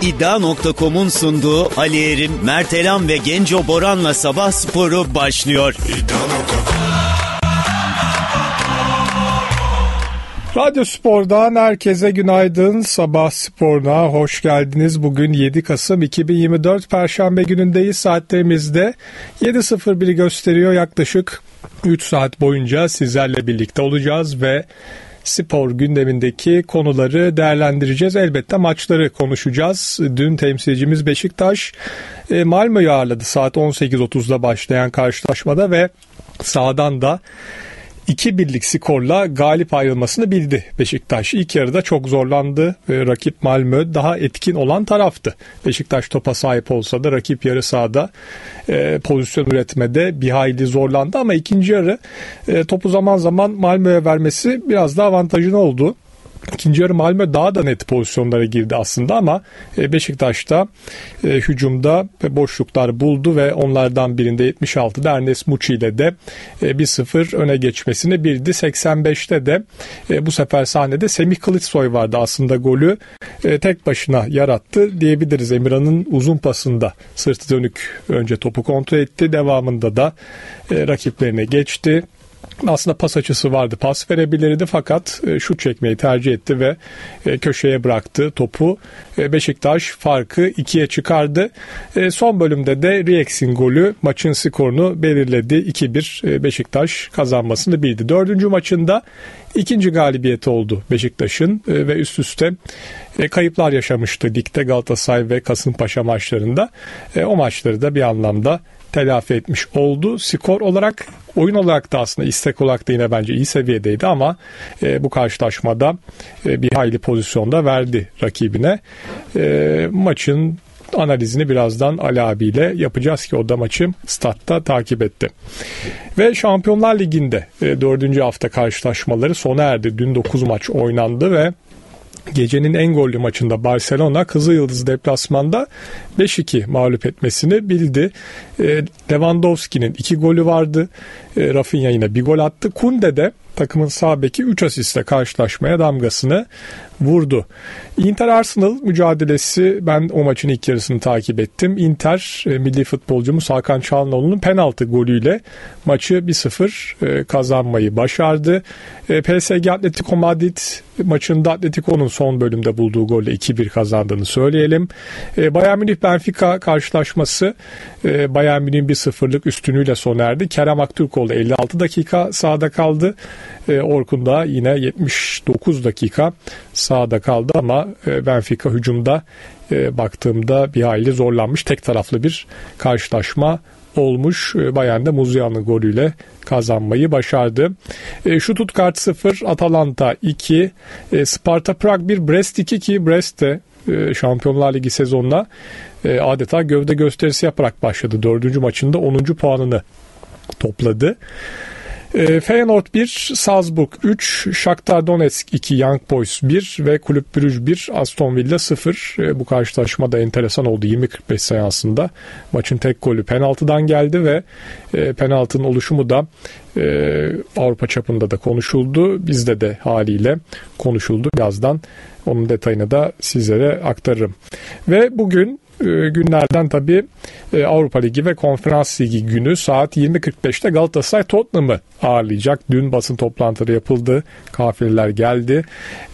İddia.com'un sunduğu Ali Erim, Mert Elam ve Genco Boran'la Sabah Sporu başlıyor. Radyo Spor'dan herkese günaydın. Sabah Spor'una hoş geldiniz. Bugün 7 Kasım 2024 Perşembe günündeyiz. Saatlerimizde 7.01'i gösteriyor. Yaklaşık 3 saat boyunca sizlerle birlikte olacağız ve spor gündemindeki konuları değerlendireceğiz. Elbette maçları konuşacağız. Dün temsilcimiz Beşiktaş Malmö'yü ağırladı saat 18.30'da başlayan karşılaşmada ve sahadan da 2-1'lik skorla galip ayrılmasını bildi Beşiktaş. İlk yarıda çok zorlandı. Rakip Malmö daha etkin olan taraftı. Beşiktaş topa sahip olsa da rakip yarı sahada pozisyon üretmede bir hayli zorlandı ama ikinci yarı topu zaman zaman Malmö'ye vermesi biraz daha avantajını oldu. İkinci yarı Malmö daha da net pozisyonlara girdi aslında ama Beşiktaş'ta hücumda boşluklar buldu ve onlardan birinde 76'da Ernest Muçi ile de 1-0 öne geçmesini bildi. 85'te de bu sefer sahnede Semih Kılıçsoy vardı, aslında golü tek başına yarattı diyebiliriz. Emirhan'ın uzun pasında sırtı dönük önce topu kontrol etti, devamında da rakiplerine geçti. Aslında pas açısı vardı, pas verebilirdi fakat şut çekmeyi tercih etti ve köşeye bıraktı topu. Beşiktaş farkı 2'ye çıkardı. Son bölümde de Riyex'in golü maçın skorunu belirledi. 2-1 Beşiktaş kazanmasını bildi. Dördüncü maçında ikinci galibiyeti oldu Beşiktaş'ın ve üst üste kayıplar yaşamıştı ligde Galatasaray ve Kasımpaşa maçlarında. O maçları da bir anlamda telafi etmiş oldu. Skor olarak, oyun olarak da aslında istek olarak da yine bence iyi seviyedeydi ama bu karşılaşmada bir hayli pozisyonda verdi rakibine. Maçın analizini birazdan Ali abiyle yapacağız ki o da maçı statta takip etti. Ve Şampiyonlar Ligi'nde 4. hafta karşılaşmaları sona erdi. Dün 9 maç oynandı ve gecenin en gollü maçında Barcelona Kızılyıldız deplasmanda 5-2 mağlup etmesini bildi. Lewandowski'nin 2 golü vardı. Rafinha yine bir gol attı. Kunde de takımın sağ beki 3 asistle karşılaşmaya damgasını vurdu. Inter-Arsenal mücadelesi, ben o maçın ilk yarısını takip ettim. Inter milli futbolcumuz Hakan Çalhanoğlu'nun penaltı golüyle maçı 1-0 kazanmayı başardı. PSG Atletico Madrid maçında Atletico'nun son bölümde bulduğu golle 2-1 kazandığını söyleyelim. Bayern Münih Benfica karşılaşması Bayern Münih'in 1-0'lık üstünlüğüyle sona erdi. Kerem Aktürkoğlu 56 dakika sahada kaldı. Orkun da yine 79 dakika sahada kaldı ama Benfica hücumda baktığımda bir hayli zorlanmış. Tek taraflı bir karşılaşma olmuş. Bayern de Muzia'nın golüyle kazanmayı başardı. Stuttgart 0, Atalanta 2, Sparta Prag 1, Brest 2 ki Brest de Şampiyonlar Ligi sezonuna adeta gövde gösterisi yaparak başladı. 4. maçında 10. puanını topladı. Feyenoord 1, Salzburg 3, Shakhtar Donetsk 2, Young Boys 1 ve Kulüp Brugge 1, Aston Villa 0. Bu karşılaşma da enteresan oldu. 20-45 seansında maçın tek golü penaltıdan geldi ve penaltının oluşumu da Avrupa çapında da konuşuldu. Bizde de haliyle konuşuldu. Birazdan onun detayını da sizlere aktarırım. Ve bugün günlerden tabii Avrupa Ligi ve Konferans Ligi günü saat 20.45'te Galatasaray Tottenham'ı ağırlayacak. Dün basın toplantıları yapıldı. Kafileler geldi.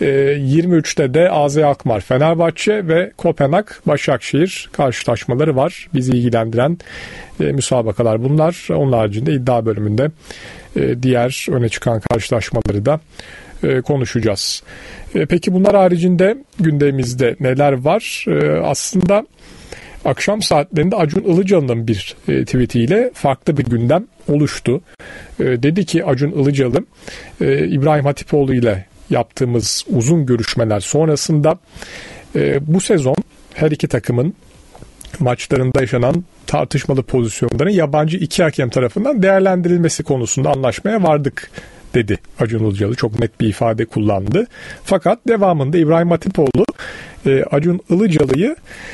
23'te de AZ Alkmaar Fenerbahçe ve Kopenhag Başakşehir karşılaşmaları var. Bizi ilgilendiren müsabakalar bunlar. Onun haricinde iddia bölümünde diğer öne çıkan karşılaşmaları da konuşacağız. Peki bunlar haricinde gündemimizde neler var? Aslında akşam saatlerinde Acun Ilıcalı'nın bir tweetiyle farklı bir gündem oluştu. Dedi ki Acun Ilıcalı, İbrahim Hatipoğlu ile yaptığımız uzun görüşmeler sonrasında bu sezon her iki takımın maçlarında yaşanan tartışmalı pozisyonların yabancı iki hakem tarafından değerlendirilmesi konusunda anlaşmaya vardık dedi Acun Ilıcalı. Çok net bir ifade kullandı. Fakat devamında İbrahim Hatipoğlu Acun Ilıcalı'yı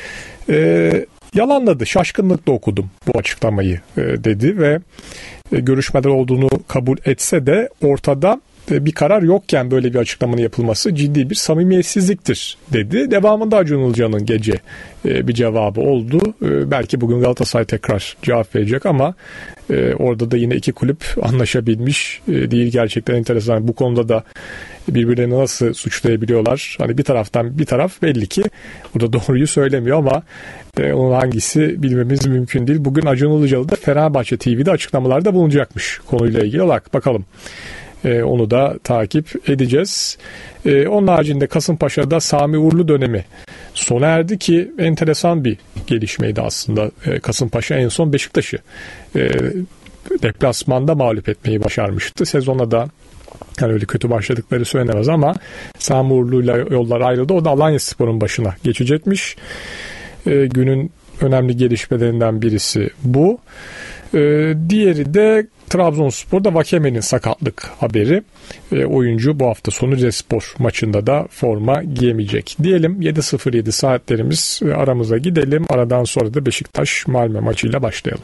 yalanladı. Şaşkınlıkla okudum bu açıklamayı dedi ve görüşmeler olduğunu kabul etse de ortada bir karar yokken böyle bir açıklamanın yapılması ciddi bir samimiyetsizliktir dedi. Devamında Acun Ilıcalı'nın gece bir cevabı oldu. Belki bugün Galatasaray tekrar cevap verecek ama orada da yine iki kulüp anlaşabilmiş değil. Gerçekten enteresan. Bu konuda da birbirlerini nasıl suçlayabiliyorlar? Hani bir taraftan bir taraf belli ki o da doğruyu söylemiyor ama onun hangisi bilmemiz mümkün değil. Bugün Acun Ilıcalı da Fenerbahçe TV'de açıklamalarda bulunacakmış konuyla ilgili olarak. Bakalım. Onu da takip edeceğiz. Onun haricinde Kasımpaşa'da Sami Uğurlu dönemi sona erdi ki enteresan bir gelişmeydi aslında. Kasımpaşa en son Beşiktaş'ı deplasmanda mağlup etmeyi başarmıştı. Sezona da yani öyle kötü başladıkları söylenemez ama Sami Uğurlu'yla yollar ayrıldı. O da Alanyaspor'un başına geçecekmiş. Günün önemli gelişmelerinden birisi bu. Diğeri de Trabzonspor'da Vakeme'nin sakatlık haberi. Oyuncu bu hafta sonu Rizespor maçında da forma giyemeyecek. Diyelim 7.07 saatlerimiz, aramıza gidelim. Aradan sonra da Beşiktaş-Malmö maçıyla başlayalım.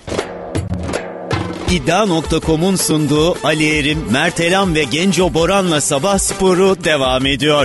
İddia.com'un sunduğu Ali Erim, Mert Elam ve Genco Boran'la Sabah Sporu devam ediyor.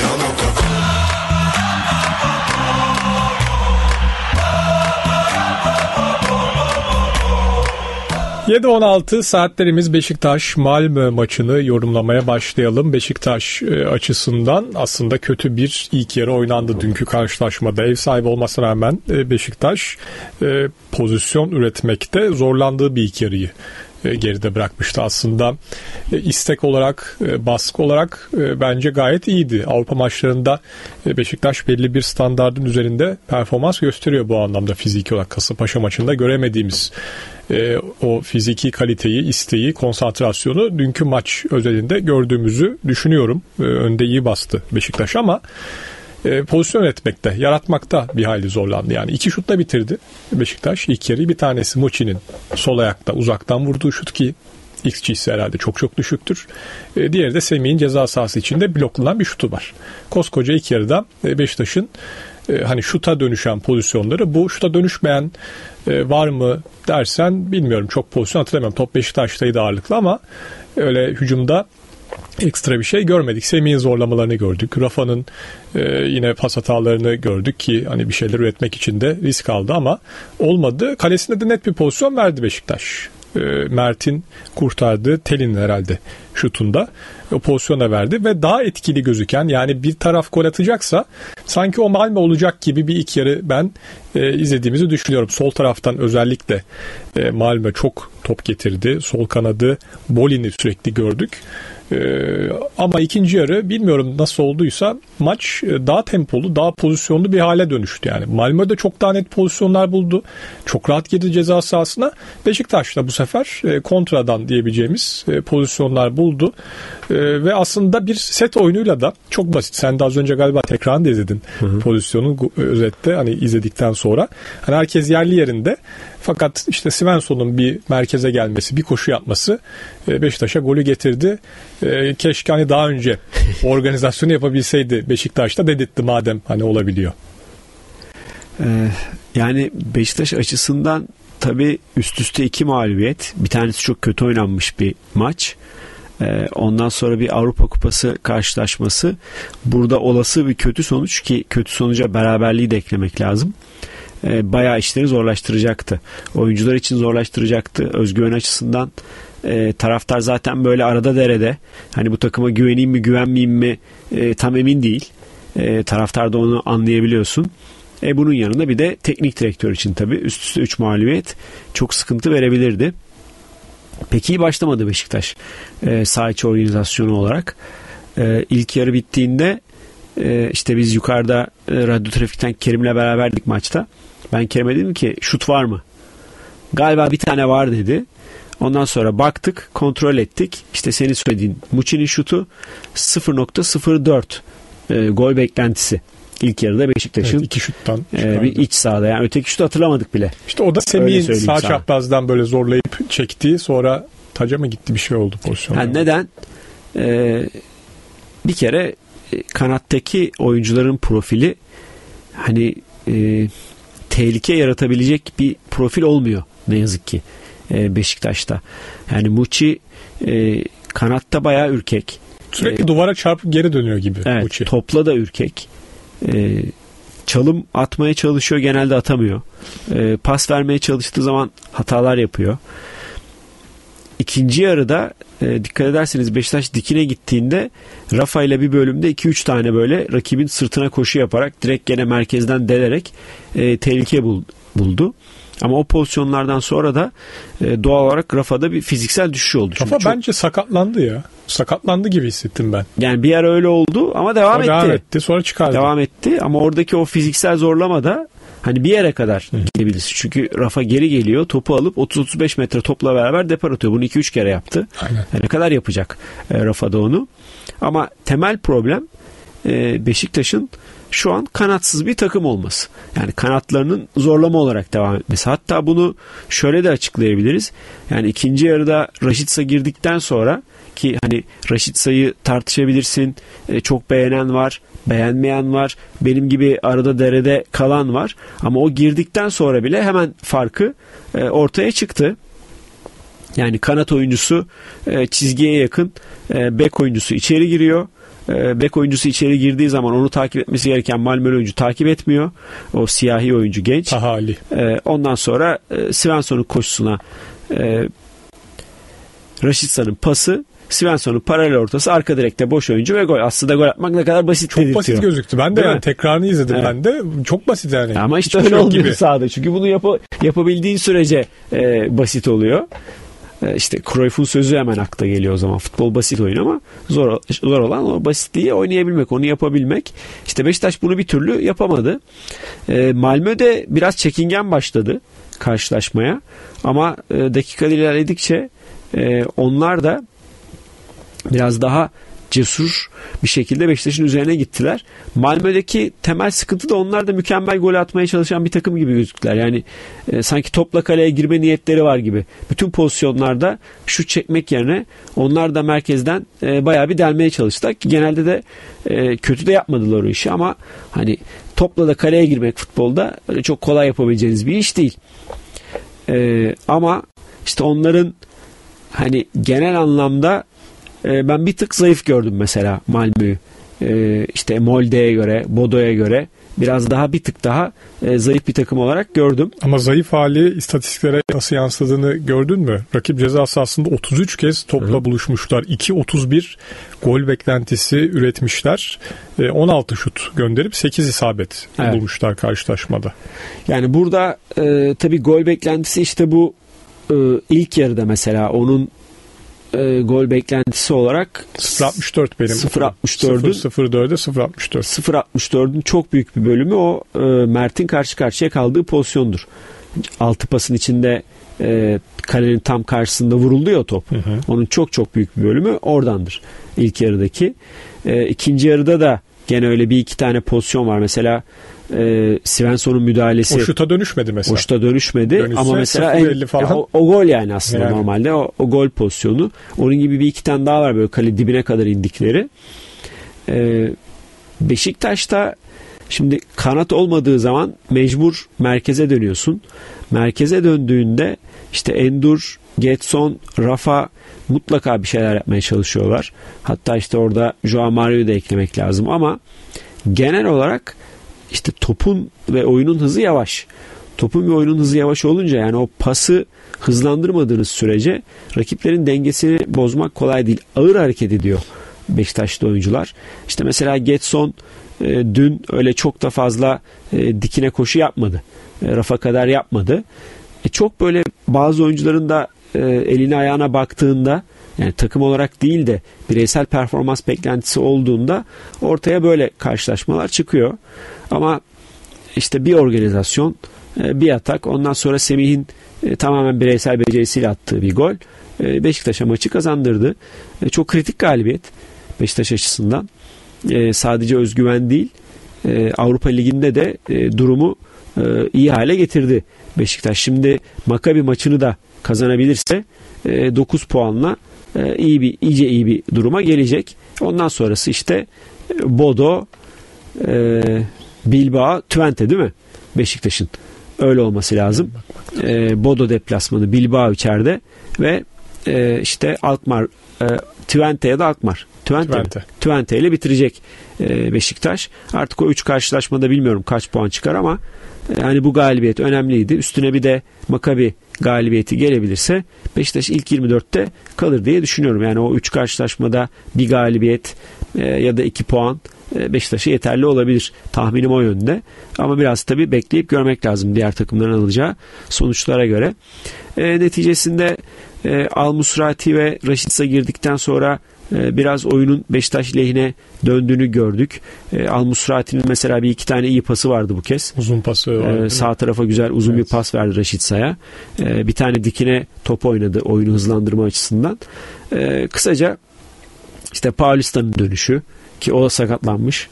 7.16 saatlerimiz, Beşiktaş-Malmö maçını yorumlamaya başlayalım. Beşiktaş açısından aslında kötü bir ilk yarı oynandı dünkü karşılaşmada. Ev sahibi olmasına rağmen Beşiktaş pozisyon üretmekte zorlandığı bir ilk yarıyı geride bırakmıştı. Aslında istek olarak, baskı olarak bence gayet iyiydi. Avrupa maçlarında Beşiktaş belli bir standardın üzerinde performans gösteriyor bu anlamda fiziki olarak. Kasımpaşa maçında göremediğimiz o fiziki kaliteyi, isteği, konsantrasyonu dünkü maç özelinde gördüğümüzü düşünüyorum. Önde iyi bastı Beşiktaş ama pozisyon üretmekte, yaratmakta bir hayli zorlandı. Yani 2 şutla bitirdi Beşiktaş ilk yarıyı. Bir tanesi Muçi'nin sol ayakta uzaktan vurduğu şut ki XG'si herhalde çok düşüktür. Diğeri de Semih'in ceza sahası içinde bloklanan bir şutu var. Koskoca ilk yarıda Beşiktaş'ın hani şuta dönüşen pozisyonları, bu şuta dönüşmeyen var mı dersen bilmiyorum, çok pozisyon hatırlamıyorum. Top Beşiktaş'taydı ağırlıklı ama öyle hücumda ekstra bir şey görmedik. Semih'in zorlamalarını gördük. Rafa'nın yine pas hatalarını gördük ki hani bir şeyler üretmek için de risk aldı ama olmadı. Kalesinde de net bir pozisyon verdi Beşiktaş. Mert'in kurtardığı Telin'in herhalde şutunda o pozisyona verdi ve daha etkili gözüken, yani bir taraf gol atacaksa sanki o Malmö olacak gibi bir ilk yarı ben izlediğimizi düşünüyorum. Sol taraftan özellikle Malmö çok top getirdi. Sol kanadı Bolin'i sürekli gördük. Ama ikinci yarı bilmiyorum nasıl olduysa maç daha tempolu, daha pozisyonlu bir hale dönüştü. Yani Malmö'de çok daha net pozisyonlar buldu. Çok rahat girdi ceza sahasına. Beşiktaş da bu sefer kontradan diyebileceğimiz pozisyonlar buldu. Ve aslında bir set oyunuyla da çok basit. Sen de az önce galiba tekrarını da izledin. Pozisyonun özette hani izledikten sonra. Hani herkes yerli yerinde. Fakat işte Svensson'un bir merkeze gelmesi, bir koşu yapması Beşiktaş'a golü getirdi. Keşke hani daha önce organizasyonu yapabilseydi Beşiktaş'ta dedirtti madem hani olabiliyor. Yani Beşiktaş açısından tabii üst üste 2 mağlubiyet. Bir tanesi çok kötü oynanmış bir maç. Ondan sonra bir Avrupa Kupası karşılaşması. Burada olası bir kötü sonuç, ki kötü sonuca beraberliği de eklemek lazım. Bayağı işleri zorlaştıracaktı. Oyuncular için zorlaştıracaktı. Özgüven açısından taraftar zaten böyle arada derede. Hani bu takıma güveneyim mi güvenmeyeyim mi tam emin değil. Taraftar da onu anlayabiliyorsun. Bunun yanında bir de teknik direktör için tabii üst üste 3 mağlubiyet çok sıkıntı verebilirdi. Pek iyi başlamadı Beşiktaş saha içi organizasyonu olarak. İlk yarı bittiğinde işte biz yukarıda Radyo Trafik'ten Kerim'le beraberdik maçta. Ben Kerim'e dedim ki şut var mı? Galiba bir tane var dedi. Ondan sonra baktık, kontrol ettik. İşte senin söylediğin Muçi'nin şutu 0.04 gol beklentisi. İlk yarıda Beşiktaş'ın evet, 2 şuttan bir iç sahada. Yani öteki şutu hatırlamadık bile. İşte o da Semih'in sağ çaprazdan böyle zorlayıp çektiği, sonra taca mı gitti, bir şey oldu pozisyonda. Yani neden? Bir kere kanattaki oyuncuların profili hani tehlike yaratabilecek bir profil olmuyor ne yazık ki Beşiktaş'ta. Yani Muçi Kanatta bayağı ürkek. Sürekli duvara çarpıp geri dönüyor gibi. Evet, Uçi. topla da ürkek. Çalım atmaya çalışıyor, genelde atamıyor. Pas vermeye çalıştığı zaman hatalar yapıyor. İkinci yarıda dikkat ederseniz Beşiktaş dikine gittiğinde Rafa ile bir bölümde 2-3 tane böyle rakibin sırtına koşu yaparak direkt gene merkezden delerek tehlike buldu. Ama o pozisyonlardan sonra da doğal olarak Rafa'da bir fiziksel düşüş oldu. Rafa bence sakatlandı ya. Sakatlandı gibi hissettim ben. Yani bir ara öyle oldu ama devam etti. Sonra çıkardı. Devam etti ama oradaki o fiziksel zorlama da hani bir yere kadar gidebilirsin. Çünkü Rafa geri geliyor, topu alıp 30-35 metre topla beraber depar atıyor. Bunu 2-3 kere yaptı. Aynen. Ne kadar yapacak Rafa da onu. Ama temel problem Beşiktaş'ın şu an kanatsız bir takım olması. Yani kanatlarının zorlama olarak devam etmesi. Hatta bunu şöyle de açıklayabiliriz. Yani ikinci yarıda Rashica girdikten sonra, ki hani Rashica'yı tartışabilirsin. Çok beğenen var, beğenmeyen var. Benim gibi arada derede kalan var. Ama o girdikten sonra bile hemen farkı ortaya çıktı. Yani kanat oyuncusu çizgiye yakın, bek oyuncusu içeri giriyor. Bek oyuncusu içeri girdiği zaman onu takip etmesi gereken Malmö'lü oyuncu takip etmiyor. O siyahi oyuncu genç. Tahali. Ondan sonra Svensson'un koşusuna Rashica'nın pası, Svensson'un paralel ortası, arka direkte boş oyuncu ve gol. Aslında gol atmak ne kadar basit dedirtiyor. Çok basit gözüktü. Ben de yani tekrarını izledim ben de. Çok basit yani. Ama işte öyle olmuyor sahada. Çünkü bunu yapabildiğin sürece basit oluyor. İşte Cruyff'un sözü hemen akla geliyor o zaman. Futbol basit oyun ama zor olan o basitliği oynayabilmek, onu yapabilmek. İşte Beşiktaş bunu bir türlü yapamadı. Malmö'de biraz çekingen başladı karşılaşmaya. Ama dakika ilerledikçe onlar da biraz daha cesur bir şekilde Beşiktaş'ın üzerine gittiler. Malmö'deki temel sıkıntı da onlar da mükemmel gol atmaya çalışan bir takım gibi gözüktüler. Yani sanki topla kaleye girme niyetleri var gibi. Bütün pozisyonlarda şut çekmek yerine onlar da merkezden bayağı bir delmeye çalıştılar. Genelde de kötü de yapmadılar o işi ama hani topla da kaleye girmek futbolda öyle çok kolay yapabileceğiniz bir iş değil. Ama işte onların hani genel anlamda ben bir tık zayıf gördüm mesela Malmö'yü. İşte Molde'ye göre, Bodo'ya göre biraz daha bir tık daha zayıf bir takım olarak gördüm. Ama zayıf hali istatistiklere nasıl yansıdığını gördün mü? Rakip ceza sahasında 33 kez topla buluşmuşlar. 2.31 gol beklentisi üretmişler. 16 şut gönderip 8 isabet bulmuşlar karşılaşmada. Yani burada tabii gol beklentisi işte bu ilk yarıda mesela onun gol beklentisi olarak 0.64 benim. 0.64'e 0.64. 0.64'ün çok büyük bir bölümü o Mert'in karşı karşıya kaldığı pozisyondur. 6 pasın içinde kalenin tam karşısında vuruldu ya top. Hı hı. Onun çok çok büyük bir bölümü oradandır. İlk yarıdaki. İkinci yarıda da gene öyle bir iki tane pozisyon var. Mesela Svensson'un müdahalesi. O şuta dönüşmedi mesela. O şuta dönüşmedi. Dönüşse ama mesela o gol yani aslında yani. Normalde o gol pozisyonu. Onun gibi bir iki tane daha var böyle kale dibine kadar indikleri. Beşiktaş'ta şimdi kanat olmadığı zaman mecbur merkeze dönüyorsun. Merkeze döndüğünde işte Endur, Getson, Rafa mutlaka bir şeyler yapmaya çalışıyorlar. Hatta işte orada Joao Mario'yu da eklemek lazım ama genel olarak işte topun ve oyunun hızı yavaş. Topun ve oyunun hızı yavaş olunca yani o pası hızlandırmadığınız sürece rakiplerin dengesini bozmak kolay değil. Ağır hareket ediyor Beşiktaşlı oyuncular. İşte mesela Getson dün öyle çok da fazla dikine koşu yapmadı. Rafa kadar yapmadı. Çok böyle bazı oyuncuların da eline ayağına baktığında yani takım olarak değil de bireysel performans beklentisi olduğunda ortaya böyle karşılaşmalar çıkıyor. Ama işte bir organizasyon, bir atak, ondan sonra Semih'in tamamen bireysel becerisiyle attığı bir gol Beşiktaş'a maçı kazandırdı. Çok kritik galibiyet Beşiktaş açısından. Sadece özgüven değil, Avrupa Ligi'nde de durumu iyi hale getirdi Beşiktaş. Şimdi Maccabi maçını da kazanabilirse 9 puanla iyice iyi bir duruma gelecek. Ondan sonrası işte Bodo, Bilbao, Twente değil mi? Beşiktaş'ın. Öyle olması lazım. Bodo deplasmanı, Bilbao içeride ve işte Alkmaar Twente ya da Alkmaar. Twente ile bitirecek Beşiktaş. Artık o 3 karşılaşmada bilmiyorum kaç puan çıkar ama yani bu galibiyet önemliydi. Üstüne bir de Maccabi galibiyeti gelebilirse Beşiktaş ilk 24'te kalır diye düşünüyorum. Yani o 3 karşılaşmada bir galibiyet ya da 2 puan Beşiktaş'a yeterli olabilir. Tahminim o yönde. Ama biraz tabii bekleyip görmek lazım diğer takımların alacağı sonuçlara göre. Neticesinde Al Musrati ve Rashica girdikten sonra biraz oyunun Beşiktaş lehine döndüğünü gördük. Al Musrati'nin mesela bir iki tane iyi pası vardı bu kez. Uzun pası vardı. Sağ tarafa güzel uzun bir pas verdi Rashica'ya. Bir tane dikine top oynadı oyunu hızlandırma açısından. Kısaca işte Paulista'nın dönüşü ki o sakatlanmış.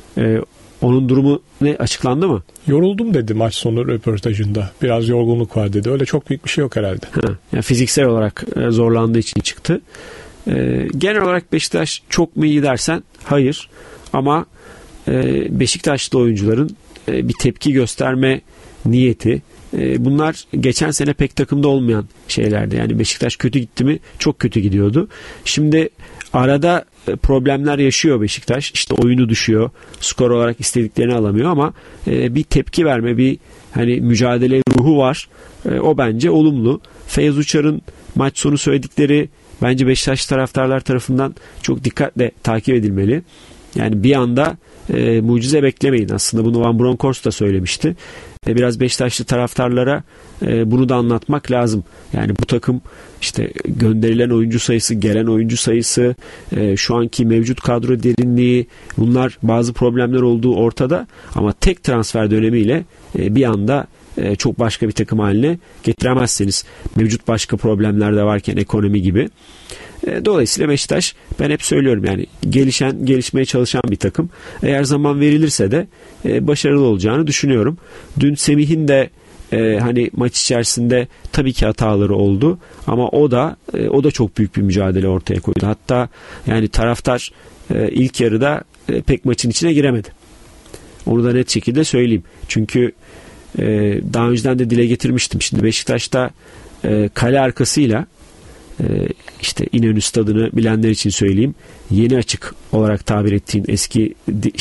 Onun durumu ne, açıklandı mı? Yoruldum dedi maç sonu röportajında. Biraz yorgunluk var dedi. Öyle çok büyük bir şey yok herhalde. Yani fiziksel olarak zorlandığı için çıktı. Genel olarak Beşiktaş çok mu iyi dersen hayır. Ama Beşiktaşlı oyuncuların bir tepki gösterme niyeti, bunlar geçen sene pek takımda olmayan şeylerdi. Yani Beşiktaş kötü gitti mi çok kötü gidiyordu. Şimdi arada problemler yaşıyor Beşiktaş. İşte oyunu düşüyor. Skor olarak istediklerini alamıyor ama bir tepki verme, bir hani mücadele ruhu var. O bence olumlu. Feyyaz Uçar'ın maç sonu söyledikleri bence Beşiktaş taraftarlar tarafından çok dikkatle takip edilmeli. Yani bir anda mucize beklemeyin. Aslında bunu Van Bronckhorst da söylemişti. Biraz Beşiktaşlı taraftarlara bunu da anlatmak lazım. Yani bu takım işte gönderilen oyuncu sayısı, gelen oyuncu sayısı, şu anki mevcut kadro derinliği, bunlar bazı problemler olduğu ortada. Ama tek transfer dönemiyle bir anda çok başka bir takım haline getiremezseniz, mevcut başka problemler de varken ekonomi gibi. Dolayısıyla Beşiktaş, ben hep söylüyorum yani gelişmeye çalışan bir takım. Eğer zaman verilirse de başarılı olacağını düşünüyorum. Dün Semih'in de hani maç içerisinde tabii ki hataları oldu ama o da çok büyük bir mücadele ortaya koydu. Hatta yani taraftar ilk yarıda pek maçın içine giremedi. Onu da net şekilde söyleyeyim. Çünkü daha önceden de dile getirmiştim. Şimdi Beşiktaş'ta kale arkasıyla işte İnönü Stadı'nı bilenler için söyleyeyim. Yeni açık olarak tabir ettiğin eski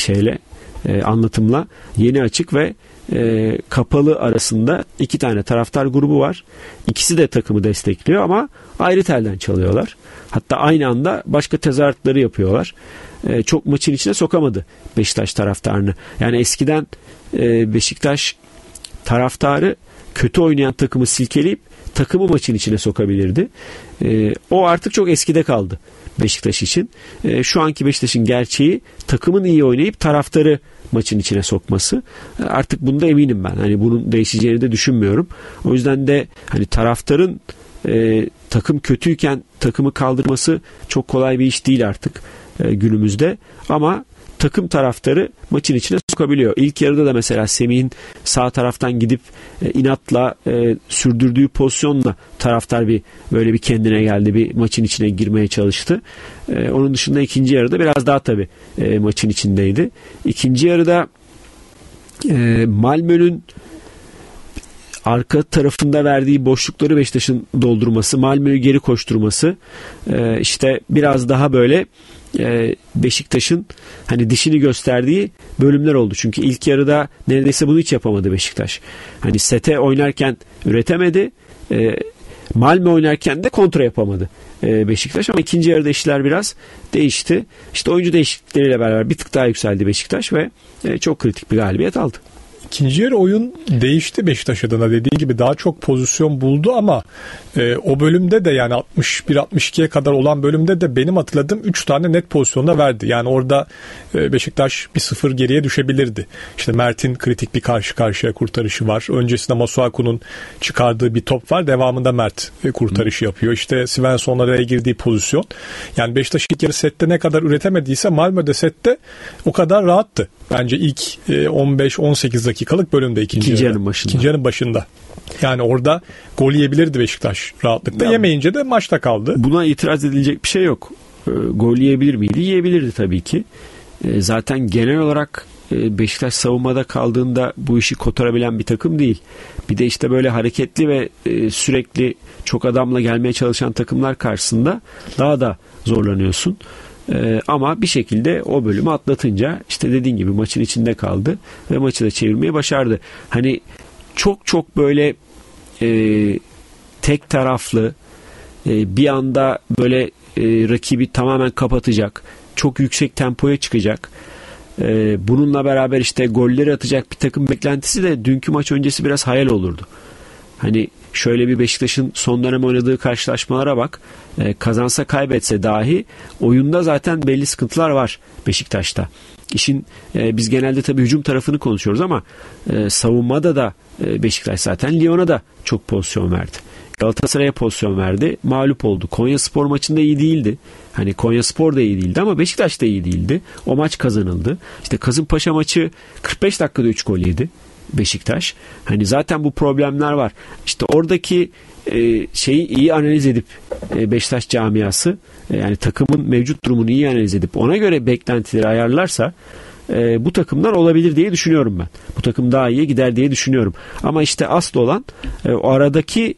anlatımla yeni açık ve kapalı arasında iki tane taraftar grubu var. İkisi de takımı destekliyor ama ayrı telden çalıyorlar. Hatta aynı anda başka tezahüratları yapıyorlar. Çok maçın içine sokamadı Beşiktaş taraftarını. Yani eskiden Beşiktaş taraftarı kötü oynayan takımı silkeleyip takımı maçın içine sokabilirdi. O artık çok eskide kaldı Beşiktaş için. Şu anki Beşiktaş'ın gerçeği takımın iyi oynayıp taraftarı maçın içine sokması. Artık bunda eminim ben. Hani bunun değişeceğini de düşünmüyorum. O yüzden de hani taraftarın takım kötüyken takımı kaldırması çok kolay bir iş değil artık günümüzde. Ama takım taraftarı maçın içine sokabiliyor. İlk yarıda da mesela Semih'in sağ taraftan gidip inatla sürdürdüğü pozisyonla taraftar böyle bir kendine geldi. Bir maçın içine girmeye çalıştı. Onun dışında ikinci yarıda biraz daha tabii maçın içindeydi. İkinci yarıda Malmö'nün arka tarafında verdiği boşlukları Beşiktaş'ın doldurması, Malmö'yü geri koşturması, işte biraz daha böyle Beşiktaş'ın hani dişini gösterdiği bölümler oldu. Çünkü ilk yarıda neredeyse bunu hiç yapamadı Beşiktaş. Hani sete oynarken üretemedi. Malmö oynarken de kontra yapamadı Beşiktaş, ama ikinci yarıda işler biraz değişti. İşte oyuncu değişiklikleriyle beraber bir tık daha yükseldi Beşiktaş ve çok kritik bir galibiyet aldı. İkinci yarı oyun değişti Beşiktaş adına, dediğin gibi daha çok pozisyon buldu ama o bölümde de yani 61-62'ye kadar olan bölümde de benim hatırladığım 3 tane net pozisyonda verdi. Yani orada Beşiktaş 1-0 geriye düşebilirdi. İşte Mert'in kritik bir karşı karşıya kurtarışı var. Öncesinde Masuaku'nun çıkardığı bir top var. Devamında Mert kurtarışı yapıyor. İşte Svensson'la araya girdiği pozisyon. Yani Beşiktaş ilk yarı sette ne kadar üretemediyse Malmö'de sette o kadar rahattı. Bence ilk 15-18 dakikalık bölümde ikinci yarının başında. Yani orada gol yiyebilirdi Beşiktaş rahatlıkla. Yemeyince de maçta kaldı. Buna itiraz edilecek bir şey yok. Gol yiyebilir miydi? Yiyebilirdi tabii ki. Zaten genel olarak Beşiktaş savunmada kaldığında bu işi kotarabilen bir takım değil. Bir de işte böyle hareketli ve sürekli çok adamla gelmeye çalışan takımlar karşısında daha da zorlanıyorsun. Ama bir şekilde o bölümü atlatınca işte dediğin gibi maçın içinde kaldı ve maçı da çevirmeyi başardı. Hani çok böyle tek taraflı bir anda böyle rakibi tamamen kapatacak, çok yüksek tempoya çıkacak, bununla beraber işte golleri atacak bir takım beklentisi de dünkü maç öncesi biraz hayal olurdu. Hani şöyle bir Beşiktaş'ın son dönem oynadığı karşılaşmalara bak. Kazansa kaybetse dahi oyunda zaten belli sıkıntılar var Beşiktaş'ta. İşin biz genelde tabii hücum tarafını konuşuyoruz ama savunmada da Beşiktaş zaten Lyon'a da çok pozisyon verdi. Galatasaray'a pozisyon verdi. Mağlup oldu. Konyaspor maçında iyi değildi. Hani Konyaspor da iyi değildi ama Beşiktaş da iyi değildi. O maç kazanıldı. İşte Kasımpaşa maçı 45 dakikada 3 gol yedi Beşiktaş. Hani zaten bu problemler var. İşte oradaki şeyi iyi analiz edip Beşiktaş camiası yani takımın mevcut durumunu iyi analiz edip ona göre beklentileri ayarlarsa bu takımlar olabilir diye düşünüyorum ben. Bu takım daha iyi gider diye düşünüyorum. Ama işte asıl olan o aradaki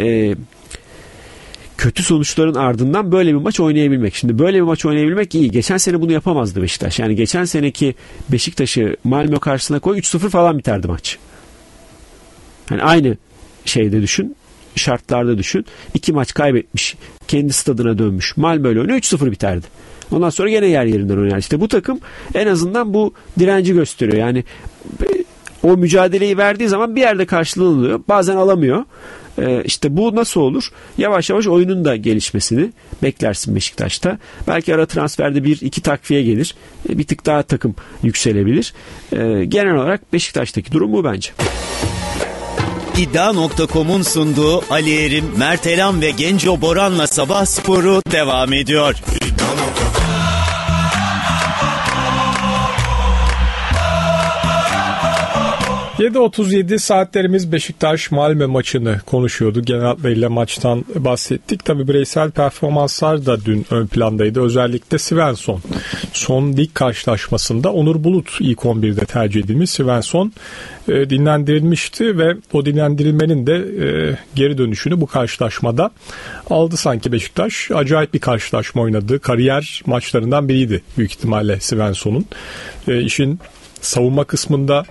kötü sonuçların ardından böyle bir maç oynayabilmek. Şimdi böyle bir maç oynayabilmek iyi. Geçen sene bunu yapamazdı Beşiktaş. Yani geçen seneki Beşiktaş'ı Malmö karşısına koy 3-0 falan biterdi maç. Yani aynı şeyde düşün. Şartlarda düşün. 2 maç kaybetmiş. Kendi stadına dönmüş. Malmö ile oynuyor 3-0 biterdi. Ondan sonra gene yer yerinden oynar. İşte bu takım en azından bu direnci gösteriyor. Yani o mücadeleyi verdiği zaman bir yerde karşılığını alıyor. Bazen alamıyor. İşte bu nasıl olur? Yavaş yavaş oyunun da gelişmesini beklersin Beşiktaş'ta. Belki ara transferde 1-2 takviye gelir. Bir tık daha takım yükselebilir. Genel olarak Beşiktaş'taki durum bu bence. İddia.com'un sunduğu Ali Erim, Mert Elam ve Genco Boran'la Sabah Sporu devam ediyor. 7.37 saatlerimiz Beşiktaş Malmö maçını konuşuyordu. Genel hatlarıyla maçtan bahsettik. Tabii bireysel performanslar da dün ön plandaydı. Özellikle Svensson. Son lig karşılaşmasında Onur Bulut ilk 11'de tercih edilmiş. Svensson dinlendirilmişti ve o dinlendirilmenin de geri dönüşünü bu karşılaşmada aldı sanki Beşiktaş. Acayip bir karşılaşma oynadı. Kariyer maçlarından biriydi büyük ihtimalle Svensson'un. İşin savunma kısmında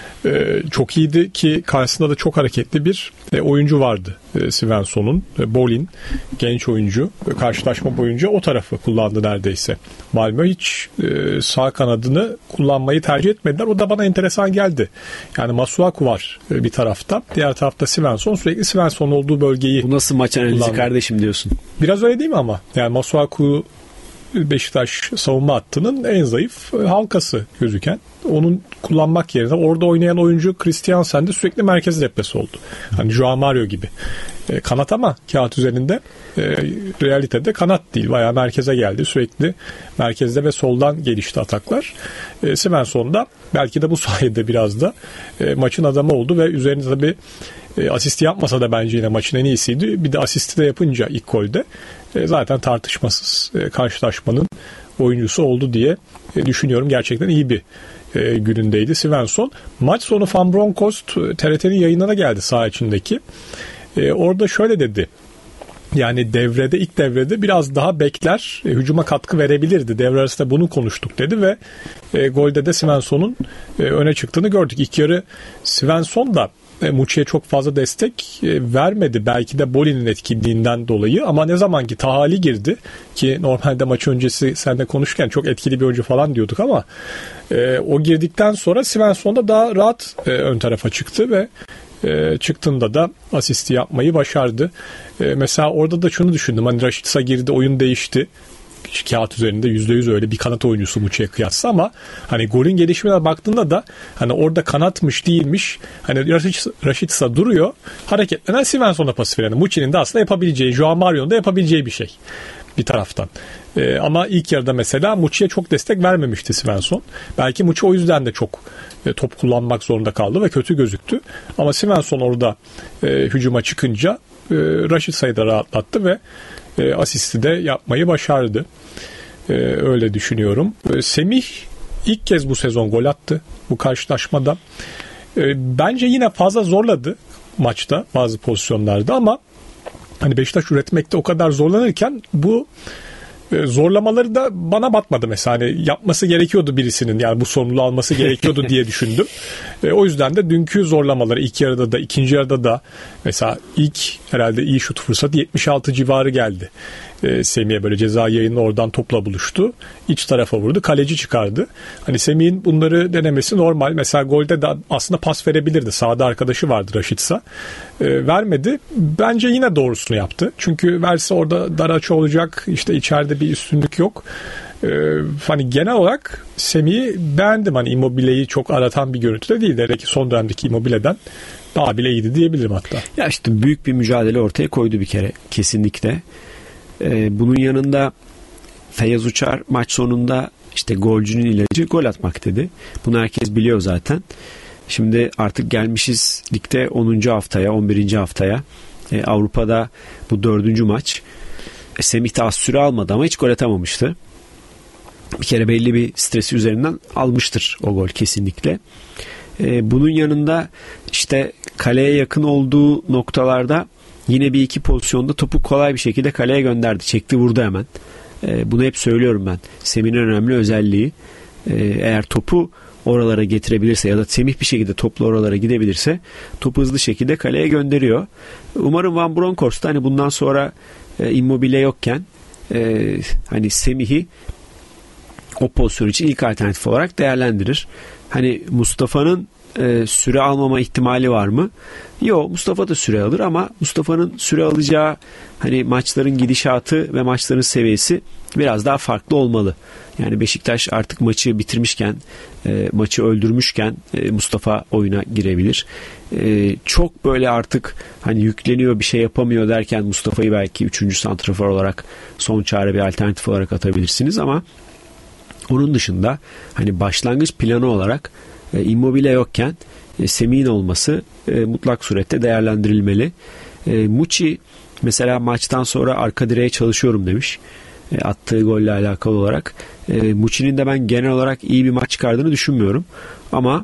çok iyiydi ki karşısında da çok hareketli bir oyuncu vardı Svensson'un. Bolin, genç oyuncu. Karşılaşma boyunca o tarafı kullandı neredeyse. Malmö hiç sağ kanadını kullanmayı tercih etmediler. O da bana enteresan geldi. Yani Masuaku var bir tarafta. Diğer tarafta Svensson. Sürekli Svensson olduğu bölgeyi bu nasıl maç analizi kullandı. Kardeşim diyorsun. Biraz öyle değil mi ama? Yani Masuaku Beşiktaş savunma hattının en zayıf halkası gözüken. Onun kullanmak yerine orada oynayan oyuncu Christiansen de sürekli merkez deplesi oldu. Hani Joao Mario gibi. Kanat ama kağıt üzerinde realitede kanat değil. Bayağı merkeze geldi. Sürekli merkezde ve soldan gelişti ataklar. Svensson da belki de bu sayede biraz da maçın adamı oldu ve üzerine tabii asist yapmasa da bence yine maçın en iyisiydi. Bir de asisti de yapınca ilk golde zaten tartışmasız karşılaşmanın oyuncusu oldu diye düşünüyorum. Gerçekten iyi bir günündeydi Svensson. Maç sonu Van Bronckhorst TRT'nin yayınına geldi saha içindeki. Orada şöyle dedi. Yani ilk devrede biraz daha bekler, hücuma katkı verebilirdi. Devre arasında bunu konuştuk dedi ve golde de Svensson'un öne çıktığını gördük. İlk yarı Svensson da Muçi'ye çok fazla destek vermedi. Belki de Bolin'in etkinliğinden dolayı ama ne zaman ki Tahali girdi ki normalde maç öncesi seninle konuşurken çok etkili bir oyuncu falan diyorduk ama o girdikten sonra Svensson da daha rahat ön tarafa çıktı ve çıktığında da asisti yapmayı başardı. Mesela orada da şunu düşündüm. Hani Rashica girdi, oyun değişti. Kağıt üzerinde %100 öyle bir kanat oyuncusu Muçi'ye kıyasla ama hani golün gelişimine baktığında da hani orada kanatmış değilmiş. Hani Rashica duruyor. Hareketlenen Svensson'a pas veren. Muçi'nin de aslında yapabileceği, Joao Mario'nun da yapabileceği bir şey bir taraftan. Ama ilk yarıda mesela Muçi'ye çok destek vermemişti Svensson. Belki Muçi o yüzden de çok top kullanmak zorunda kaldı ve kötü gözüktü. Ama Svensson orada hücuma çıkınca Rashica'yı da rahatlattı ve asisti de yapmayı başardı. Öyle düşünüyorum. Semih ilk kez bu sezon gol attı bu karşılaşmada. Bence yine fazla zorladı maçta bazı pozisyonlarda ama hani Beşiktaş üretmekte o kadar zorlanırken bu zorlamaları da bana batmadı mesela. Hani yapması gerekiyordu birisinin, yani bu sorumluluğu alması gerekiyordu diye düşündüm. O yüzden de dünkü zorlamaları ilk yarıda da ikinci yarıda da mesela ilk herhalde iyi şut fırsatı 76 civarı geldi. Semih'e böyle ceza yayını oradan topla buluştu. İç tarafa vurdu. Kaleci çıkardı. Hani Semih'in bunları denemesi normal. Mesela golde de aslında pas verebilirdi. Sağda arkadaşı vardı Raşitsa. Vermedi. Bence yine doğrusunu yaptı. Çünkü verse orada dar açı olacak. İşte içeride bir üstünlük yok. Hani genel olarak Semih'i beğendim. Hani Immobile'yi çok aratan bir görüntü de değil. Dereki son dönemdeki Immobile'den daha bile iyiydi diyebilirim hatta. Ya işte büyük bir mücadele ortaya koydu bir kere. Kesinlikle. Bunun yanında Feyyaz Uçar maç sonunda işte golcünün ilacı gol atmak dedi. Bunu herkes biliyor zaten. Şimdi artık gelmişiz ligde 10. haftaya, 11. haftaya. Avrupa'da bu 4. maç. Semih de az süre almadı ama hiç gol atamamıştı. Bir kere belli bir stresi üzerinden almıştır o gol kesinlikle. Bunun yanında işte kaleye yakın olduğu noktalarda yine bir iki pozisyonda topu kolay bir şekilde kaleye gönderdi. Çekti, vurdu hemen. Bunu hep söylüyorum ben. Semih'in önemli özelliği, eğer topu oralara getirebilirse ya da Semih bir şekilde topla oralara gidebilirse topu hızlı şekilde kaleye gönderiyor. Umarım Van Bronckhorst hani bundan sonra Immobile yokken hani Semih'i o pozisyon için ilk alternatif olarak değerlendirir. Hani Mustafa'nın süre almama ihtimali var mı? Yok, Mustafa da süre alır ama Mustafa'nın süre alacağı hani maçların gidişatı ve maçların seviyesi biraz daha farklı olmalı. Yani Beşiktaş artık maçı bitirmişken, maçı öldürmüşken Mustafa oyuna girebilir. Çok böyle artık hani yükleniyor, bir şey yapamıyor derken Mustafa'yı belki 3. santrafor olarak son çare bir alternatif olarak atabilirsiniz ama onun dışında hani başlangıç planı olarak Immobile yokken Semih'in olması mutlak surette değerlendirilmeli. Muçi mesela maçtan sonra arka direğe çalışıyorum demiş. Attığı golle alakalı olarak. Muçi'nin de ben genel olarak iyi bir maç çıkardığını düşünmüyorum. Ama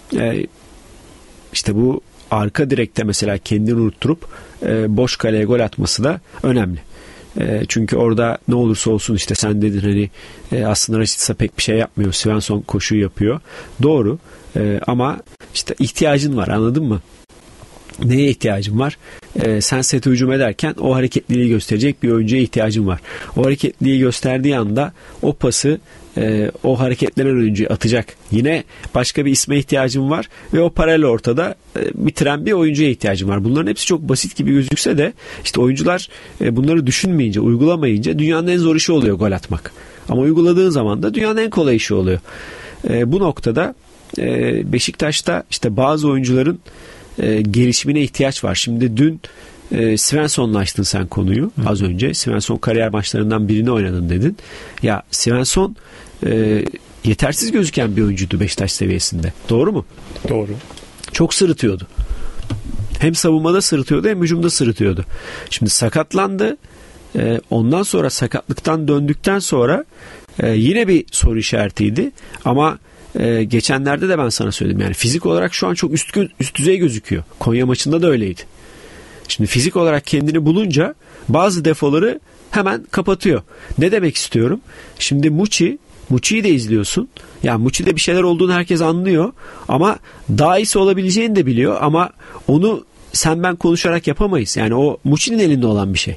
işte bu arka direkte mesela kendini unutturup boş kaleye gol atması da önemli. Çünkü orada ne olursa olsun işte sen dedin hani aslında Raşitsa pek bir şey yapmıyor. Svensson koşuyu yapıyor. Doğru. Ama işte ihtiyacın var, anladın mı? Neye ihtiyacın var? Sen sete hücum ederken o hareketliliği gösterecek bir oyuncuya ihtiyacın var. O hareketliliği gösterdiği anda o pası o hareketlenen oyuncuya atacak. Yine başka bir isme ihtiyacın var ve o paralel ortada bitiren bir oyuncuya ihtiyacın var. Bunların hepsi çok basit gibi gözükse de işte oyuncular bunları düşünmeyince, uygulamayınca dünyanın en zor işi oluyor gol atmak. Ama uyguladığın zaman da dünyanın en kolay işi oluyor. Bu noktada Beşiktaş'ta işte bazı oyuncuların gelişimine ihtiyaç var. Şimdi dün Svensson'la açtın sen konuyu az önce. Svensson kariyer maçlarından birini oynadın dedin. Ya Svensson yetersiz gözüken bir oyuncuydu Beşiktaş seviyesinde. Doğru mu? Doğru. Çok sırıtıyordu. Hem savunmada sırıtıyordu hem hücumda sırıtıyordu. Şimdi sakatlandı. Ondan sonra sakatlıktan döndükten sonra yine bir soru işaretiydi. Ama geçenlerde de ben sana söyledim. Yani fizik olarak şu an çok üst düzey gözüküyor. Konya maçında da öyleydi. Şimdi fizik olarak kendini bulunca bazı defoları hemen kapatıyor. Ne demek istiyorum? Şimdi Muçi'yi de izliyorsun. Yani Muçi'de bir şeyler olduğunu herkes anlıyor. Ama daha iyisi olabileceğini de biliyor. Ama onu sen ben konuşarak yapamayız. Yani o Muçi'nin elinde olan bir şey.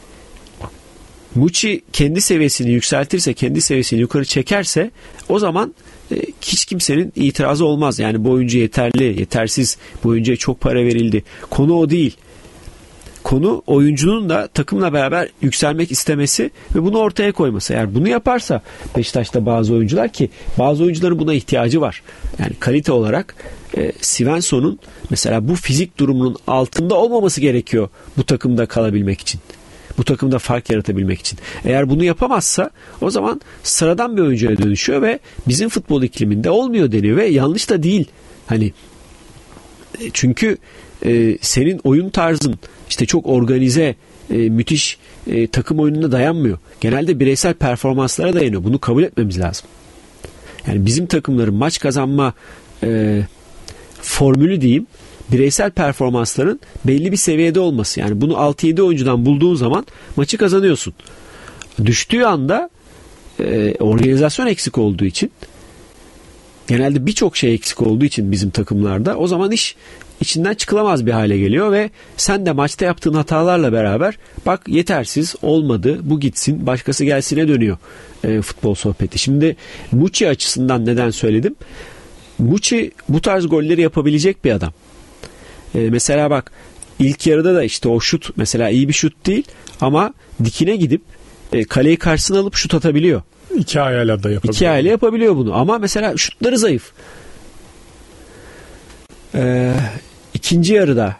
Muçi kendi seviyesini yükseltirse, kendi seviyesini yukarı çekerse o zaman hiç kimsenin itirazı olmaz. Yani bu oyuncu yeterli, yetersiz, bu oyuncuya çok para verildi. Konu o değil. Konu oyuncunun da takımla beraber yükselmek istemesi ve bunu ortaya koyması. Eğer bunu yaparsa Beşiktaş'ta bazı oyuncular, ki bazı oyuncuların buna ihtiyacı var. Yani kalite olarak Svensson'un mesela bu fizik durumunun altında olmaması gerekiyor bu takımda kalabilmek için. Bu takımda fark yaratabilmek için. Eğer bunu yapamazsa o zaman sıradan bir oyuncuya dönüşüyor ve bizim futbol ikliminde olmuyor deniyor ve yanlış da değil. Hani çünkü senin oyun tarzın işte çok organize, müthiş takım oyununa dayanmıyor. Genelde bireysel performanslara dayanıyor. Bunu kabul etmemiz lazım. Yani bizim takımların maç kazanma formülü diyeyim, bireysel performansların belli bir seviyede olması. Yani bunu 6-7 oyuncudan bulduğun zaman maçı kazanıyorsun. Düştüğü anda organizasyon eksik olduğu için, genelde birçok şey eksik olduğu için bizim takımlarda, o zaman iş içinden çıkılamaz bir hale geliyor ve sen de maçta yaptığın hatalarla beraber bak yetersiz, olmadı, bu gitsin, başkası gelsine dönüyor futbol sohbeti. Şimdi Muçi açısından neden söyledim? Muçi bu tarz golleri yapabilecek bir adam. Mesela bak, ilk yarıda da işte o şut mesela iyi bir şut değil ama dikine gidip kaleyi karşısına alıp şut atabiliyor. İki ayağıyla da yapabiliyor. İki ayağıyla yapabiliyor bunu ama mesela şutları zayıf. İkinci yarıda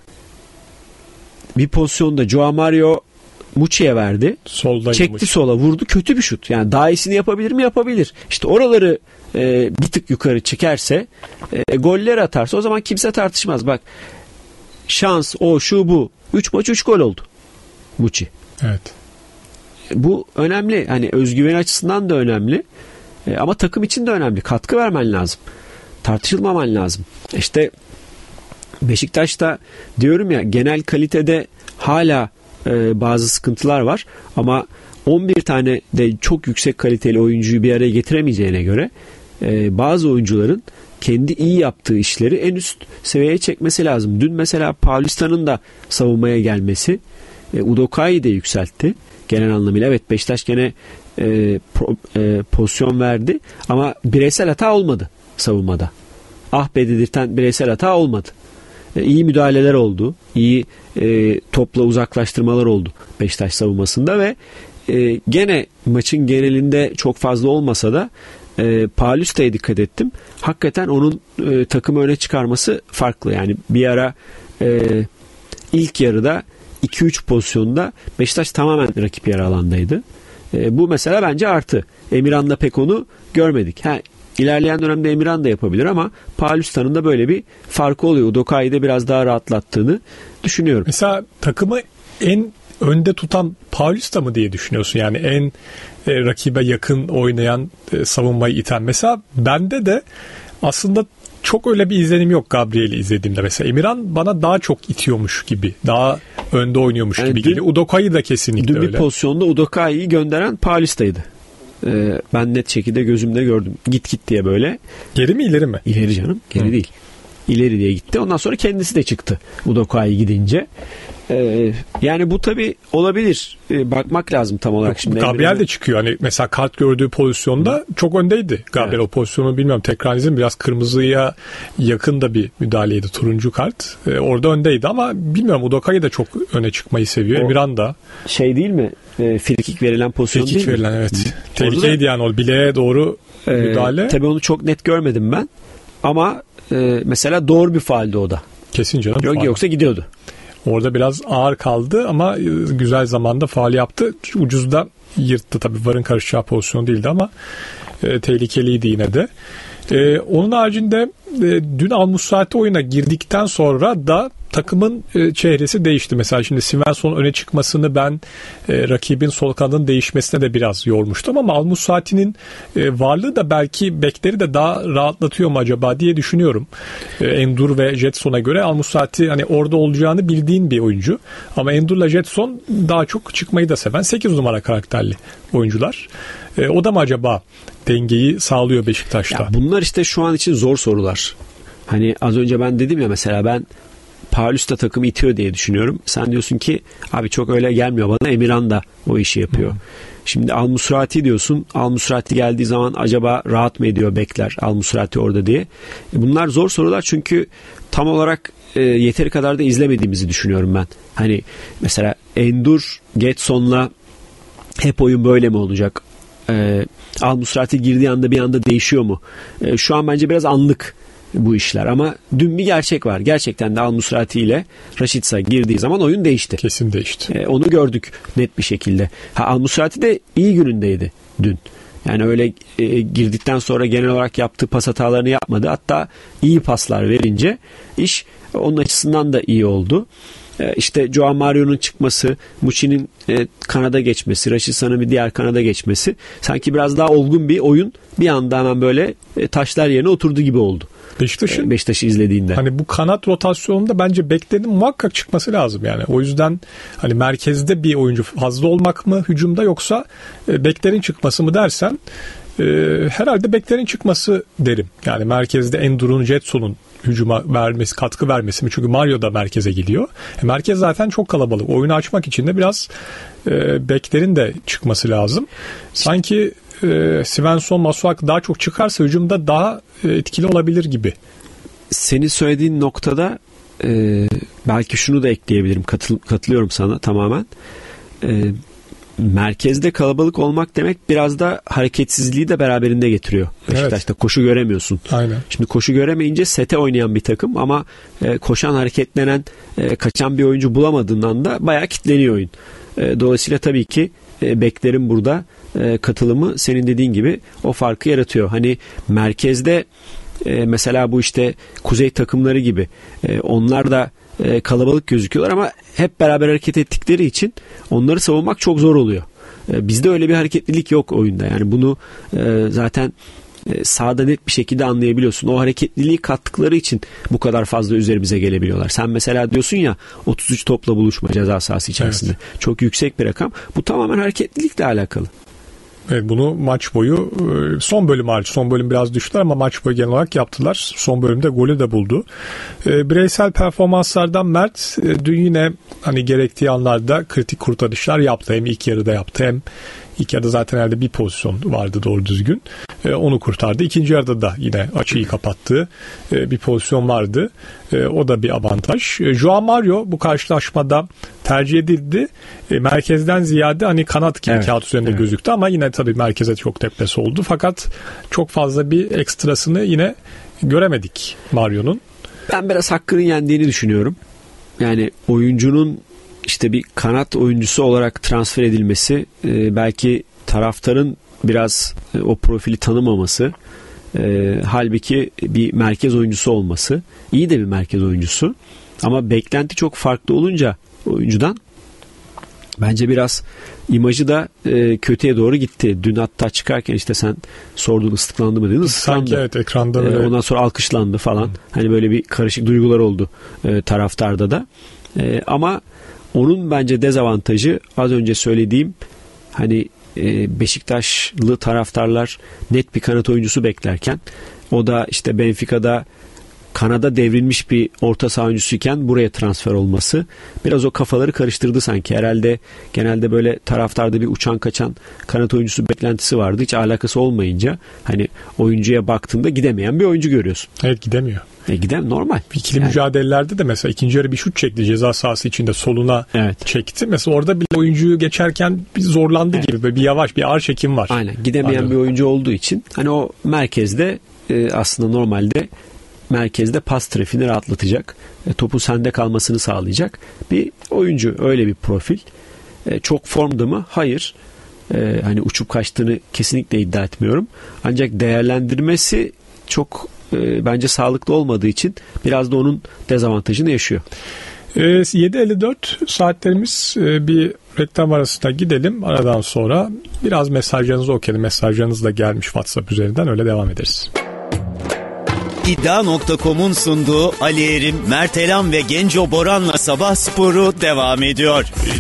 bir pozisyonda Joao Mario Muçi'ye verdi. Soldaymış. Çekti sola, vurdu, kötü bir şut. Yani daha iyisini yapabilir mi? Yapabilir. İşte oraları bir tık yukarı çekerse, golleri atarsa o zaman kimse tartışmaz. Bak, şans, o, şu, bu. 3 maç 3 gol oldu Muçi. Evet. Bu önemli. Hani özgüven açısından da önemli. Ama takım için de önemli. Katkı vermen lazım. Tartışılmaman lazım. İşte Beşiktaş'ta diyorum ya, genel kalitede hala bazı sıkıntılar var ama 11 tane de çok yüksek kaliteli oyuncuyu bir araya getiremeyeceğine göre bazı oyuncuların kendi iyi yaptığı işleri en üst seviyeye çekmesi lazım. Dün mesela Paulistan'ın da savunmaya gelmesi Udokai'yi de yükseltti genel anlamıyla. Evet, Beşiktaş gene pozisyon verdi ama bireysel hata olmadı savunmada. Ah be dedirten bireysel hata olmadı. İyi müdahaleler oldu. İyi topla uzaklaştırmalar oldu Beşiktaş savunmasında ve gene maçın genelinde çok fazla olmasa da Paulista'ya dikkat ettim. Hakikaten onun takımı öne çıkarması farklı. Yani bir ara ilk yarıda 2-3 pozisyonda Beşiktaş tamamen rakip yarı alandaydı. Bu mesela bence artı. Emirhan'da pek onu görmedik. İlerleyen dönemde Emirhan da yapabilir ama Paulista'nın da böyle bir farkı oluyor. Udokai'yi biraz daha rahatlattığını düşünüyorum. Mesela takımı en önde tutan Paulista mı diye düşünüyorsun? Yani en rakibe yakın oynayan, savunmayı iten. Mesela bende de aslında çok öyle bir izlenim yok Gabriel'i izlediğimde. Mesela Emirhan bana daha çok itiyormuş gibi. Daha önde oynuyormuş gibi geliyor. Udokai da kesinlikle öyle. Dün bir pozisyonda Udokai'yi gönderen Paulista'ydı. Ben net şekilde gözümde gördüm. Git diye böyle. Geri mi ileri mi? İleri canım. Geri değil. İleri diye gitti. Ondan sonra kendisi de çıktı Udokai'yi gidince. Yani bu tabii olabilir. Bakmak lazım tam olarak. Şimdi Gabriel de çıkıyor. Hani mesela kart gördüğü pozisyonda çok öndeydi. Gabriel evet. O pozisyonu bilmiyorum. Tekrar izledim. Biraz kırmızıya yakın da bir müdahaleydi. Turuncu kart. Orada öndeydi ama bilmiyorum. Udokai de çok öne çıkmayı seviyor. Emirhan da. Şey değil mi? Frikik verilen pozisyon değil mi? Frikik verilen evet. Tehlikeydi yani o bileğe doğru müdahale. Tabii onu çok net görmedim ben. Ama mesela doğru bir faaldi o da. Kesin canım. Yoksa gidiyordu. Orada biraz ağır kaldı ama güzel zamanda faul yaptı. Ucuzda yırttı tabii. VAR'ın karışacağı pozisyon değildi ama tehlikeliydi yine de. Onun haricinde dün Al-Musrati oyuna girdikten sonra da takımın çehresi değişti. Mesela şimdi Svensson öne çıkmasını ben rakibin sol kanadının değişmesine de biraz yormuştum ama Al-Musrati'nin varlığı da belki bekleri de daha rahatlatıyor mu acaba diye düşünüyorum. Endur ve Jetson'a göre Al-Musrati hani orada olacağını bildiğin bir oyuncu. Ama Endur'la Jetson daha çok çıkmayı da seven 8 numara karakterli oyuncular. O da mı acaba dengeyi sağlıyor Beşiktaş'ta? Ya bunlar işte şu an için zor sorular. Hani az önce ben dedim ya, mesela ben Paulista takımı itiyor diye düşünüyorum. Sen diyorsun ki abi çok öyle gelmiyor bana, Emirhan da o işi yapıyor. Şimdi Al-Musrati diyorsun. Al-Musrati geldiği zaman acaba rahat mı ediyor bekler Al-Musrati orada diye. Bunlar zor sorular çünkü tam olarak yeteri kadar da izlemediğimizi düşünüyorum ben. Hani mesela Endur, Getson'la hep oyun böyle mi olacak? Al-Musrati girdiği anda bir anda değişiyor mu? Şu an bence biraz anlık bu işler ama dün bir gerçek var. Gerçekten de Al-Musrati ile Rashica girdiği zaman oyun değişti. Kesin değişti. Onu gördük net bir şekilde. Al-Musrati de iyi günündeydi dün. Yani öyle girdikten sonra genel olarak yaptığı pas hatalarını yapmadı. Hatta iyi paslar verince iş onun açısından da iyi oldu. işte João Mario'nun çıkması, Muçi'nin kanada geçmesi, Raşitsa'nın bir diğer kanada geçmesi sanki biraz daha olgun bir oyun bir anda hemen böyle taşlar yerine oturdu gibi oldu. Beşiktaş'ı izlediğinde. Hani bu kanat rotasyonunda bence beklerin muhakkak çıkması lazım yani. O yüzden hani merkezde bir oyuncu fazla olmak mı hücumda, yoksa beklerin çıkması mı dersen herhalde beklerin çıkması derim. Yani merkezde Endur'un, Jetson'un hücuma vermesi, katkı vermesi mi? Çünkü Mario da merkeze gidiyor. Merkez zaten çok kalabalık. Oyunu açmak için de biraz beklerin de çıkması lazım. Sanki Svensson, Masuak daha çok çıkarsa hücumda daha etkili olabilir gibi. Senin söylediğin noktada belki şunu da ekleyebilirim. Katılıyorum sana tamamen. Merkezde kalabalık olmak demek biraz da hareketsizliği de beraberinde getiriyor. Beşiktaş'ta koşu göremiyorsun. Aynen. Şimdi koşu göremeyince sete oynayan bir takım ama koşan, hareketlenen, kaçan bir oyuncu bulamadığından da bayağı kilitleniyor oyun. Dolayısıyla tabii ki beklerin burada katılımı senin dediğin gibi o farkı yaratıyor. Hani merkezde mesela bu işte kuzey takımları gibi onlar da kalabalık gözüküyorlar ama hep beraber hareket ettikleri için onları savunmak çok zor oluyor. Bizde öyle bir hareketlilik yok oyunda. Yani bunu zaten sahada net bir şekilde anlayabiliyorsun. O hareketliliği kattıkları için bu kadar fazla üzerimize gelebiliyorlar. Sen mesela diyorsun ya 33 topla buluşma ceza sahası içerisinde. Evet. Çok yüksek bir rakam. Bu tamamen hareketlilikle alakalı. Evet, bunu maç boyu son bölüm hariç, son bölüm biraz düştüler ama maç boyu genel olarak yaptılar. Son bölümde golü de buldu. Bireysel performanslardan Mert dün yine hani gerektiği anlarda kritik kurtarışlar yaptı. Hem ilk yarıda yaptı, hem ilk yarıda zaten herhalde bir pozisyon vardı doğru düzgün. Onu kurtardı. İkinci yarıda da yine açıyı kapattığı bir pozisyon vardı. O da bir avantaj. João Mario bu karşılaşmada tercih edildi. Merkezden ziyade hani kanat gibi kağıt üzerinde gözüktü ama yine tabii merkeze çok teplesi oldu. Fakat çok fazla bir ekstrasını yine göremedik Mario'nun. Ben biraz hakkının yendiğini düşünüyorum. Yani oyuncunun işte bir kanat oyuncusu olarak transfer edilmesi, belki taraftarın biraz o profili tanımaması, halbuki bir merkez oyuncusu olması, iyi de bir merkez oyuncusu ama beklenti çok farklı olunca oyuncudan bence biraz imajı da kötüye doğru gitti. Dün hatta çıkarken işte sen sordun ıslıklandı mı dedin. Islıklandı. Sanki evet, ekranda böyle. Ondan sonra alkışlandı falan. Hani böyle bir karışık duygular oldu taraftarda da. Ama onun bence dezavantajı az önce söylediğim, hani Beşiktaşlı taraftarlar net bir kanat oyuncusu beklerken o da işte Benfica'da kanada devrilmiş bir orta saha oyuncusuyken buraya transfer olması biraz o kafaları karıştırdı sanki. Herhalde genelde böyle taraftarda bir uçan kaçan kanat oyuncusu beklentisi vardı. Hiç alakası olmayınca hani oyuncuya baktığında gidemeyen bir oyuncu görüyorsun. Evet, gidemiyor. Gidem normal. İkili mücadelelerde de mesela ikinci yarı bir şut çekti ceza sahası içinde, soluna çekti. Mesela orada bir oyuncuyu geçerken bir zorlandı gibi, böyle bir yavaş, bir ağır çekim var. Aynen, gidemeyen bir oyuncu olduğu için hani o merkezde aslında normalde merkezde pas trafiğini rahatlatacak, topu sende kalmasını sağlayacak bir oyuncu, öyle bir profil. Çok formda mı? Hayır. Hani uçup kaçtığını kesinlikle iddia etmiyorum. Ancak değerlendirmesi çok bence sağlıklı olmadığı için biraz da onun dezavantajını yaşıyor. 7.54 saatlerimiz, bir reklam arasına gidelim. Aradan sonra biraz mesajlarınızı okuyalım. Mesajlarınız da gelmiş WhatsApp üzerinden, öyle devam ederiz. İddia.com'un sunduğu Ali Erim, Mert Elam ve Genco Boran'la Sabah Sporu devam ediyor.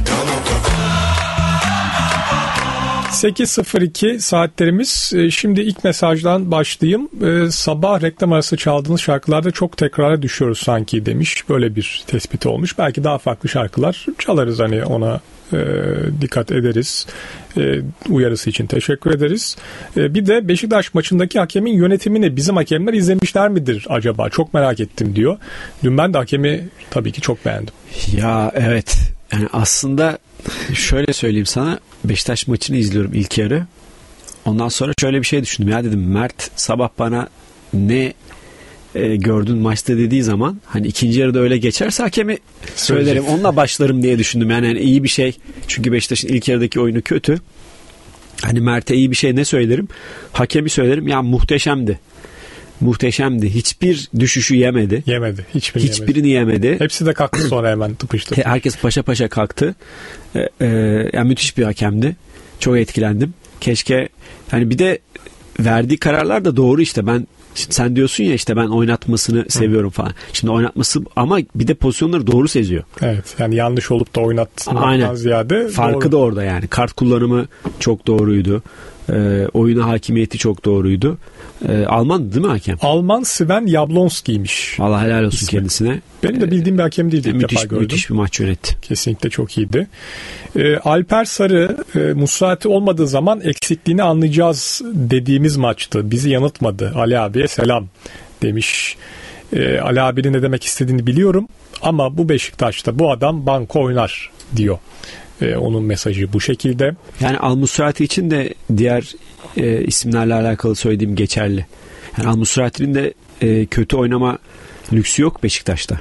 8.02 saatlerimiz. Şimdi ilk mesajdan başlayayım. Sabah reklam arası çaldığınız şarkılarda çok tekrara düşüyoruz sanki demiş. Böyle bir tespit olmuş. Belki daha farklı şarkılar çalarız, hani ona dikkat ederiz. Uyarısı için teşekkür ederiz. Bir de Beşiktaş maçındaki hakemin yönetimini bizim hakemler izlemişler midir acaba? Çok merak ettim diyor. Dün ben de hakemi tabii ki çok beğendim. Ya evet. Yani aslında şöyle söyleyeyim sana, Beşiktaş maçını izliyorum ilk yarı. Ondan sonra şöyle bir şey düşündüm. Ya dedim, Mert sabah bana ne gördün maçta dediği zaman hani ikinci yarıda öyle geçerse hakemi söylerim, onunla başlarım diye düşündüm. Yani iyi bir şey. Çünkü Beşiktaş'ın ilk yarıdaki oyunu kötü. Hani Mert'e iyi bir şey ne söylerim? Hakemi söylerim. Ya muhteşemdi. muhteşemdi. Hiçbir düşüşü yemedi. Hiçbirini yemedi. Hepsi de kalktı sonra hemen tıpıştı. Herkes paşa paşa kalktı. Yani müthiş bir hakemdi. Çok etkilendim. Keşke yani bir de verdiği kararlar da doğru işte. Sen diyorsun ya işte ben oynatmasını seviyorum falan. Şimdi oynatması ama bir de pozisyonları doğru seziyor. Evet. Yani yanlış olup da oynattığından ziyade farkı doğru. Da orada yani. Kart kullanımı çok doğruydu. Oyuna hakimiyeti çok doğruydu. Alman değil mi hakem? Alman Sven Jablonski'ymiş. Allah helal olsun kendisine. Benim de bildiğim bir hakem değildi. İlk defa gördüm. Müthiş bir maç yönetti. Kesinlikle çok iyiydi. Alper Sarı Musrati olmadığı zaman eksikliğini anlayacağız dediğimiz maçtı. Bizi yanıltmadı. Ali abiye selam demiş. Ali abinin ne demek istediğini biliyorum ama bu Beşiktaş'ta bu adam banko oynar diyor. Onun mesajı bu şekilde. Yani Al Musrati için de diğer isimlerle alakalı söylediğim geçerli. Yani Al Musrati'nin de kötü oynama lüksü yok Beşiktaş'ta.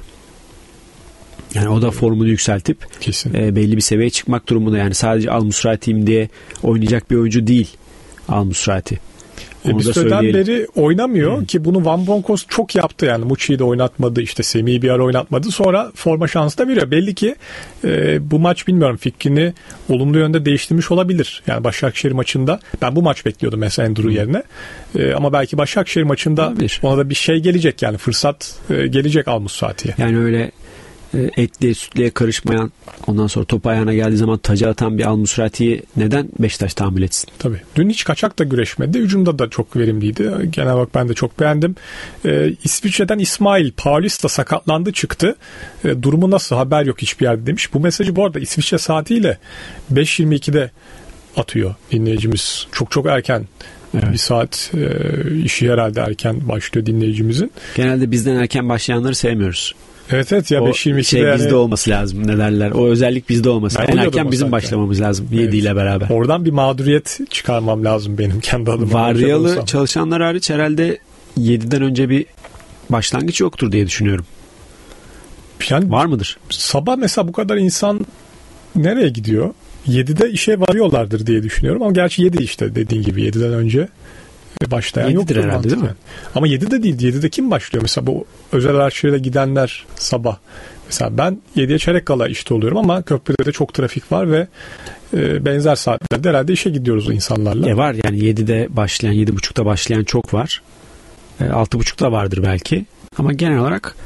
Yani o da formunu yükseltip belli bir seviyeye çıkmak durumunda. Yani sadece Al Musrati'yim diye oynayacak bir oyuncu değil Al Musrati. Bir süreden beri oynamıyor ki bunu Van Bronckhorst çok yaptı yani. Muçi'yi de oynatmadı, işte Semih'i bir ara oynatmadı. Sonra forma şansı da veriyor. Belli ki bu maç bilmiyorum fikrini olumlu yönde değiştirmiş olabilir. Yani Başakşehir maçında ben bu maç bekliyordum mesela Enduru yerine. Ama belki Başakşehir maçında ona da bir şey gelecek yani fırsat gelecek Al Musrati'ye. Yani öyle etliye sütlüye karışmayan, ondan sonra top ayağına geldiği zaman taca atan bir Al Musrati'yi neden Beşiktaş tahammül etsin? Tabii. Dün hiç kaçak da güreşmedi. Hücumda da çok verimliydi. Genel olarak ben de çok beğendim. İsviçre'den İsmail Paulista sakatlandı çıktı. Durumu nasıl? Haber yok hiçbir yerde demiş. Bu mesajı bu arada İsviçre saatiyle 5.22'de atıyor dinleyicimiz. Çok çok erken. Evet. Bir saat işi herhalde erken başlıyor dinleyicimizin. Genelde bizden erken başlayanları sevmiyoruz. Evet ya 5.22'de şey yani... bizde olması lazım ne derler. O özellik bizde olması. En erken bizim başlamamız lazım 7 ile beraber. Oradan bir mağduriyet çıkarmam lazım benim kendi adıma. Vardiyalı çalışanlar hariç herhalde 7'den önce bir başlangıç yoktur diye düşünüyorum. Yani var mıdır? Sabah mesela bu kadar insan nereye gidiyor? 7'de işe varıyorlardır diye düşünüyorum ama gerçi 7 işte dediğin gibi 7'den önce başlayan yoktur herhalde değil mi? Ama 7'de değil. 7'de kim başlıyor? Mesela bu özel araçlarıyla gidenler sabah. Mesela ben 7'ye çeyrek kala işte oluyorum ama köprüde de çok trafik var ve benzer saatlerde herhalde işe gidiyoruz o insanlarla. Var yani 7'de başlayan, 7.30'da başlayan çok var. 6.30'da vardır belki. Ama genel olarak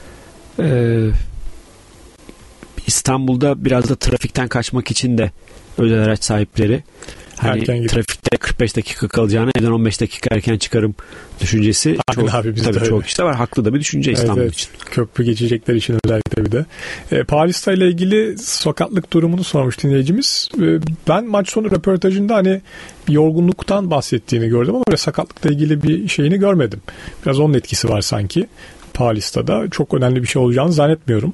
İstanbul'da biraz da trafikten kaçmak için de özel araç sahipleri hani trafikte 45 dakika kalacağına evden 15 dakika erken çıkarım düşüncesi çok işte var. Haklı da bir düşünce İstanbul için. Köprü geçecekler için özellikle bir de. Paulista ile ilgili sakatlık durumunu sormuş dinleyicimiz. Ben maç sonu röportajında hani bir yorgunluktan bahsettiğini gördüm ama böyle sakatlıkla ilgili bir şeyini görmedim. Biraz onun etkisi var sanki. Paulista'da çok önemli bir şey olacağını zannetmiyorum.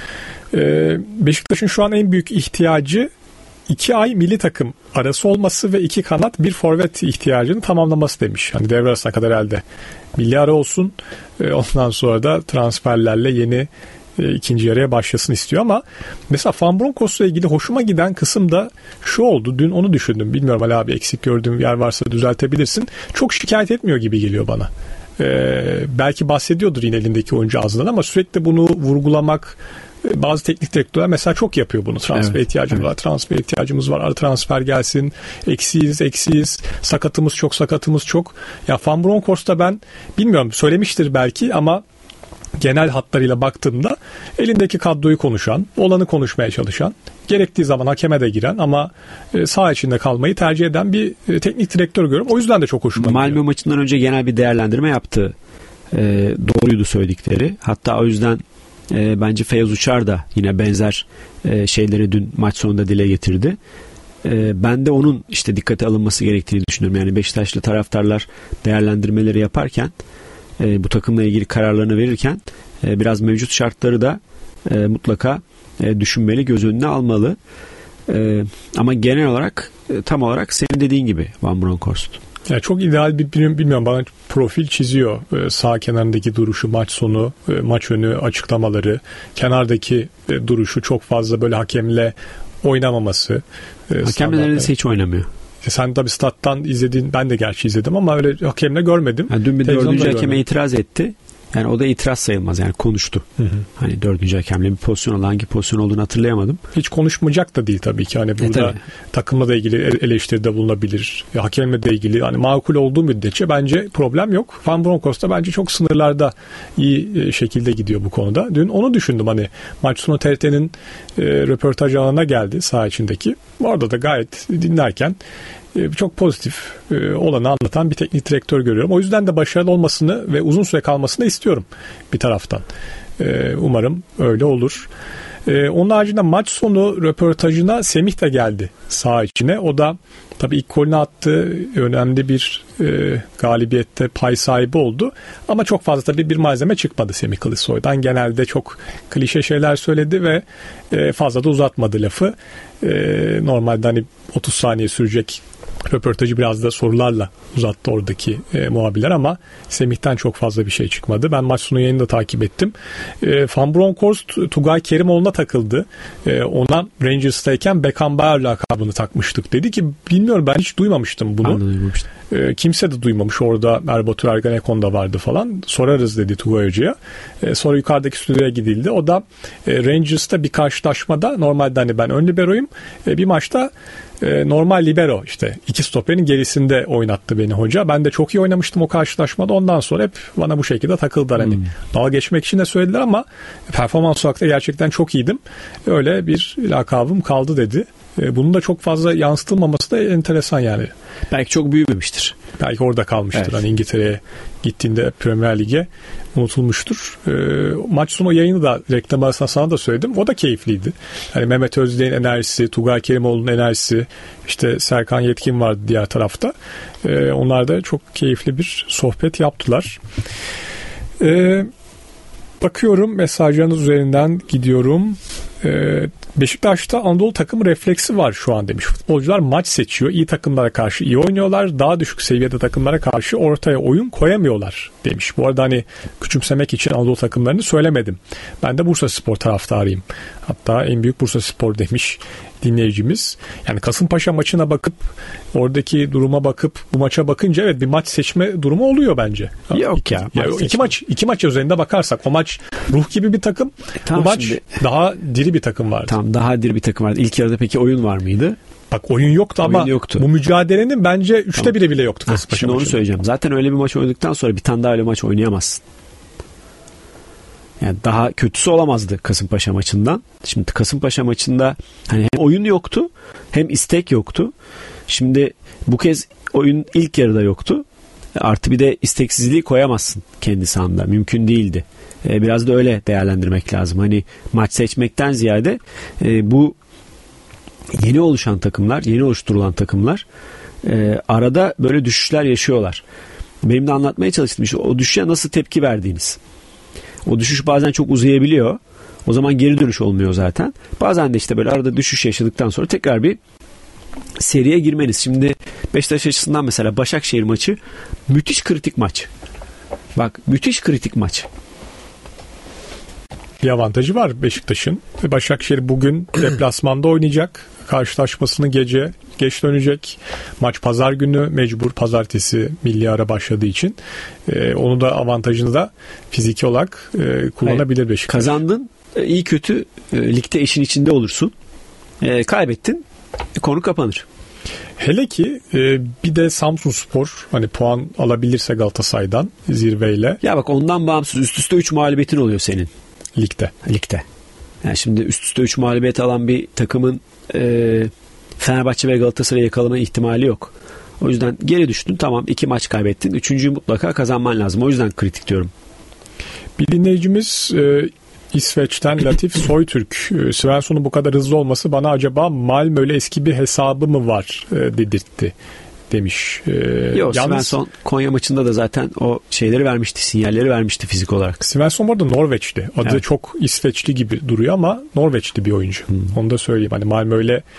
Beşiktaş'ın şu an en büyük ihtiyacı 2 ay milli takım arası olması ve 2 kanat bir forvet ihtiyacını tamamlaması demiş. Hani devre arasına kadar elde milli ara olsun. Ondan sonra da transferlerle yeni ikinci yarıya başlasın istiyor ama mesela Van Bronckhorst'la ilgili hoşuma giden kısım da şu oldu. Dün onu düşündüm. Bilmiyorum Ali abi eksik gördüğüm yer varsa düzeltebilirsin. Çok şikayet etmiyor gibi geliyor bana. Belki bahsediyordur yine elindeki oyuncu ağzından ama sürekli bunu vurgulamak bazı teknik direktörler mesela çok yapıyor bunu. Transfer ihtiyacımız var. Transfer ihtiyacımız var. Ara transfer gelsin. Eksiyiz. Sakatımız çok. Ya Van Bronckhorst'ta ben bilmiyorum söylemiştir belki ama genel hatlarıyla baktığımda elindeki kadroyu konuşan, olanı konuşmaya çalışan, gerektiği zaman hakeme de giren ama saha içinde kalmayı tercih eden bir teknik direktör görüyorum. O yüzden de çok hoşuma gidiyor. Malmö maçından önce genel bir değerlendirme yaptı. Doğruydu söyledikleri. Hatta o yüzden bence Feyyaz Uçar da yine benzer şeyleri dün maç sonunda dile getirdi. Ben de onun işte dikkate alınması gerektiğini düşünüyorum. Yani Beşiktaşlı taraftarlar değerlendirmeleri yaparken bu takımla ilgili kararlarını verirken biraz mevcut şartları da mutlaka düşünmeli, göz önüne almalı. Ama genel olarak tam olarak senin dediğin gibi Van Bronckhorst. Yani çok ideal bir bilmiyorum bana profil çiziyor. Sağ kenarındaki duruşu, maç sonu, maç önü açıklamaları, kenardaki duruşu çok fazla böyle hakemle oynamaması. Hakemle neredeyse hiç oynamıyor. Sen tabii stat'tan izledin, ben de gerçi izledim ama öyle hakemle görmedim. Yani dün bir Televizyonda 4. hakeme görmedim. itiraz etti. Yani o da itiraz sayılmaz, yani konuştu. Hani 4. hakemle bir pozisyon oldu. Hangi pozisyon olduğunu hatırlayamadım. Hiç konuşmayacak da değil tabii ki. Hani burada tabii. takımla da ilgili eleştiride bulunabilir. Hakemle de ilgili hani makul olduğu müddetçe bence problem yok. Van Bronckhorst da bence çok sınırlarda iyi şekilde gidiyor bu konuda. Dün onu düşündüm, hani maç sonu TRT'nin röportaj alanına geldi saha içindeki. Orada da gayet dinlerken çok pozitif olanı anlatan bir teknik direktör görüyorum. O yüzden de başarılı olmasını ve uzun süre kalmasını istiyorum bir taraftan. Umarım öyle olur. Onun haricinde maç sonu röportajına Semih de geldi saha içine. O da tabii ilk golünü attı. Önemli bir galibiyette pay sahibi oldu. Ama çok fazla tabii bir malzeme çıkmadı Semih Kılıçsoy'dan. Genelde çok klişe şeyler söyledi ve fazla da uzatmadı lafı. Normalde hani 30 saniye sürecek röportajı biraz da sorularla uzattı oradaki muhabirler ama Semih'ten çok fazla bir şey çıkmadı. Ben maç sonu yayını da takip ettim. Van Bronckhorst Tugay Kerimoğlu'na takıldı. Ona Rangers'tayken Beckenbauer lakabını takmıştık dedi ki, bilmiyorum, ben hiç duymamıştım bunu. Duymamıştım. Kimse de duymamış. Orada Erbatur Ergenekon da vardı falan. Sorarız dedi Tugay Hoca'ya. Sonra yukarıdaki stüdyoya gidildi. O da Rangers'ta bir karşılaşmada, normalde hani ben ön liberoyum. Bir maçta normal libero, işte iki stoperin gerisinde oynattı beni hoca. Ben de çok iyi oynamıştım o karşılaşmada. Ondan sonra hep bana bu şekilde takıldılar. Hani dalga geçmek için de söylediler ama performans olarak da gerçekten çok iyiydim. Öyle bir lakabım kaldı dedi. Bunun da çok fazla yansıtılmaması da enteresan yani. Belki çok büyümemiştir. Belki orada kalmıştır. Evet. Hani İngiltere'ye gittiğinde Premier Lig'e unutulmuştur. Maç sonu yayını da reklam arasında sana da söyledim. O da keyifliydi. Hani Mehmet Özdey'in enerjisi, Tugay Kerimoğlu'nun enerjisi, işte Serkan Yetkin vardı diğer tarafta. Onlar da çok keyifli bir sohbet yaptılar. Bakıyorum mesajlarınız üzerinden gidiyorum. Beşiktaş'ta Anadolu takımı refleksi var şu an demiş. Futbolcular maç seçiyor. İyi takımlara karşı iyi oynuyorlar. Daha düşük seviyede takımlara karşı ortaya oyun koyamıyorlar demiş. Bu arada hani küçümsemek için Anadolu takımlarını söylemedim. Ben de Bursaspor taraftarıyım. Hatta en büyük Bursaspor demiş dinleyicimiz. Yani Kasımpaşa maçına bakıp, oradaki duruma bakıp bu maça bakınca evet bir maç seçme durumu oluyor bence. Yok ya. İki maç üzerinde bakarsak o maç ruh gibi bir takım. Bu maç daha diri bir takım vardı. Tam daha diri bir takım vardı. İlk yarıda peki oyun var mıydı? Bak oyun yoktu ama bu mücadelenin bence 3'te biri bile yoktu Kasımpaşa şimdi maçında. Onu söyleyeceğim. Zaten öyle bir maç oynadıktan sonra bir tane daha öyle maç oynayamazsın. Yani daha kötüsü olamazdı Kasımpaşa maçından. Şimdi Kasımpaşa maçında hani hem oyun yoktu hem istek yoktu. Şimdi bu kez oyun ilk yarıda yoktu. Artı bir de isteksizliği koyamazsın kendi sahanda. Mümkün değildi. Biraz da öyle değerlendirmek lazım. Hani maç seçmekten ziyade bu yeni oluşan takımlar, yeni oluşturulan takımlar arada böyle düşüşler yaşıyorlar. Benim de anlatmaya çalıştığım şey o düşüşe nasıl tepki verdiğiniz. O düşüş bazen çok uzayabiliyor. O zaman geri dönüş olmuyor zaten. Bazen de işte böyle arada düşüş yaşadıktan sonra tekrar bir seriye girmeniz. Şimdi Beşiktaş açısından mesela Başakşehir maçı müthiş kritik maç. Bak müthiş kritik maç. Bir avantajı var Beşiktaş'ın. Başakşehir bugün deplasmanda oynayacak. Karşılaşmasını geç dönecek. Maç pazar günü, mecbur pazartesi milli ara başladığı için. Onu da avantajını da fiziki olarak kullanabilir Beşiktaş. Kazandın, iyi kötü ligde işin içinde olursun. Kaybettin, konu kapanır. Hele ki bir de Samsunspor hani puan alabilirse Galatasaray'dan zirveyle. Ya bak ondan bağımsız üst üste 3 mağlubiyetin oluyor senin. Ligde. Yani şimdi üst üste 3 mağlubiyet alan bir takımın Fenerbahçe ve Galatasaray'ı yakalama ihtimali yok. O yüzden geri düştün, tamam 2 maç kaybettin. 3.'yü mutlaka kazanman lazım. O yüzden kritik diyorum. Bir dinleyicimiz İsveç'ten Latif Soytürk, Svensson'un bu kadar hızlı olması bana acaba Malmö'yle eski bir hesabı mı var dedirtti demiş. Yok, Svensson Konya maçında da zaten o şeyleri vermişti, sinyalleri vermişti fizik olarak. Svensson orada Norveçli. Adı çok İsveçli gibi duruyor ama Norveçli bir oyuncu. Onu da söyleyeyim. Hani Malmö'yle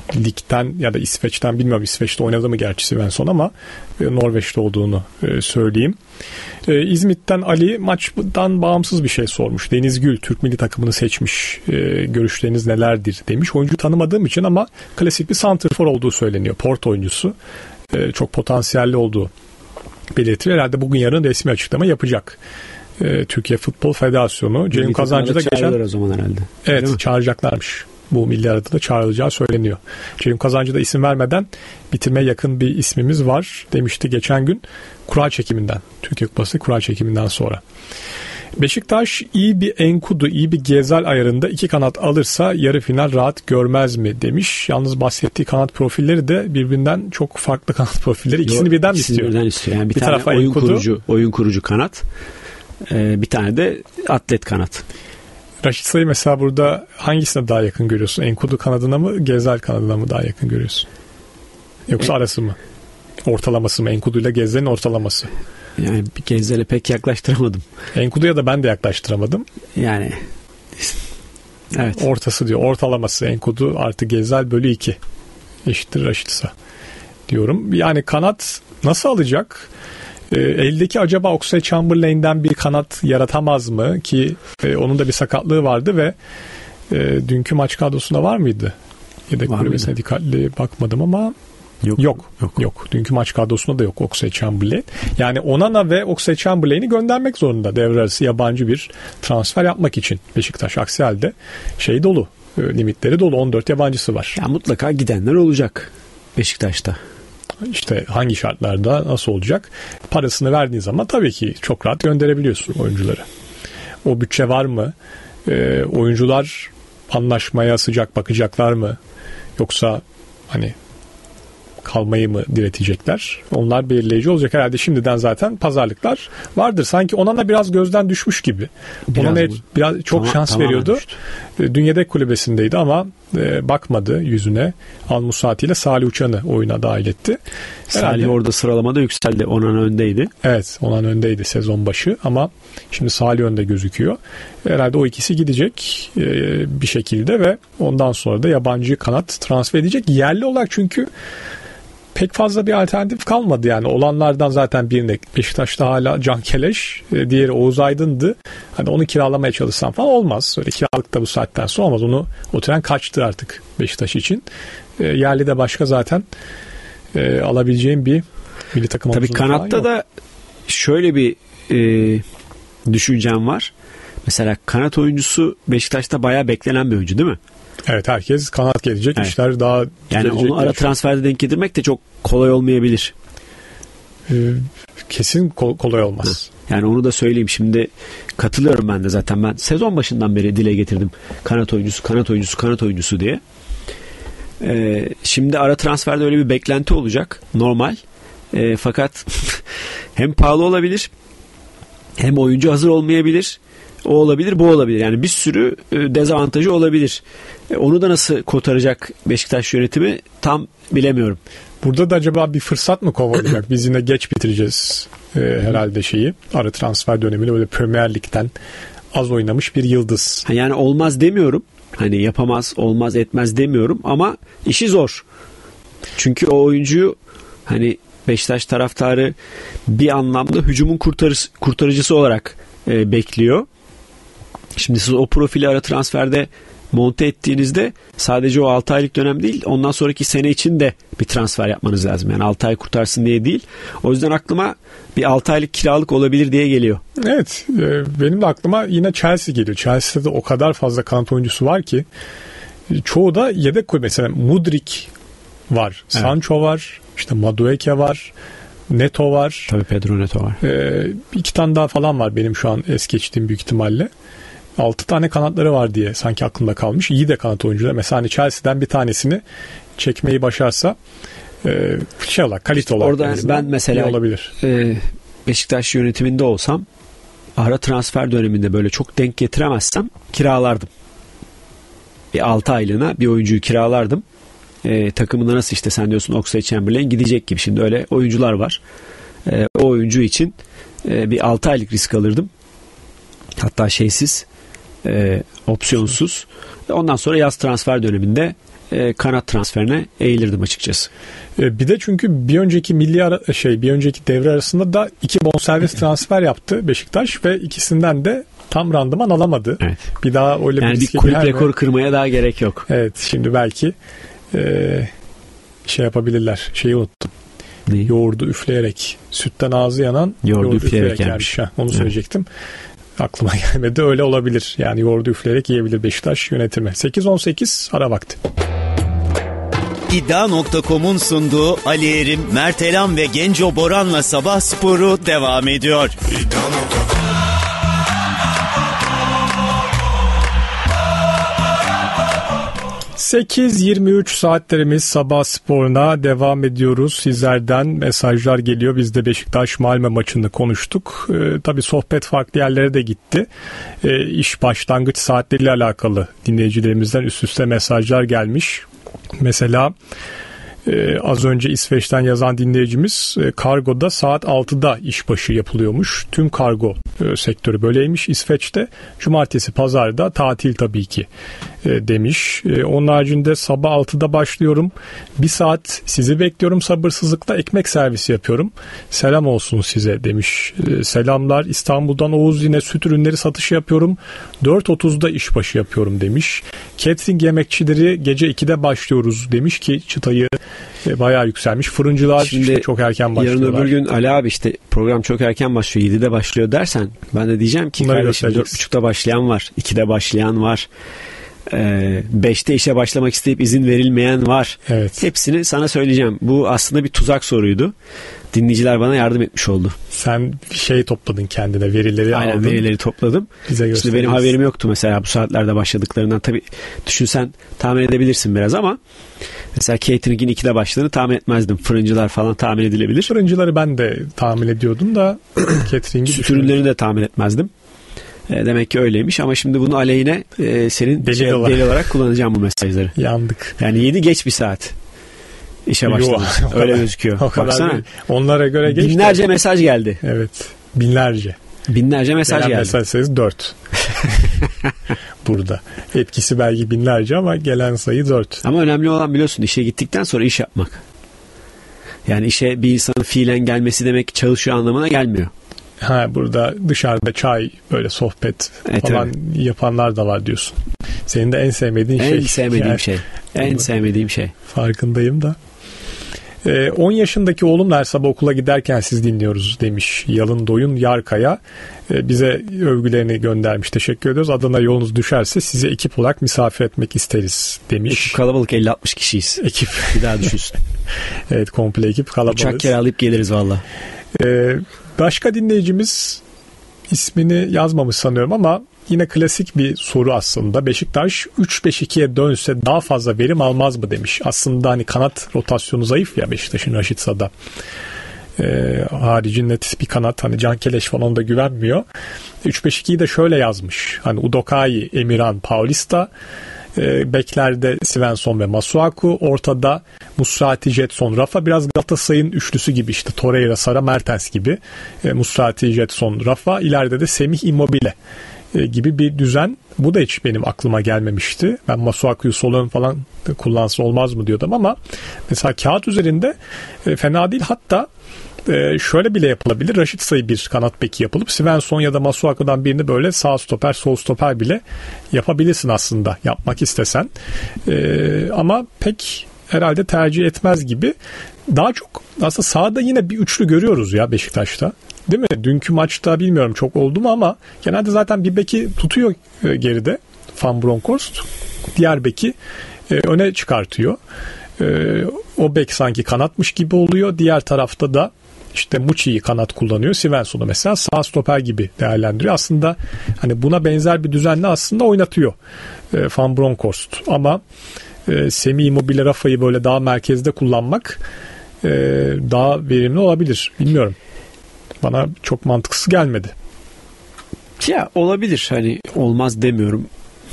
ligden ya da İsveç'ten, bilmiyorum İsveç'te oynadı mı gerçi Svensson, ama Norveç'te olduğunu söyleyeyim. İzmit'ten Ali maçtan bağımsız bir şey sormuş. Deniz Gül Türk milli takımını seçmiş. Görüşleriniz nelerdir demiş. Oyuncu tanımadığım için ama klasik bir santrfor olduğu söyleniyor. Porto oyuncusu. Çok potansiyelli olduğu belirtiliyor. Herhalde bugün yarın resmi açıklama yapacak. Türkiye Futbol Federasyonu. Ceyhun Kazancı da geçen... o zaman herhalde. Evet, çağıracaklarmış. Bu milli arada da çağrılacağı söyleniyor. Ceyhun Kazancı da isim vermeden bitirmeye yakın bir ismimiz var demişti geçen gün. Kura çekiminden. Türkiye Kupası kura çekiminden sonra. Beşiktaş iyi bir Enkudu, iyi bir Gezel ayarında 2 kanat alırsa yarı final rahat görmez mi demiş. Yalnız bahsettiği kanat profilleri de birbirinden çok farklı kanat profilleri. İkisini birden mi istiyor? Birden istiyor. Yani bir tane tarafa oyun kurucu kanat. Bir tane de atlet kanat. Raşitsa'yı mesela burada hangisine daha yakın görüyorsun? Enkudu kanadına mı, Gezel kanadına mı daha yakın görüyorsun? Yoksa arası mı? Ortalaması mı? Enkudu ile Gezel'in ortalaması. Yani Gezel'e pek yaklaştıramadım. Enkudu'ya da ben de yaklaştıramadım. Yani evet. Ortası diyor. Ortalaması Enkudu artı Gezel bölü 2 eşittir Raşitsa diyorum. Yani kanat nasıl alacak? Eldeki acaba Oxlade-Chamberlain'den bir kanat yaratamaz mı? Ki onun da bir sakatlığı vardı ve dünkü maç kadrosunda var mıydı? Yedek kulübesine dikkatli bakmadım ama yok. Dünkü maç kadrosunda da yok Oxlade-Chamberlain. Yani Onana ve Oxlade-Chamberlain'i göndermek zorunda devre arası yabancı bir transfer yapmak için Beşiktaş. Aksi halde dolu. Limitleri dolu. 14 yabancısı var. Ya mutlaka gidenler olacak Beşiktaş'ta. İşte hangi şartlarda nasıl olacak? Parasını verdiğin zaman tabii ki çok rahat gönderebiliyorsun oyuncuları. O bütçe var mı? Oyuncular anlaşmaya sıcak bakacaklar mı? Yoksa hani kalmayı mı diretecekler? Onlar belirleyici olacak herhalde. Şimdiden zaten pazarlıklar vardır. Sanki Onana biraz gözden düşmüş gibi. Biraz çok şans veriyordu. Dün yedek kulübesindeydi ama bakmadı yüzüne. Al Musati ile Salih Uçan'ı oyuna dahil etti. Salih orada sıralamada yükseldi. Onana öndeydi. Evet, Onana öndeydi sezon başı ama şimdi Salih önde gözüküyor. Herhalde o ikisi gidecek bir şekilde ve ondan sonra da yabancı kanat transfer edecek. Yerli olarak çünkü pek fazla bir alternatif kalmadı yani. Olanlardan zaten birine Beşiktaş'ta hala Can Keleş, diğeri Oğuz Aydın'dı. Hani onu kiralamaya çalışsam falan olmaz. Öyle kiralık da bu saatten sonra olmaz. O tren kaçtı artık Beşiktaş için. Yerli de başka zaten alabileceğim bir milli takım tabii kanatta da şöyle bir düşüncem var. Mesela kanat oyuncusu Beşiktaş'ta bayağı beklenen bir oyuncu değil mi? Evet, herkes kanat gelecek, evet. İşler daha yani onu ara transferde denk getirmek de çok kolay olmayabilir. Kesin kolay olmaz. Yani onu da söyleyeyim, şimdi katılıyorum ben de zaten. Ben sezon başından beri dile getirdim kanat oyuncusu diye. Şimdi ara transferde öyle bir beklenti olacak, normal. Fakat hem pahalı olabilir, hem oyuncu hazır olmayabilir. O olabilir, bu olabilir. Yani bir sürü dezavantajı olabilir. Onu da nasıl kotaracak Beşiktaş yönetimi tam bilemiyorum. Burada da acaba bir fırsat mı kovalayacak? Biz yine geç bitireceğiz herhalde ara transfer döneminde böyle Premier Lig'den az oynamış bir yıldız. Yani olmaz demiyorum. Hani yapamaz, olmaz, etmez demiyorum ama işi zor. Çünkü o oyuncuyu hani Beşiktaş taraftarı bir anlamda hücumun kurtarıcısı olarak bekliyor. Şimdi siz o profili ara transferde monte ettiğinizde sadece o 6 aylık dönem değil, ondan sonraki sene için de bir transfer yapmanız lazım. Yani 6 ay kurtarsın diye değil. O yüzden aklıma bir 6 aylık kiralık olabilir diye geliyor. Evet, benim de aklıma yine Chelsea geliyor. Chelsea'de o kadar fazla kanat oyuncusu var ki çoğu da yedek koy. Mesela Mudrik var, evet. Sancho var, işte Madueke var, Neto var. Tabii Pedro Neto var. 2 tane daha falan var benim şu an es geçtiğim büyük ihtimalle. 6 tane kanatları var diye sanki aklımda kalmış. İyi de kanat oyuncular. Mesela hani Chelsea'den bir tanesini çekmeyi başarsa kalite olarak orada ben mesela olabilir. Beşiktaş yönetiminde olsam ara transfer döneminde böyle çok denk getiremezsem kiralardım. 6 aylığına bir oyuncuyu kiralardım. Takımında nasıl işte sen diyorsun Oxlade-Chamberlain gidecek gibi. Şimdi öyle oyuncular var. O oyuncu için bir 6 aylık risk alırdım. Hatta opsiyonsuz. Ondan sonra yaz transfer döneminde kanat transferine eğilirdim açıkçası. Bir de çünkü bir önceki devre arasında da 2 bonservis transfer yaptı Beşiktaş ve ikisinden de tam randıman alamadı. Evet. Bir daha öyle yani bir kulüp rekoru kırmaya daha gerek yok. Evet, şimdi belki yapabilirler. Şeyi unuttum. Ne? Yoğurdu üfleyerek, sütten ağzı yanan yoğurdu üfleyerek yermiş. Onu söyleyecektim. Aklıma gelmedi. Öyle olabilir. Yani yoğurdu üfleyerek yiyebilir Beşiktaş yönetimi. 8-18 ara vakti. İddia.com'un sunduğu Ali Erim, Mert Elam ve Genco Boran'la Sabah Sporu devam ediyor. 8:23 saatlerimiz Sabah Spor'una devam ediyoruz. Sizlerden mesajlar geliyor. Biz de Beşiktaş-Malmö maçını konuştuk. Tabii sohbet farklı yerlere de gitti. İş başlangıç saatleriyle alakalı dinleyicilerimizden üst üste mesajlar gelmiş. Mesela az önce İsveç'ten yazan dinleyicimiz kargoda saat 6'da işbaşı yapılıyormuş. Tüm kargo sektörü böyleymiş İsveç'te. Cumartesi, pazarda tatil tabii ki demiş. Onun haricinde sabah 6'da başlıyorum. 1 saat sizi bekliyorum sabırsızlıkla, ekmek servisi yapıyorum. Selam olsun size demiş. Selamlar, İstanbul'dan Oğuz, yine süt ürünleri satışı yapıyorum. 4.30'da işbaşı yapıyorum demiş. Catering yemekçileri gece 2'de başlıyoruz demiş ki çıtayı bayağı yükselmiş. Fırıncılar işte çok erken başlıyorlar. Yarın öbür gün Ali abi işte program çok erken başlıyor, 7'de başlıyor dersen ben de diyeceğim ki bunları kardeşim 4.30'da başlayan var, 2'de başlayan var. 5'te işe başlamak isteyip izin verilmeyen var. Evet. Hepsini sana söyleyeceğim. Bu aslında bir tuzak soruydu. Dinleyiciler bana yardım etmiş oldu. Sen topladın kendine, verileri Aynen, aldın. verileri topladım. Şimdi benim haberim yoktu mesela bu saatlerde başladıklarından. Tabii düşünsen tahmin edebilirsin biraz ama mesela catering'in 2'de başladığını tahmin etmezdim. Fırıncılar falan tahmin edilebilir. Fırıncıları ben de tahmin ediyordum da catering'i süt ürünlerini de tahmin etmezdim. Demek ki öyleymiş ama şimdi bunu aleyhine senin deli olarak kullanacağım bu mesajları. Yandık. Yani 7 geç bir saat işe başladınız. Öyle gözüküyor. Baksana. Onlara göre geç. Binlerce mesaj geldi. Evet. Binlerce mesaj geldi. Mesaj sayısı 4. Burada. Etkisi belki binlerce ama gelen sayı 4. Ama önemli olan biliyorsun işe gittikten sonra iş yapmak. Yani işe bir insanın fiilen gelmesi demek çalışıyor anlamına gelmiyor. Burada dışarıda çay, böyle sohbet falan yapanlar da var diyorsun. Senin de en sevmediğin şey. En sevmediğim şey. Farkındayım da. 10 yaşındaki oğlumla her sabah okula giderken siz dinliyoruz demiş Yalın Doyun Yarkaya. Bize övgülerini göndermiş. Teşekkür ediyoruz. Adana yolunuz düşerse size ekip olarak misafir etmek isteriz demiş. Ekip kalabalık, 50-60 kişiyiz. Ekip. Bir daha düşünsün. Evet, komple ekip kalabalık. Uçak kiralayıp geliriz valla. Başka dinleyicimiz ismini yazmamış sanıyorum ama yine klasik bir soru aslında. Beşiktaş 3-5-2'ye dönse daha fazla verim almaz mı demiş. Aslında kanat rotasyonu zayıf ya Beşiktaş'ın, Raşitsa'da. Haricinde bir kanat, Can Keleş falan da güvenmiyor. 3-5-2'yi de şöyle yazmış. Udokai, Emirhan, Paulista. Beklerde Svensson ve Masuaku, ortada Musrati, Jetson, Rafa, biraz Galatasaray'ın üçlüsü gibi işte Torreira, Sara, Mertens gibi. Musrati, Jetson, Rafa, ileride de Semih, Immobile gibi bir düzen. Bu da hiç benim aklıma gelmemişti. Ben Masuaku'yu sol ön falan kullansa olmaz mı diyordum ama mesela kağıt üzerinde fena değil. Hatta şöyle bile yapılabilir. Raşitsa'yı bir kanat beki yapılıp Svensson ya da Masuaku'dan birini böyle sağ stoper, sol stoper bile yapabilirsin aslında, yapmak istesen. Ama pek herhalde tercih etmez gibi. Daha çok aslında sağda yine bir üçlü görüyoruz ya Beşiktaş'ta. Değil mi? Dünkü maçta bilmiyorum çok oldu mu ama genelde zaten bir beki tutuyor geride Van Bronckhorst. Diğer beki öne çıkartıyor. O bek sanki kanatmış gibi oluyor. Diğer tarafta da işte Muçi'yi kanat kullanıyor. Svensson'u mesela sağ stoper gibi değerlendiriyor. Aslında buna benzer bir düzenle aslında oynatıyor Van Bronckhorst. Ama Semih, Immobile, Rafa'yı böyle daha merkezde kullanmak daha verimli olabilir. Bilmiyorum. Bana çok mantıksız gelmedi. Ya olabilir. Olmaz demiyorum.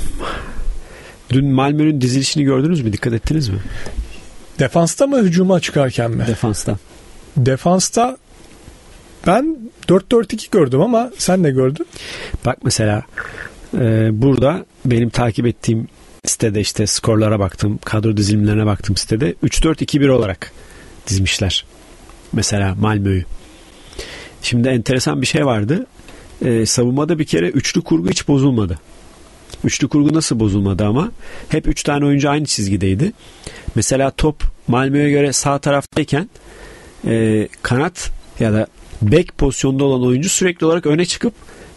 Dün Malmö'nün dizilişini gördünüz mü? Dikkat ettiniz mi? Defansta mı, hücuma çıkarken mi? Defansta ben 4-4-2 gördüm ama sen ne gördün? Bak mesela burada benim takip ettiğim sitede işte skorlara baktım, kadro dizilimlerine baktım sitede. 3-4-2-1 olarak dizmişler. Mesela Malmö'yü. Şimdi enteresan bir şey vardı. Savunmada bir kere üçlü kurgu hiç bozulmadı. Üçlü kurgu nasıl bozulmadı ama? Hep 3 tane oyuncu aynı çizgideydi. Mesela top Malmö'ye göre sağ taraftayken kanat ya da bek pozisyonda olan oyuncu sürekli olarak öne çıkıp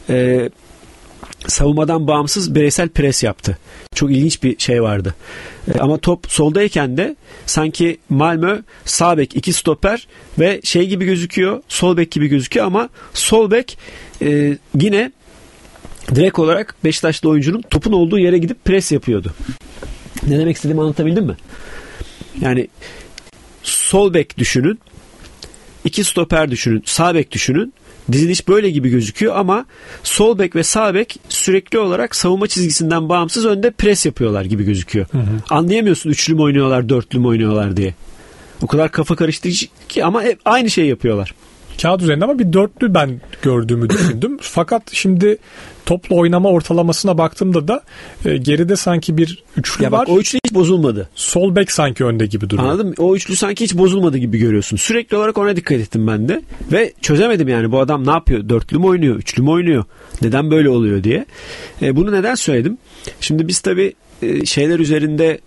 savunmadan bağımsız bireysel pres yaptı. Çok ilginç bir şey vardı. Ama top soldayken de sanki Malmö sağ bek, 2 stoper ve şey gibi gözüküyor, sol bek gibi gözüküyor ama sol bek yine direkt olarak Beşiktaşlı oyuncunun topun olduğu yere gidip pres yapıyordu. Ne demek istediğimi anlatabildim mi? Yani sol bek düşünün, 2 stoper düşünün, sağ bek düşünün. Diziliş böyle gibi gözüküyor ama sol bek ve sağ bek sürekli olarak savunma çizgisinden bağımsız önde pres yapıyorlar gibi gözüküyor. Hı hı. Anlayamıyorsun üçlü mü oynuyorlar, dörtlü mü oynuyorlar diye. O kadar kafa karıştırıcı ki ama hep aynı şeyi yapıyorlar. Kağıt üzerinde ama bir dörtlü ben gördüğümü düşündüm. Fakat şimdi toplu oynama ortalamasına baktığımda da geride sanki bir üçlü ya var. Bak, o üçlü hiç bozulmadı. Sol bek sanki önde gibi duruyor. Anladın mı? O üçlü sanki hiç bozulmadı gibi görüyorsun. Sürekli olarak ona dikkat ettim ben de. Ve çözemedim yani bu adam ne yapıyor? Dörtlü mü oynuyor? Üçlü mü oynuyor? Neden böyle oluyor diye. Bunu neden söyledim? Şimdi biz tabii şeyler üzerinde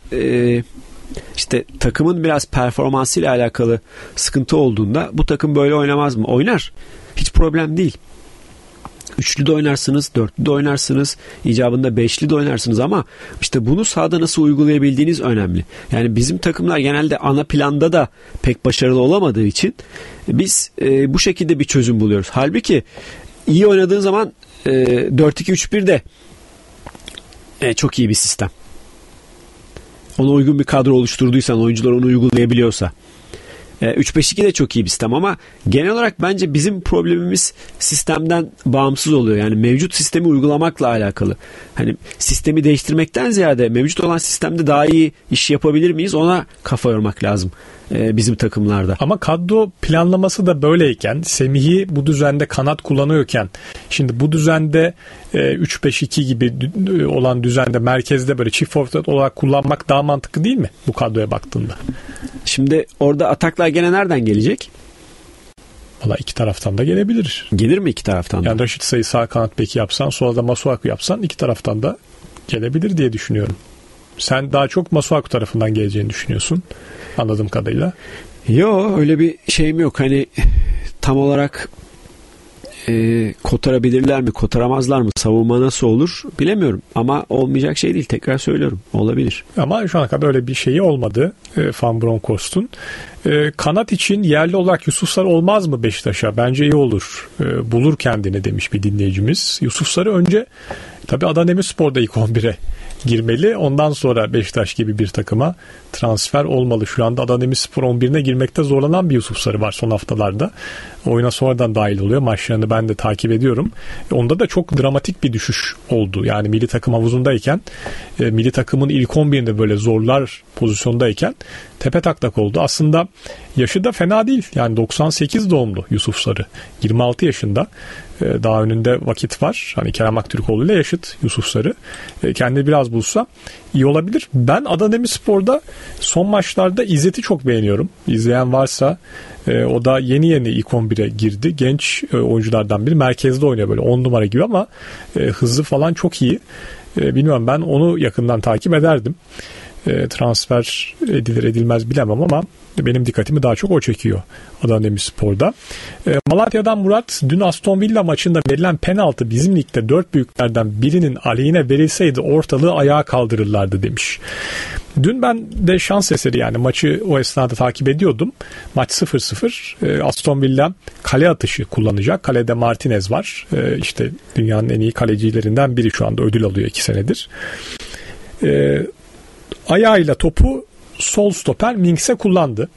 işte takımın biraz performansıyla alakalı sıkıntı olduğunda bu takım böyle oynamaz mı? Oynar. Hiç problem değil. Üçlü de oynarsınız, dörtlü de oynarsınız, icabında beşli de oynarsınız ama işte bunu sahada nasıl uygulayabildiğiniz önemli. Yani bizim takımlar genelde ana planda da pek başarılı olamadığı için biz bu şekilde bir çözüm buluyoruz. Halbuki iyi oynadığın zaman 4-2-3-1 de çok iyi bir sistem. Ona uygun bir kadro oluşturduysan, oyuncular onu uygulayabiliyorsa. 3-5-2 de çok iyi bir sistem ama genel olarak bence bizim problemimiz sistemden bağımsız oluyor. Yani mevcut sistemi uygulamakla alakalı. Hani sistemi değiştirmekten ziyade mevcut olan sistemde daha iyi iş yapabilir miyiz? Ona kafa yormak lazım bizim takımlarda. Ama kadro planlaması da böyleyken, Semih'i bu düzende kanat kullanıyorken, şimdi bu düzende 3-5-2 gibi olan düzende merkezde böyle çift forvet olarak kullanmak daha mantıklı değil mi bu kadroya baktığında? Şimdi orada ataklar gene nereden gelecek? Valla iki taraftan da gelebilir. Gelir mi iki taraftan da? Yani Raşit Say'ı sağ kanat beki yapsan, sonra da Masuaku yapsan iki taraftan da gelebilir diye düşünüyorum. Sen daha çok Masuaku tarafından geleceğini düşünüyorsun anladığım kadarıyla. Yok, öyle bir şeyim yok. Hani tam olarak kotarabilirler mi, kotaramazlar mı, savunma nasıl olur bilemiyorum. Ama olmayacak şey değil, tekrar söylüyorum. Olabilir. Ama şu ana kadar öyle bir şeyi olmadı Van Bronckhorst'un. Kanat için yerli olarak Yusuf Sarı olmaz mı Beşiktaş'a? Bence iyi olur. Bulur kendini demiş bir dinleyicimiz. Yusuf Sarı önce tabii Adana Demirspor'da ilk 11'e girmeli. Ondan sonra Beşiktaş gibi bir takıma transfer olmalı. Şu anda Adana Demirspor 11'ine girmekte zorlanan bir Yusuf Sarı var son haftalarda. Oyuna sonradan dahil oluyor. Maçlarını ben de takip ediyorum. Onda da çok dramatik bir düşüş oldu. Yani milli takım havuzundayken, milli takımın ilk 11'inde böyle zorlar pozisyondayken tepe taklak oldu. Aslında yaşı da fena değil. Yani 98 doğumlu Yusuf Sarı. 26 yaşında. Daha önünde vakit var. Hani Kerem Aktürkoğlu ile yaşıt Yusuf Sarı. Kendini biraz bulsa iyi olabilir. Ben Adana Demirspor'da son maçlarda İzzet'i çok beğeniyorum. İzleyen varsa o da yeni ilk 11'e girdi. Genç oyunculardan biri. Merkezde oynuyor böyle 10 numara gibi ama hızlı falan çok iyi. Bilmiyorum, ben onu yakından takip ederdim. Transfer edilir edilmez bilemem ama benim dikkatimi daha çok o çekiyor Adana Demirspor'da. Malatya'dan Murat, dün Aston Villa maçında verilen penaltı bizim ligde 4 büyüklerden birinin aleyhine verilseydi ortalığı ayağa kaldırırlardı demiş. Dün ben de şans eseri yani maçı o esnada takip ediyordum. Maç 0-0. Aston Villa kale atışı kullanacak. Kalede Martinez var. İşte dünyanın en iyi kalecilerinden biri, şu anda ödül alıyor 2 senedir. Ayağıyla topu sol stoper Minks'e kullandı.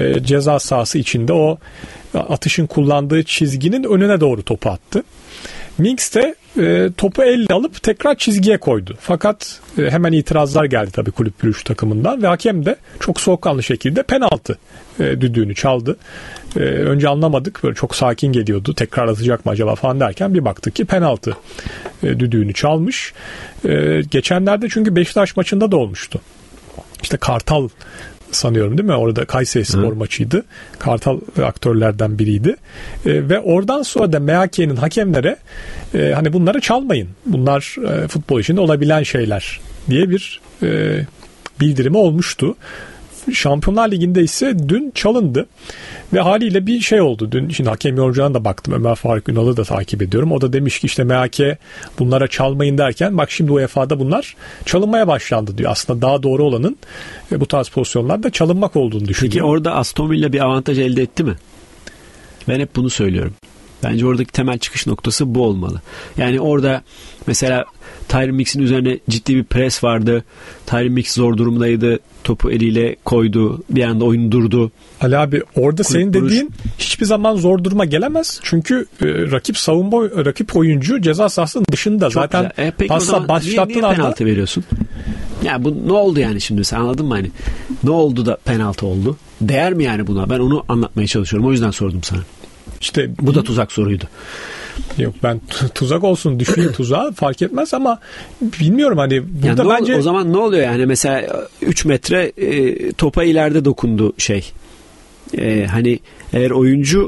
Ceza sahası içinde o atışın kullandığı çizginin önüne doğru topu attı. Minks de topu elle alıp tekrar çizgiye koydu. Fakat hemen itirazlar geldi tabii Kulüp Brugge takımından ve hakem de çok soğukkanlı şekilde penaltı düdüğünü çaldı. Önce anlamadık, böyle çok sakin geliyordu, tekrar atacak mı acaba falan derken bir baktık ki penaltı düdüğünü çalmış. Geçenlerde çünkü Beşiktaş maçında da olmuştu. İşte Kartal sanıyorum değil mi? Orada Kayserispor maçıydı. Kartal aktörlerden biriydi. Ve oradan sonra da MHK'nin hakemlere hani bunları çalmayın. Bunlar futbol içinde olabilen şeyler diye bir bildirimi olmuştu. Şampiyonlar Ligi'nde ise dün çalındı ve haliyle bir şey oldu. Dün şimdi hakem yorumcularına da baktım. Ömer Faruk Ünal'ı da takip ediyorum. O da demiş ki işte MHK bunlara çalmayın derken bak şimdi UEFA'da bunlar çalınmaya başlandı diyor. Aslında daha doğru olanın bu tarz pozisyonlarda çalınmak olduğunu düşünüyor. Peki orada Aston Villa bir avantaj elde etti mi? Ben hep bunu söylüyorum. Bence oradaki temel çıkış noktası bu olmalı. Yani orada mesela Tyron Mix'in üzerine ciddi bir pres vardı. Tyron Mix zor durumdaydı. Topu eliyle koydu. Bir anda oyun durdu. Ali abi orada senin dediğin hiçbir zaman zor duruma gelemez. Çünkü rakip oyuncu ceza sahasının dışında. Çok zaten pasla başlattığın niye penaltı veriyorsun? Ya bu ne oldu yani şimdi, sen anladın mı hani? Ne oldu da penaltı oldu? Değer mi yani buna? Ben onu anlatmaya çalışıyorum. O yüzden sordum sana. İşte bu da tuzak soruydu. Yok, ben tuzak olsun düşeyim tuzağa fark etmez ama bilmiyorum hani burada yani bence o zaman ne oluyor yani mesela 3 metre topa ileride dokundu şey. Hani eğer oyuncu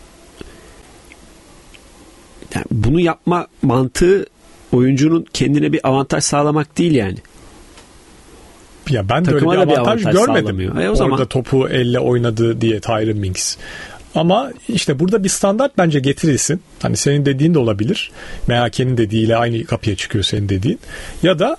yani bunu yapma mantığı oyuncunun kendine bir avantaj sağlamak değil yani. Ya ben de öyle bir avantaj görmedim. O orada zaman topu elle oynadı diye Tyron Mings. Ama işte burada bir standart bence getirilsin. Hani senin dediğin de olabilir. MHK'nin dediğiyle aynı kapıya çıkıyor senin dediğin. Ya da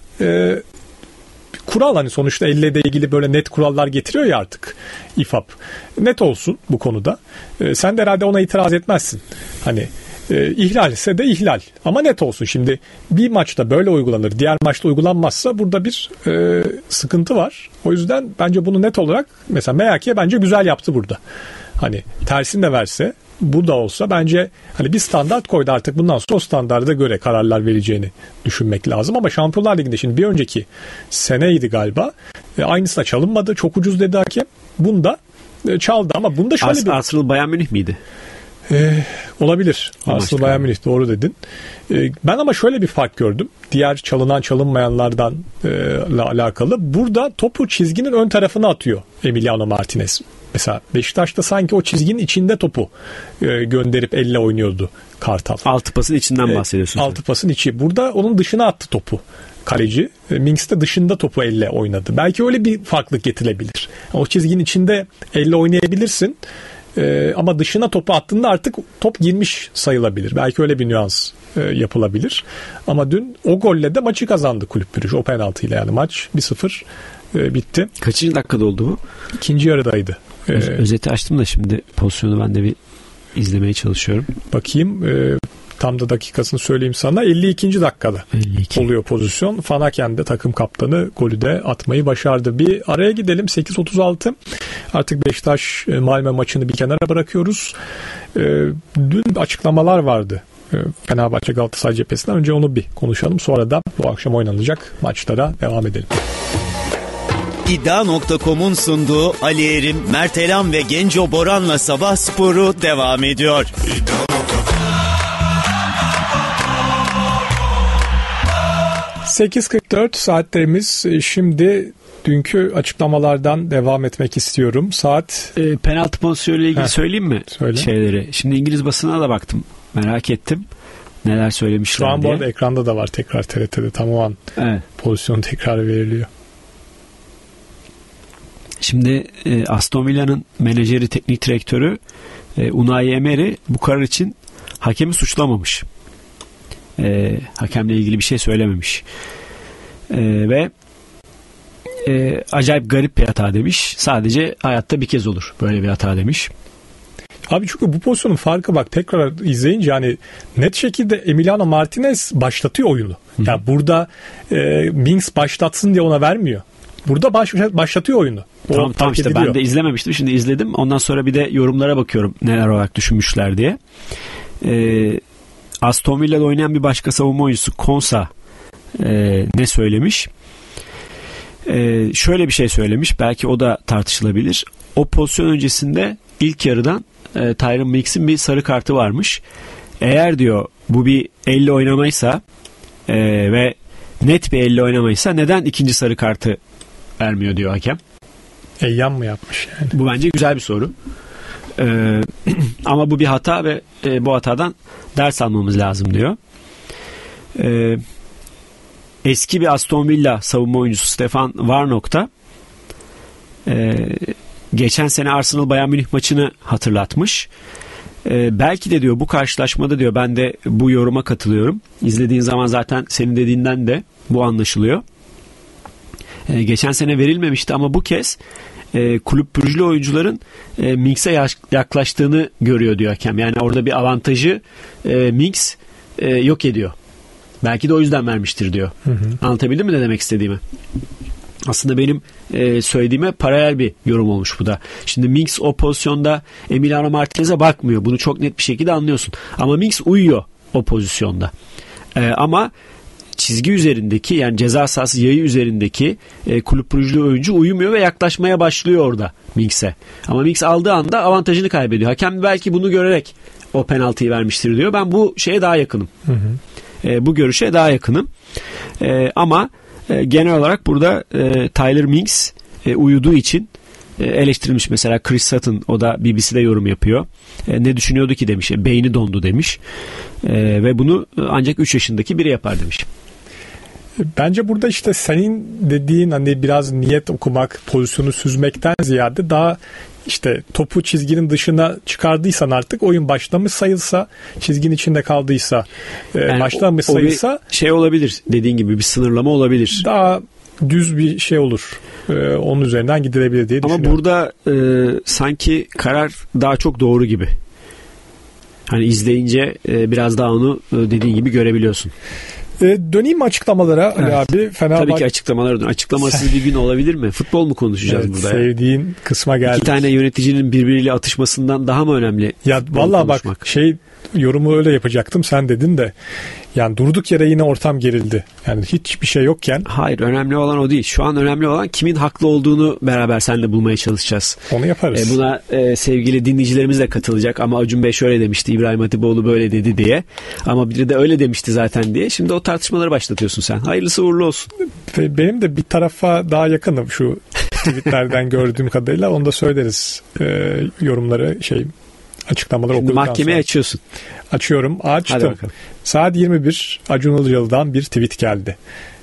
kural, hani sonuçta elle de ilgili böyle net kurallar getiriyor ya artık İFAB. Net olsun bu konuda. Sen de herhalde ona itiraz etmezsin. Hani ihlal ise de ihlal. Ama net olsun. Şimdi bir maçta böyle uygulanır, diğer maçta uygulanmazsa burada bir sıkıntı var. O yüzden bence bunu net olarak mesela MHK bence güzel yaptı burada. Hani tersini de verse, bu da olsa bence hani bir standart koydu, artık bundan sonra o standarda göre kararlar vereceğini düşünmek lazım. Ama Şampiyonlar Ligi'nde şimdi bir önceki seneydi galiba. Aynısına çalınmadı. Çok ucuz dedi hakem. Bunda çaldı ama bunda şöyle bir... Arsenal Bayern Münih miydi? Olabilir. Arsenal Bayern Münih, doğru dedin. Ben ama şöyle bir fark gördüm. Diğer çalınan çalınmayanlardan alakalı. Burada topu çizginin ön tarafına atıyor Emiliano Martinez. Mesela Beşiktaş'ta sanki o çizginin içinde topu gönderip elle oynuyordu Kartal. Altı pasın içinden bahsediyorsun. Altı pasın içi. Burada onun dışına attı topu kaleci. Minks de dışında topu elle oynadı. Belki öyle bir farklılık getirilebilir. O çizginin içinde elle oynayabilirsin. Ama dışına topu attığında artık top girmiş sayılabilir. Belki öyle bir nüans yapılabilir. Ama dün o golle de maçı kazandı Kulüp Brugge. O penaltıyla yani maç 1-0 bitti. Kaçıncı dakikada oldu bu? İkinci yarıdaydı. Özeti açtım da şimdi pozisyonu ben de bir izlemeye çalışıyorum. Bakayım tam da dakikasını söyleyeyim sana. 52. dakikada 52. oluyor pozisyon. Fanaken de takım kaptanı golü de atmayı başardı. Bir araya gidelim. 8.36. Artık Beşiktaş Malmö maçını bir kenara bırakıyoruz. Dün açıklamalar vardı Fenerbahçe Galatasaray cephesinden. Önce onu bir konuşalım. Sonra da bu akşam oynanacak maçlara devam edelim. İddia.com'un sunduğu Ali Erim, Mert Elam ve Genco Boran'la Sabah Sporu devam ediyor. 8.44 saatlerimiz. Şimdi dünkü açıklamalardan devam etmek istiyorum. Saat penaltı pozisyonuyla ilgili söyleyeyim mi? Söyle. Şeyleri. Şimdi İngiliz basına da baktım. Merak ettim. Neler söylemişler diye. Şu an bu arada ekranda da var tekrar TRT'de. Tamamen evet. Pozisyon tekrar veriliyor. Şimdi Aston Villa'nın menajeri, teknik direktörü Unai Emery bu karar için hakemi suçlamamış. Hakemle ilgili bir şey söylememiş. Ve acayip garip bir hata demiş. Sadece hayatta bir kez olur böyle bir hata demiş. Abi çünkü bu pozisyonun farkı, bak tekrar izleyince hani net şekilde Emiliano Martinez başlatıyor oyunu. Ya yani burada Minks başlatsın diye ona vermiyor. Burada başlatıyor oyunu. Tamam işte ben de izlememiştim. Şimdi izledim. Ondan sonra bir de yorumlara bakıyorum neler olarak düşünmüşler diye. Aston Villa'da oynayan bir başka savunma oyuncusu Konsa ne söylemiş? Şöyle bir şey söylemiş. Belki o da tartışılabilir. O pozisyon öncesinde ilk yarıdan Tyrone Mings-in bir sarı kartı varmış. Eğer diyor bu bir elle oynamaysa ve net bir elle oynamaysa neden ikinci sarı kartı vermiyor diyor hakem. Eyyam mı yapmış yani? Bu bence güzel bir soru. Ama bu bir hata ve bu hatadan ders almamız lazım diyor. Eski bir Aston Villa savunma oyuncusu Stefan Warnock da geçen sene Arsenal Bayern Münih maçını hatırlatmış. Belki de diyor bu karşılaşmada diyor ben de bu yoruma katılıyorum. İzlediğin zaman zaten senin dediğinden de bu anlaşılıyor. Geçen sene verilmemişti ama bu kez kulüp pürüzlü oyuncuların Mings'e yaklaştığını görüyor diyor hakem. Yani orada bir avantajı Mings yok ediyor. Belki de o yüzden vermiştir diyor. Anlatabildim mi ne demek istediğimi? Aslında benim söylediğime paralel bir yorum olmuş bu da. Şimdi Mings o pozisyonda Emiliano Martinez'e bakmıyor. Bunu çok net bir şekilde anlıyorsun. Ama Mings uyuyor o pozisyonda. Ama çizgi üzerindeki yani ceza sahası yayı üzerindeki kulüp pürüzlü oyuncu uyumuyor ve yaklaşmaya başlıyor orada Mings'e. Ama Mings aldığı anda avantajını kaybediyor. Hakem belki bunu görerek o penaltıyı vermiştir diyor. Ben bu şeye daha yakınım. Bu görüşe daha yakınım. Ama genel olarak burada Tyler Mings uyuduğu için eleştirilmiş. Mesela Chris Sutton, o da BBC'de yorum yapıyor. Ne düşünüyordu ki demiş. Beyni dondu demiş. Ve bunu ancak 3 yaşındaki biri yapar demiş. Bence burada işte senin dediğin hani biraz niyet okumak, pozisyonu süzmekten ziyade daha işte topu çizginin dışına çıkardıysan artık oyun başlamış sayılsa, çizginin içinde kaldıysa yani başlamış sayılsa şey olabilir, dediğin gibi bir sınırlama olabilir. Daha düz bir şey olur. Onun üzerinden gidilebilir diye düşünüyorum. Ama burada sanki karar daha çok doğru gibi. Hani izleyince biraz daha onu dediğin gibi görebiliyorsun. Döneyim mi açıklamalara Ali abi? Tabii ki açıklamalara dön. Açıklamasız bir gün olabilir mi? Futbol mu konuşacağız evet, burada? Sevdiğin kısma geldik. 2 tane yöneticinin birbiriyle atışmasından daha mı önemli? Ya vallahi bak yorumu öyle yapacaktım, sen dedin de yani durduk yere yine ortam gerildi. Yani hiçbir şey yokken. Hayır, önemli olan o değil. Şu an önemli olan kimin haklı olduğunu beraber seninle bulmaya çalışacağız. Onu yaparız. Buna sevgili dinleyicilerimiz de katılacak. Ama Acun Bey şöyle demişti, İbrahim Hatipoğlu böyle dedi diye. Ama biri de öyle demişti zaten diye. Şimdi o tartışmaları başlatıyorsun sen. Hayırlısı uğurlu olsun. Benim de bir tarafa daha yakınım şu tweetlerden gördüğüm kadarıyla. Onu da söyleriz. Yorumları açıklamaları okuduktan sonra. Mahkemeye açıyorsun. Açıyorum. Açtım. Saat 21 Acun Ilıcalı'dan bir tweet geldi.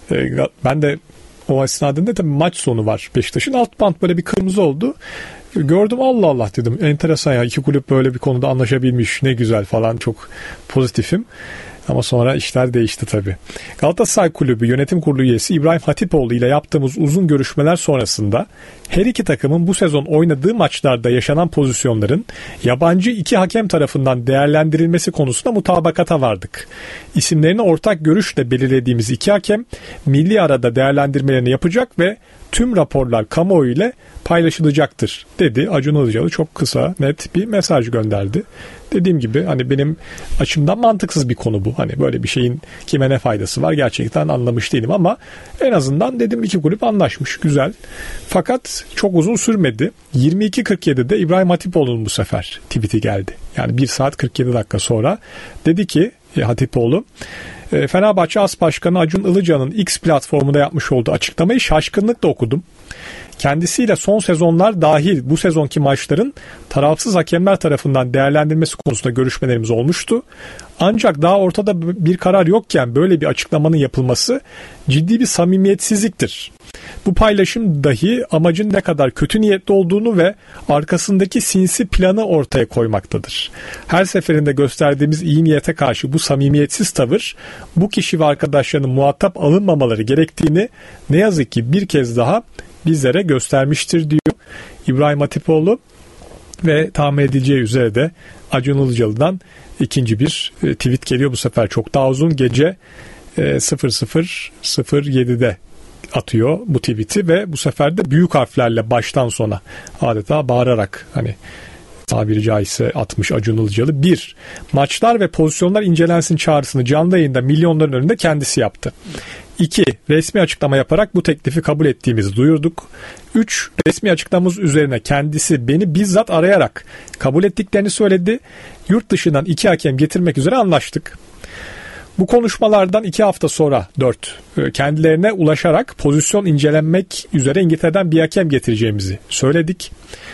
Ben de o esnada tabii maç sonu var Beşiktaş'ın. Alt bant böyle bir kırmızı oldu. Gördüm, Allah Allah dedim. Enteresan ya, iki kulüp böyle bir konuda anlaşabilmiş. Ne güzel falan, çok pozitifim. Ama sonra işler değişti tabii. Galatasaray Kulübü Yönetim Kurulu üyesi İbrahim Hatipoğlu ile yaptığımız uzun görüşmeler sonrasında her iki takımın bu sezon oynadığı maçlarda yaşanan pozisyonların yabancı iki hakem tarafından değerlendirilmesi konusunda mutabakata vardık. İsimlerini ortak görüşle belirlediğimiz iki hakem milli arada değerlendirmelerini yapacak ve tüm raporlar kamuoyu ile paylaşılacaktır dedi. Acun Ilıcalı çok kısa, net bir mesaj gönderdi. Dediğim gibi hani benim açımdan mantıksız bir konu bu. Hani böyle bir şeyin kime ne faydası var gerçekten anlamış değilim ama en azından dedim iki kulüp anlaşmış, güzel. Fakat çok uzun sürmedi. 22.47'de İbrahim Hatipoğlu'nun bu sefer tweet'i geldi. Yani 1 saat 47 dakika sonra dedi ki Hatipoğlu, Fenerbahçe As Başkanı Acun Ilıcalı'nın X platformunda yapmış olduğu açıklamayı şaşkınlıkla okudum. Kendisiyle son sezonlar dahil bu sezonki maçların tarafsız hakemler tarafından değerlendirilmesi konusunda görüşmelerimiz olmuştu. Ancak daha ortada bir karar yokken böyle bir açıklamanın yapılması ciddi bir samimiyetsizliktir. Bu paylaşım dahi amacın ne kadar kötü niyetli olduğunu ve arkasındaki sinsi planı ortaya koymaktadır. Her seferinde gösterdiğimiz iyi niyete karşı bu samimiyetsiz tavır bu kişi ve arkadaşlarının muhatap alınmamaları gerektiğini ne yazık ki bir kez daha bizlere göstermiştir diyor İbrahim Hatipoğlu ve tahmin edileceği üzere de Acun Ilıcalı'dan ikinci bir tweet geliyor. Bu sefer çok daha uzun, gece 00:07'de atıyor bu tweet'i ve bu sefer de büyük harflerle baştan sona adeta bağırarak hani tabiri caizse atmış Acun Ilıcalı. 1. Maçlar ve pozisyonlar incelensin çağrısını canlı yayında milyonların önünde kendisi yaptı. 2. Resmi açıklama yaparak bu teklifi kabul ettiğimizi duyurduk. 3. Resmi açıklamamız üzerine kendisi beni bizzat arayarak kabul ettiklerini söyledi. Yurt dışından 2 hakem getirmek üzere anlaştık. Bu konuşmalardan 2 hafta sonra 4. Kendilerine ulaşarak pozisyon incelenmek üzere İngiltere'den bir hakem getireceğimizi söyledik.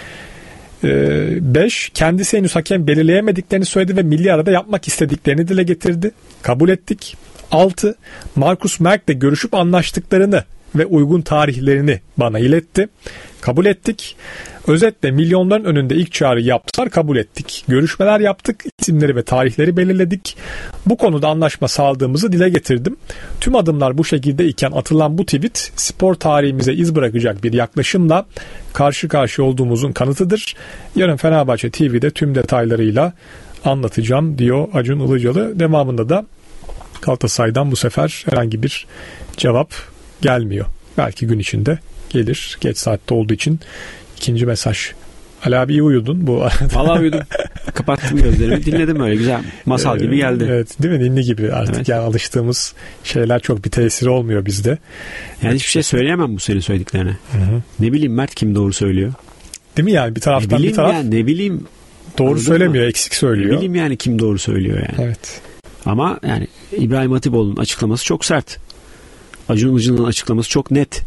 5. Kendisi henüz hakem belirleyemediklerini söyledi ve milli arada yapmak istediklerini dile getirdi. Kabul ettik. 6. Marcus Merck'le görüşüp anlaştıklarını ve uygun tarihlerini bana iletti. Kabul ettik. Özetle milyonların önünde ilk çağrı yaptılar, kabul ettik. Görüşmeler yaptık, isimleri ve tarihleri belirledik. Bu konuda anlaşma sağladığımızı dile getirdim. Tüm adımlar bu şekilde iken atılan bu tweet spor tarihimize iz bırakacak bir yaklaşımla karşı karşıya olduğumuzun kanıtıdır. Yarın Fenerbahçe TV'de tüm detaylarıyla anlatacağım diyor Acun Ilıcalı. Devamında da Galatasaray'dan bu sefer herhangi bir cevap gelmiyor. Belki gün içinde gelir. Geç saatte olduğu için ikinci mesaj. Ali abi iyi uyudun bu arada. Vallahi uyudum. Kapattım gözlerimi. Dinledim öyle güzel. Masal gibi geldi. Evet, değil mi? Ninni gibi artık. Evet. Yani alıştığımız şeyler çok bir tesiri olmuyor bizde. Yani hiçbir şey söyleyemem bu senin söylediklerine. Hı-hı. Ne bileyim Mert kim doğru söylüyor? Değil mi yani? Bir taraftan bir taraf. Yani, ne bileyim. Doğru söylemiyor, eksik söylüyor. Ne bileyim yani kim doğru söylüyor yani. Evet. Ama yani İbrahim Hatipoğlu'nun açıklaması çok sert. Acun Ilıcalı'nın açıklaması çok net.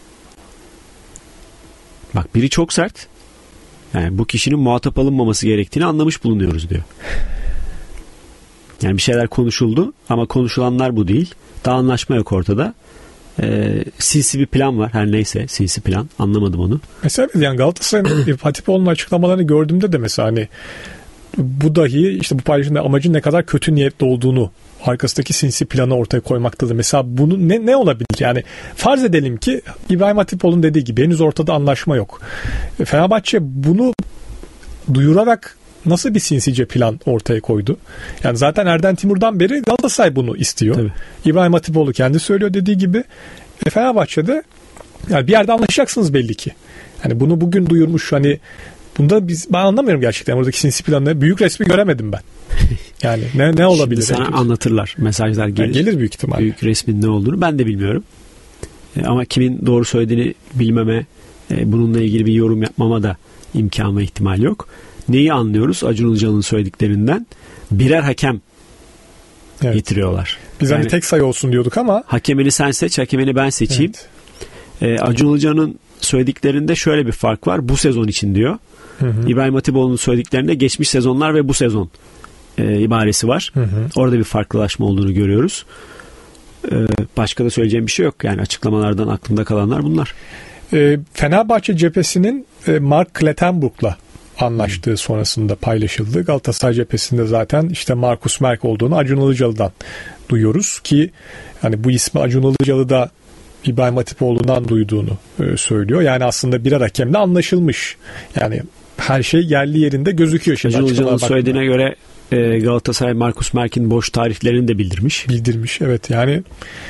Bak biri çok sert. Yani bu kişinin muhatap alınmaması gerektiğini anlamış bulunuyoruz diyor. Yani bir şeyler konuşuldu ama konuşulanlar bu değil. Daha anlaşma yok ortada. Sinsi bir plan var. Her neyse sinsi plan. Anlamadım onu. Mesela yani Galatasaray'ın Hatipoğlu'nun açıklamalarını gördüğümde de mesela hani bu dahi işte bu paylaşımda amacın ne kadar kötü niyetli olduğunu arkasındaki sinsi planı ortaya koymaktadır. Mesela bunu ne olabilir? Yani farz edelim ki İbrahim Hatipoğlu'nun dediği gibi henüz ortada anlaşma yok. Fenerbahçe bunu duyurarak nasıl bir sinsice plan ortaya koydu? Yani zaten Erden Timur'dan beri Galatasaray bunu istiyor. Tabii. İbrahim Hatipoğlu kendi söylüyor dediği gibi. Fenerbahçe'de yani bir yerde anlaşacaksınız belli ki. Yani bunu bugün duyurmuş hani bunda ben anlamıyorum gerçekten buradaki sinsi planını. Büyük resmi göremedim ben. Yani ne olabilir? Şimdi sana anlatırlar. Mesajlar gelir. Gelir büyük ihtimalle. Büyük resmin ne olduğunu ben de bilmiyorum. Ama kimin doğru söylediğini bilmeme, bununla ilgili bir yorum yapmama da imkan ve ihtimal yok. Neyi anlıyoruz Acun Ilıcalı'nın söylediklerinden? Birer hakem getiriyorlar. Biz yani, hani tek sayı olsun diyorduk ama. Hakemini sen seç, hakemini ben seçeyim. Evet. Acun Ilıcalı'nın söylediklerinde şöyle bir fark var. Bu sezon için diyor. Hı. İbrahim Hatipoğlu'nun söylediklerinde geçmiş sezonlar ve bu sezon ibaresi var. Hı. Orada bir farklılaşma olduğunu görüyoruz. Başka da söyleyeceğim bir şey yok. Yani açıklamalardan aklımda kalanlar bunlar. Fenerbahçe cephesinin Mark Klettenburg'la anlaştığı sonrasında paylaşıldı. Galatasaray cephesinde zaten işte Marcus Merck olduğunu Acun Ilıcalı'dan duyuyoruz ki hani bu ismi Acun Ilıcalı da İbrahim Hatipoğlu'ndan duyduğunu söylüyor. Yani aslında birer hakemle anlaşılmış. Yani her şey yerli yerinde gözüküyor. Acun Ilıcalı'nın söylediğine göre Galatasaray Marcus Merck'in boş tarihlerini de bildirmiş. Bildirmiş evet yani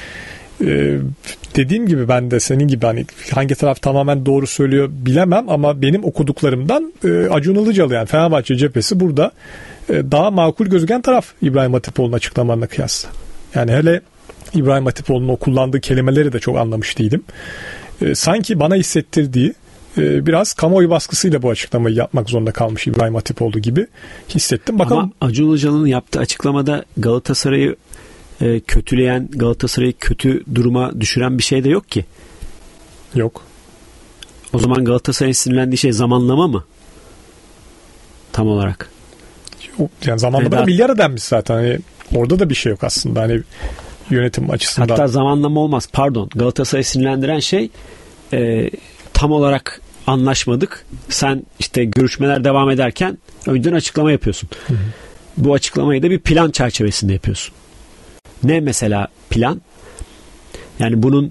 dediğim gibi ben de senin gibi hani hangi taraf tamamen doğru söylüyor bilemem ama benim okuduklarımdan Acun Ilıcalı yani Fenerbahçe cephesi burada daha makul gözüken taraf İbrahim Hatipoğlu'nun açıklamalarına kıyasla. Yani hele İbrahim Hatipoğlu'nun o kullandığı kelimeleri de çok anlamış değilim. Sanki bana hissettirdiği biraz kamuoyu baskısıyla bu açıklamayı yapmak zorunda kalmış İbrahim Hatipoğlu gibi hissettim. Bakalım. Ama Acun Ilıcalı'nın yaptığı açıklamada Galatasaray'ı kötüleyen, Galatasaray'ı kötü duruma düşüren bir şey de yok ki. Yok. O zaman Galatasaray'ın sinirlendiği şey zamanlama mı? Tam olarak. Yani zamanlama da milyar ödenmiş zaten. Hani orada da bir şey yok aslında. Hani yönetim açısından. Hatta zamanlama olmaz. Pardon. Galatasaray'ı sinirlendiren şey tam olarak anlaşmadık. Sen işte görüşmeler devam ederken önceden açıklama yapıyorsun. Hı hı. Bu açıklamayı da bir plan çerçevesinde yapıyorsun. Ne mesela plan? Yani bunun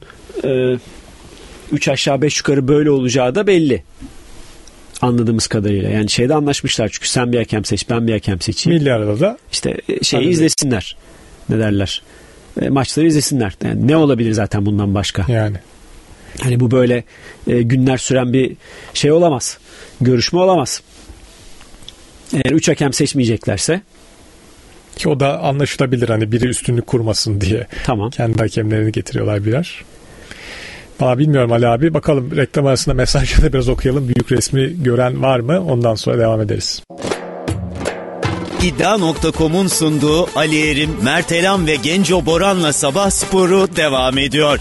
3 aşağı 5 yukarı böyle olacağı da belli. Anladığımız kadarıyla. Yani şeyde anlaşmışlar çünkü sen bir hakem seç, ben bir hakem seçeyim. Milli arada da. İşte izlesinler. Ne derler? Maçları izlesinler. Yani ne olabilir zaten bundan başka? Yani. Hani bu böyle günler süren bir şey olamaz. Görüşme olamaz. Eğer 3 hakem seçmeyeceklerse. Ki o da anlaşılabilir, hani biri üstünlük kurmasın diye. Tamam. Kendi hakemlerini getiriyorlar birer. Valla bilmiyorum Ali abi. Bakalım, reklam arasında mesajları da biraz okuyalım. Büyük resmi gören var mı? Ondan sonra devam ederiz. İddia.com'un sunduğu Ali Erim, Mert Elam ve Genco Boran'la Sabah Sporu devam ediyor.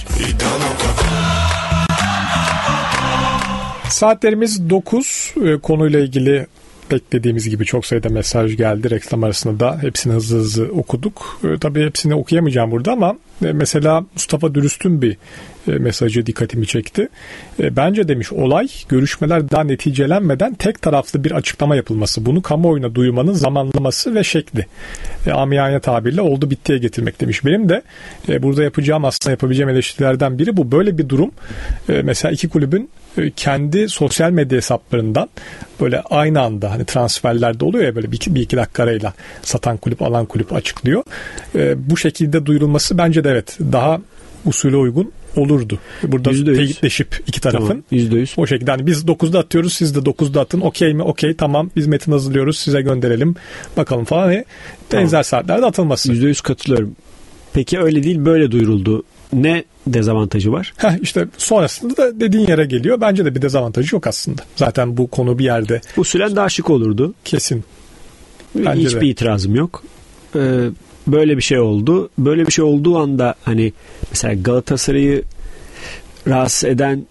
Saatlerimiz 9. Konuyla ilgili beklediğimiz gibi çok sayıda mesaj geldi. Reklam arasında da hepsini hızlı hızlı okuduk. Tabii hepsini okuyamayacağım burada ama mesela Mustafa Dürüst'ün bir mesajı dikkatimi çekti. Bence demiş, olay görüşmeler daha neticelenmeden tek taraflı bir açıklama yapılması. Bunu kamuoyuna duyurmanın zamanlaması ve şekli. Amiyane tabirle oldu bittiye getirmek demiş. Benim de burada yapabileceğim eleştirilerden biri bu. Böyle bir durum mesela iki kulübün kendi sosyal medya hesaplarından böyle aynı anda, hani transferlerde oluyor ya, böyle bir iki dakika arayla satan kulüp alan kulüp açıklıyor. Bu şekilde duyurulması bence de evet daha usule uygun olurdu. Burada teyitleşip iki tarafın. Tamam, %100. O şekilde hani biz 9'da atıyoruz, siz de 9'da atın. Okey mi? Okey, tamam, biz metin hazırlıyoruz, size gönderelim. Bakalım falan. Benzer saatlerde atılması. %100 katılıyorum. Peki öyle değil, böyle duyuruldu. Ne dezavantajı var? İşte sonrasında da dediğin yere geliyor. Bence de bir dezavantajı yok aslında. Zaten bu konu bir yerde. Usulen daha şık olurdu. Kesin. Bence hiçbir itirazım yok. Böyle bir şey oldu. Böyle bir şey olduğu anda hani mesela Galatasaray'ı rahatsız eden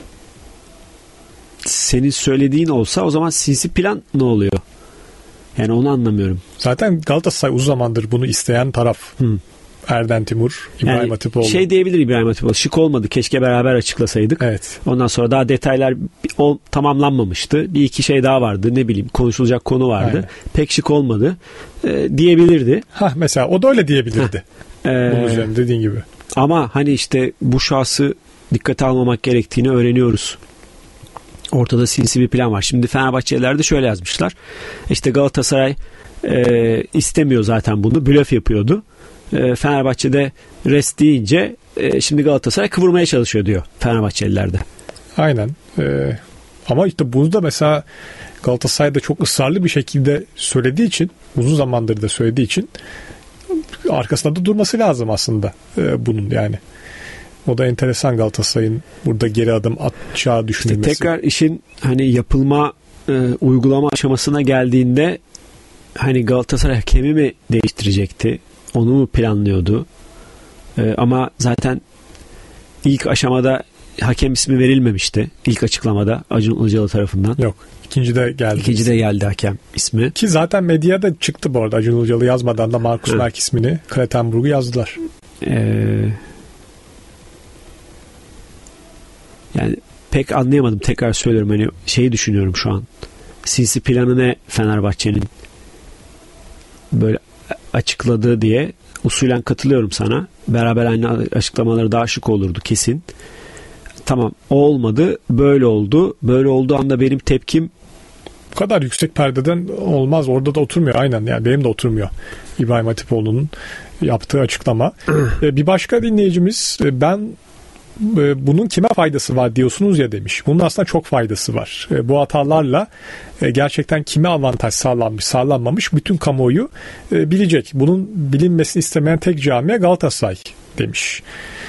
senin söylediğin olsa, o zaman sinsi plan ne oluyor? Yani onu anlamıyorum. Zaten Galatasaray uzun zamandır bunu isteyen taraf. Erden Timur, İbrahim Hatipoğlu. Şey diyebilir İbrahim Hatipoğlu, şık olmadı, keşke beraber açıklasaydık. Evet. Ondan sonra daha detaylar tamamlanmamıştı. Bir iki şey daha vardı, ne bileyim, konuşulacak konu vardı. Aynen. Pek şık olmadı diyebilirdi. Mesela o da öyle diyebilirdi. Bunun üzerine dediğin gibi. Ama hani işte bu şahsı dikkate almamak gerektiğini öğreniyoruz. Ortada sinsi bir plan var. Şimdi Fenerbahçeliler de şöyle yazmışlar. İşte Galatasaray istemiyor zaten bunu. Blöf yapıyordu. Fenerbahçe'de rest deyince şimdi Galatasaray kıvırmaya çalışıyor diyor Fenerbahçeliler de. Aynen. Ama işte bunu da mesela Galatasaray'da çok ısrarlı bir şekilde söylediği için, uzun zamandır da söylediği için arkasında da durması lazım aslında bunun yani. O da enteresan, Galatasaray'ın burada geri adım atacağı düşünülmesi. İşte tekrar işin hani yapılma, uygulama aşamasına geldiğinde hani Galatasaray hakemi mi değiştirecekti? Onu mu planlıyordu? Ama zaten ilk aşamada hakem ismi verilmemişti. İlk açıklamada Acun Ilıcalı tarafından. Yok. İkincide geldi hakem ismi. Ki zaten medyada çıktı bu arada. Acun Ilıcalı yazmadan da Markus Merk ismini, Klatenburg'u yazdılar. Yani pek anlayamadım. Tekrar söylüyorum. Hani şeyi düşünüyorum şu an. Sinsi planı ne Fenerbahçe'nin böyle açıkladığı diye. Usulen katılıyorum sana. Beraber aynı açıklamaları daha şık olurdu kesin. Tamam, o olmadı. Böyle oldu. Böyle olduğu anda benim tepkim, bu kadar yüksek perdeden olmaz. Orada da oturmuyor. Aynen, yani benim de oturmuyor. İbrahim Hatipoğlu'nun yaptığı açıklama. Bir başka dinleyicimiz, ben bunun kime faydası var diyorsunuz ya demiş. Bunun aslında çok faydası var. Bu hatalarla gerçekten kime avantaj sağlanmış sağlanmamış bütün kamuoyu bilecek. Bunun bilinmesini istemeyen tek camia Galatasaray demiş.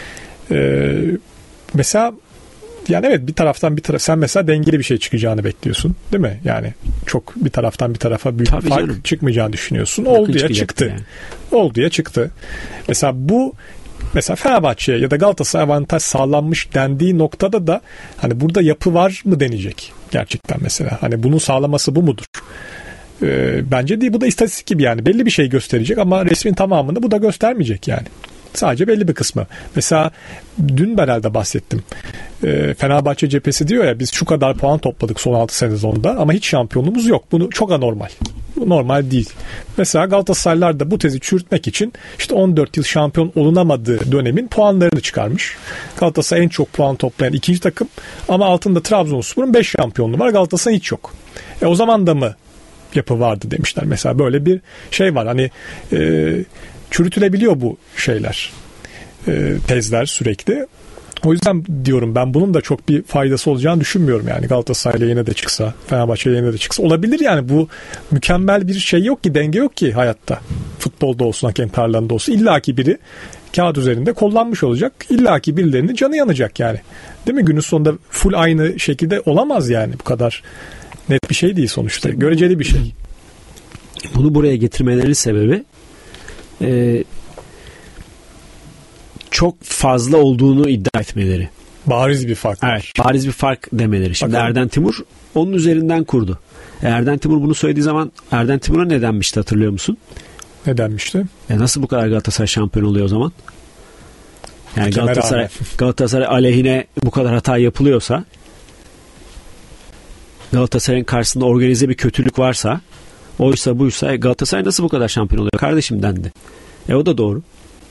Mesela yani evet, bir taraftan sen mesela dengeli bir şey çıkacağını bekliyorsun, değil mi? Yani çok bir taraftan bir tarafa büyük bir fark çıkmayacağını düşünüyorsun. Oldu ya çıktı. Yani. Oldu ya çıktı. Mesela Fenerbahçe'ye ya da Galatasaray avantaj sağlanmış dendiği noktada da hani burada yapı var mı denecek gerçekten mesela. Hani bunun sağlaması bu mudur? Bence değil, bu da istatistik gibi yani. Belli bir şey gösterecek ama resmin tamamını bu da göstermeyecek yani. Sadece belli bir kısmı. Mesela dün herhalde bahsettim. Fenerbahçe cephesi diyor ya, biz şu kadar puan topladık son 6 sezonda ama hiç şampiyonluğumuz yok. Bunu çok anormal. Bu normal değil. Mesela Galatasaraylar da bu tezi çürütmek için işte 14 yıl şampiyon olunamadığı dönemin puanlarını çıkarmış. Galatasaray en çok puan toplayan ikinci takım ama altında Trabzonspor'un 5 şampiyonluğu var. Galatasaray'ın hiç yok. O zaman da mı yapı vardı demişler. Mesela böyle bir şey var. Hani çürütülebiliyor bu şeyler. Tezler sürekli. O yüzden diyorum ben bunun da çok bir faydası olacağını düşünmüyorum yani. Galatasaray lehine de çıksa, Fenerbahçe lehine de çıksa. Olabilir yani, bu mükemmel bir şey yok ki, denge yok ki hayatta. Futbolda olsun, hakem tarlanında olsun. İlla ki biri kağıt üzerinde kullanmış olacak. İlla ki birilerinin canı yanacak yani. Değil mi? Günün sonunda full aynı şekilde olamaz yani. Bu kadar net bir şey değil sonuçta. Göreceli bir şey. Bunu buraya getirmelerinin sebebi çok fazla olduğunu iddia etmeleri. Bariz bir fark var. Evet, bariz bir fark demeleri. Şimdi bakalım. Erden Timur onun üzerinden kurdu. Erden Timur bunu söylediği zaman Erden Timur'a ne denmişti, hatırlıyor musun? Ne denmişti? Nasıl bu kadar Galatasaray şampiyon oluyor o zaman? Yani Kemer Galatasaray aleyhine bu kadar hata yapılıyorsa, Galatasaray'ın karşısında organize bir kötülük varsa, oysa buysa Galatasaray nasıl bu kadar şampiyon oluyor kardeşim dendi. O da doğru.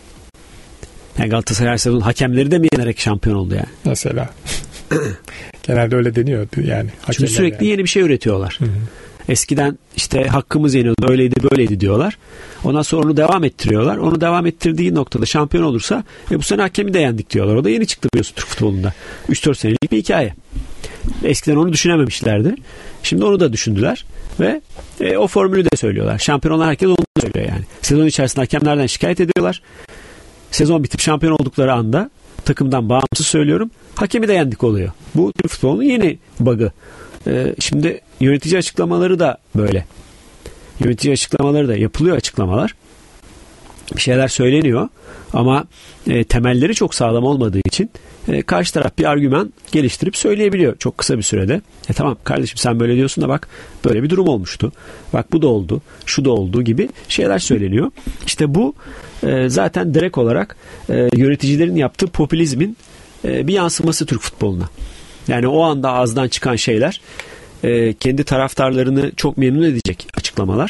Yani Galatasaray her sezon hakemleri de mi yenerek şampiyon oldu yani? Mesela. Genelde öyle deniyor yani. Çünkü sürekli yani yeni bir şey üretiyorlar. Hı hı. Eskiden işte hakkımız yeniyordu, öyleydi böyleydi diyorlar. Ondan sonra onu devam ettiriyorlar. Onu devam ettirdiği noktada şampiyon olursa bu sene hakemi de yendik diyorlar. O da yeni çıktı biliyorsun Türk futbolunda. 3-4 senelik bir hikaye. Eskiden onu düşünememişlerdi. Şimdi onu da düşündüler ve o formülü de söylüyorlar. Şampiyon olan herkes onu söylüyor yani. Sezon içerisinde hakemlerden şikayet ediyorlar. Sezon bitip şampiyon oldukları anda, takımdan bağımsız söylüyorum, hakemi de yendik oluyor. Bu Türk futbolunun yeni bug'ı. Şimdi yönetici açıklamaları da böyle. Yönetici açıklamaları da yapılıyor, açıklamalar. Bir şeyler söyleniyor ama temelleri çok sağlam olmadığı için karşı taraf bir argüman geliştirip söyleyebiliyor çok kısa bir sürede. Tamam kardeşim sen böyle diyorsun da bak böyle bir durum olmuştu. Bak bu da oldu, şu da oldu gibi şeyler söyleniyor. İşte bu zaten direkt olarak yöneticilerin yaptığı popülizmin bir yansıması Türk futboluna. Yani o anda ağızdan çıkan şeyler kendi taraftarlarını çok memnun edecek açıklamalar.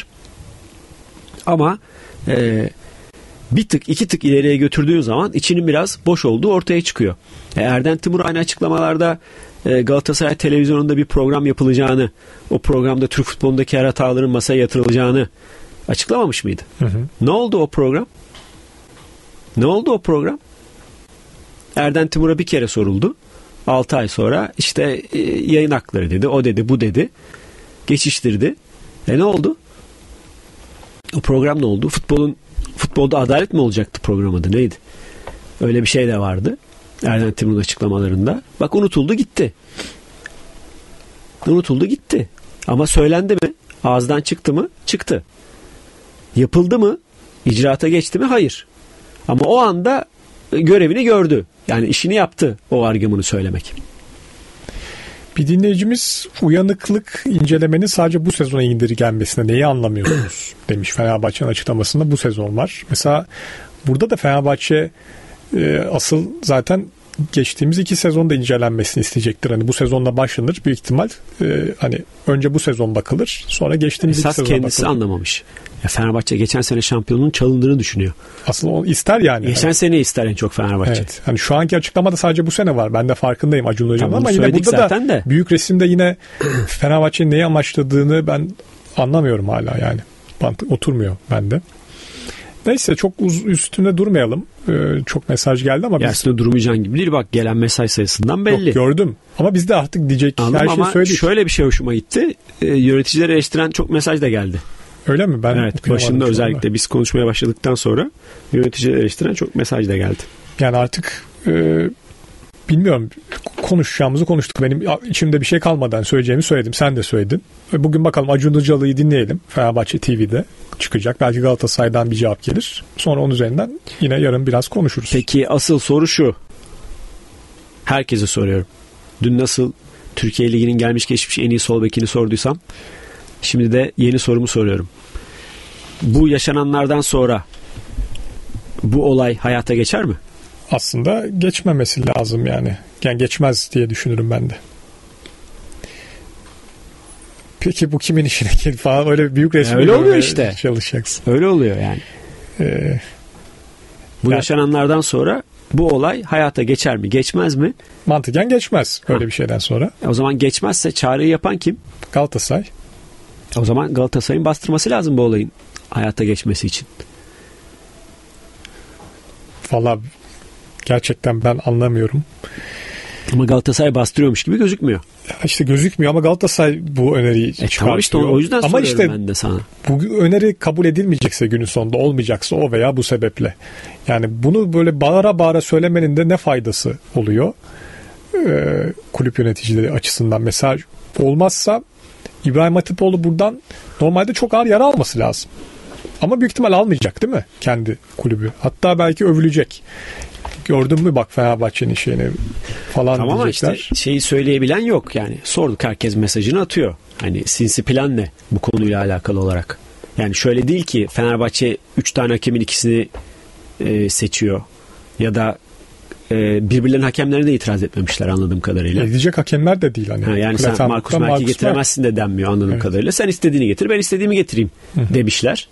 Ama bir tık iki tık ileriye götürdüğün zaman içinin biraz boş olduğu ortaya çıkıyor. Erden Timur aynı açıklamalarda Galatasaray televizyonunda bir program yapılacağını, o programda Türk futbolundaki her hataların masaya yatırılacağını açıklamamış mıydı? Hı hı. Ne oldu o program? Ne oldu o program? Erden Timur'a bir kere soruldu. 6 ay sonra işte yayın hakları dedi, o dedi, bu dedi. Geçiştirdi. Ne oldu? O program ne oldu? Futbolda adalet mi olacaktı program adı? Neydi? Öyle bir şey de vardı. Erden Timur'un açıklamalarında. Bak unutuldu gitti. Unutuldu gitti. Ama söylendi mi? Ağızdan çıktı mı? Çıktı. Yapıldı mı? İcraata geçti mi? Hayır. Ama o anda görevini gördü. Yani işini yaptı o argümanı söylemek. Bir dinleyicimiz uyanıklık incelemenin sadece bu sezona indirgenmesine neyi anlamıyorsunuz demiş. Fenerbahçe'nin açıklamasında bu sezon var. Mesela burada da Fenerbahçe asıl zaten geçtiğimiz 2 sezonda incelenmesini isteyecektir. Hani bu sezonla başlanır büyük ihtimal. Hani önce bu sezon bakılır, sonra geçtiğimiz 2 sezona bakılır. Esas kendisi anlamamış. Fenerbahçe geçen sene şampiyonluğun çalındığını düşünüyor. Aslında onu ister yani. Geçen sene ister en çok Fenerbahçe. Evet. Hani şu anki açıklamada sadece bu sene var. Ben de farkındayım Acun Hoca'nın tamam, ama yine burada da büyük resimde yine Fenerbahçe'nin neyi amaçladığını ben anlamıyorum hala yani. Oturmuyor bende. Neyse çok üstüne durmayalım. Çok mesaj geldi ama biz... Üstüne durmayacağın gibi değil. Bak gelen mesaj sayısından belli. Yok, gördüm. Ama biz de artık diyecek her şeyi söyledik. Şöyle bir şey hoşuma gitti. Yöneticileri eleştiren çok mesaj da geldi. Öyle mi? Ben evet. Başında özellikle biz konuşmaya başladıktan sonra yöneticileri eleştiren çok mesaj da geldi. Yani artık bilmiyorum, konuşacağımızı konuştuk. Benim içimde bir şey kalmadan söyleyeceğimi söyledim. Sen de söyledin. Bugün bakalım Acun Ilıcalı'yı dinleyelim. Fenerbahçe TV'de çıkacak. Belki Galatasaray'dan bir cevap gelir. Sonra onun üzerinden yine yarın biraz konuşuruz. Peki asıl soru şu. Herkese soruyorum. Dün nasıl Türkiye Ligi'nin gelmiş geçmiş en iyi sol bekini sorduysam, şimdi de yeni sorumu soruyorum. Bu yaşananlardan sonra bu olay hayata geçer mi? Aslında geçmemesi lazım yani. Yani geçmez diye düşünürüm ben de. Peki bu kimin işine gelir falan, öyle büyük resmi öyle oluyor işte. Çalışacaksın. Öyle oluyor yani. Bu yaşananlardan sonra bu olay hayata geçer mi? Geçmez mi? Mantıken geçmez öyle bir şeyden sonra. O zaman geçmezse çağrıyı yapan kim? Galatasaray. O zaman Galatasaray'ın bastırması lazım bu olayın hayata geçmesi için. Vallahi Gerçekten ben anlamıyorum. Ama Galatasaray bastırıyormuş gibi gözükmüyor. İşte gözükmüyor ama Galatasaray bu öneriyi çıkartıyor. Tamam işte o yüzden ama soruyorum işte, ben de sana. Bu öneri kabul edilmeyecekse günün sonunda olmayacaksa o veya bu sebeple. Yani bunu böyle bağıra bağıra söylemenin de ne faydası oluyor? Kulüp yöneticileri açısından. Mesela olmazsa İbrahim Hatipoğlu buradan normalde çok ağır yara alması lazım. Ama büyük ihtimal almayacak değil mi? Kendi kulübü. Hatta belki övülecek. Gördün mü bak Fenerbahçe'nin şeyini falan tamam diyecekler. Ama işte şeyi söyleyebilen yok yani. Sorduk, herkes mesajını atıyor. Hani sinsi plan ne bu konuyla alakalı olarak? Yani şöyle değil ki Fenerbahçe 3 tane hakemin ikisini seçiyor. Ya da birbirlerinin hakemlerine de itiraz etmemişler anladığım kadarıyla. Edecek hakemler de değil. Hani. Yani sen Markus Merk'i getiremezsin de denmiyor anladığım kadarıyla. Sen istediğini getir, ben istediğimi getireyim demişler.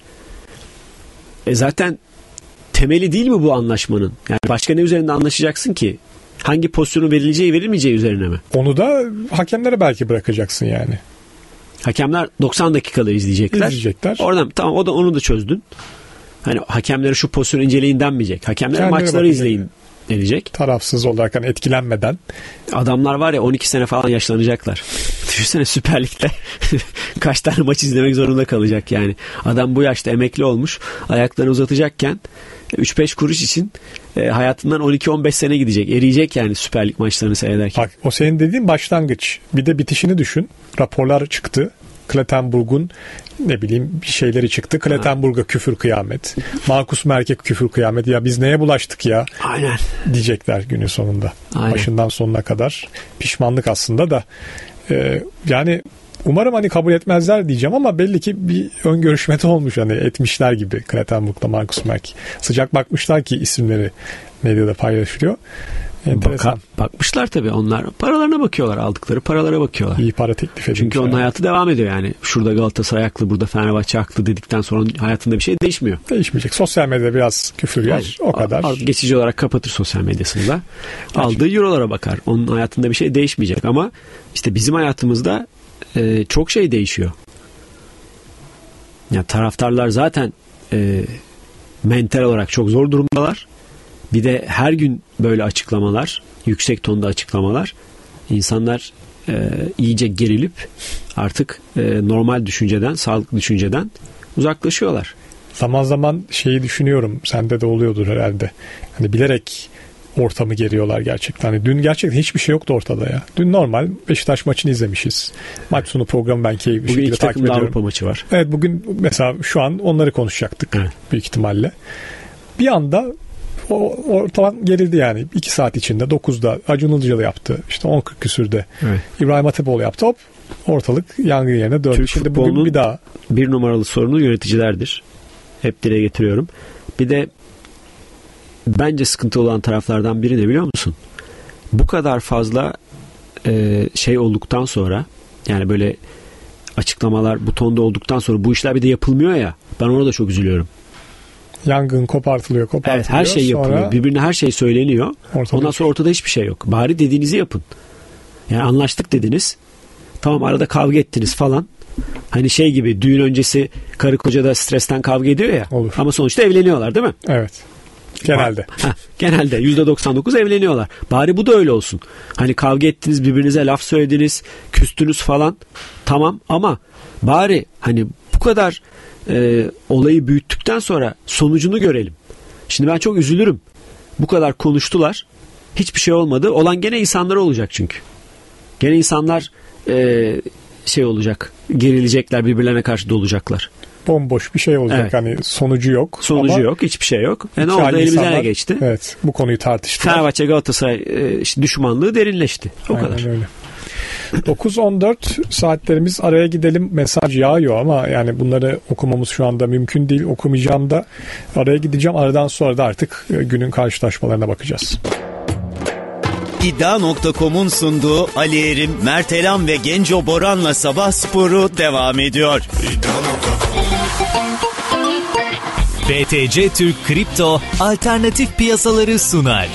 Zaten temeli değil mi bu anlaşmanın? Yani başka ne üzerinde anlaşacaksın ki? Hangi pozisyonun verileceği verilmeyeceği üzerine mi? Onu da hakemlere belki bırakacaksın yani. Hakemler 90 dakikada izleyecekler. Oradan tamam, onu da çözdün. Hani hakemlere şu pozisyonu inceleyin denmeyecek. Hakemlere kendine maçları izleyin denecek. Tarafsız olarak hani etkilenmeden. Adamlar var ya 12 sene falan yaşlanacaklar. Düşünsene Süper Lig'de kaç tane maç izlemek zorunda kalacak yani. Adam bu yaşta emekli olmuş. Ayaklarını uzatacakken 3-5 kuruş için hayatından 12-15 sene gidecek. Eriyecek yani Süper Lig maçlarını seyrederken. Bak o senin dediğin başlangıç. Bir de bitişini düşün. Raporlar çıktı. Klattenburg'un ne bileyim bir şeyleri çıktı. Klattenburg'a küfür kıyamet. Markus Merk'e küfür kıyamet. Ya biz neye bulaştık ya? Aynen. Diyecekler günün sonunda. Aynen. Başından sonuna kadar. Pişmanlık aslında da. Yani umarım hani kabul etmezler diyeceğim ama belli ki bir ön görüşmede olmuş, hani etmişler gibi Klattenburg'la Markus Merk. Sıcak bakmışlar ki isimleri medyada paylaşılıyor. Enteresan. Bakmışlar tabii, onlar paralarına bakıyorlar, aldıkları paralara bakıyorlar. İyi para teklif edilmiş. Çünkü onun hayatı devam ediyor yani. Şurada Galatasaray haklı, burada Fenerbahçe haklı dedikten sonra hayatında bir şey değişmiyor. Değişmeyecek. Sosyal medyada biraz küfür yer, o kadar. Geçici olarak kapatır sosyal medyasını da. Aldığı eurolara bakar. Onun hayatında bir şey değişmeyecek ama işte bizim hayatımızda çok şey değişiyor. Ya taraftarlar zaten mental olarak çok zor durumdalar. Bir de her gün böyle açıklamalar, yüksek tonda açıklamalar, insanlar iyice gerilip artık normal düşünceden, sağlıklı düşünceden uzaklaşıyorlar. Zaman zaman şeyi düşünüyorum, sende de oluyordur herhalde. Hani bilerek ortamı geriyorlar gerçekten. Hani dün gerçekten hiçbir şey yoktu ortada ya. Dün normal Beşiktaş maçını izlemişiz. Maç sonu programı ben keyifli bugün şekilde takip ediyorum. Bugün Avrupa maçı var. Evet, bugün mesela şu an onları konuşacaktık büyük ihtimalle. Bir anda ortadan gerildi yani. 2 saat içinde 9'da Acun Ilıcalı yaptı. İşte 10.40 küsürde İbrahim Hatipoğlu yaptı. Hop, ortalık yangın yerine döndü. Türk Şimdi bugün bir daha. Bir numaralı sorunu yöneticilerdir. Hep dile getiriyorum. Bir de bence sıkıntı olan taraflardan biri ne biliyor musun? Bu kadar fazla şey olduktan sonra, yani böyle açıklamalar bu tonda olduktan sonra bu işler bir de yapılmıyor ya. Ben ona da çok üzülüyorum. Yangın kopartılıyor. Evet, her şey yapılıyor. Sonra birbirine her şey söyleniyor. Ondan sonra ortada hiçbir şey yok. Bari dediğinizi yapın. Yani anlaştık dediniz. Tamam, arada kavga ettiniz falan. Hani şey gibi, düğün öncesi karı koca da stresten kavga ediyor ya. Olur. Ama sonuçta evleniyorlar değil mi? Evet. Genelde. Genelde %99 evleniyorlar. Bari bu da öyle olsun. Hani kavga ettiniz, birbirinize laf söylediniz, küstünüz falan. Tamam, ama bari hani bu kadar olayı büyüttükten sonra sonucunu görelim. Şimdi ben çok üzülürüm. Bu kadar konuştular. Hiçbir şey olmadı. Olan gene insanlar olacak çünkü. Gene insanlar şey olacak. Gerilecekler, birbirlerine karşı dolacaklar. Bomboş bir şey olacak. Evet. Hani sonucu yok. Sonucu yok. Hiçbir şey yok. Ne oldu? Elimizden ele geçti. Evet. Bu konuyu tartıştılar. Fenerbahçe Galatasaray düşmanlığı derinleşti. O aynen kadar. Öyle. 9-14 saatlerimiz, araya gidelim. Mesaj yağıyor ama yani bunları okumamız şu anda mümkün değil. Okumayacağım da, araya gideceğim. Aradan sonra da artık günün karşılaşmalarına bakacağız. İddia.com'un sunduğu Ali Erim, Mert Elam ve Genco Boran'la Sabah Sporu devam ediyor. BTC Türk Kripto alternatif piyasaları sunar.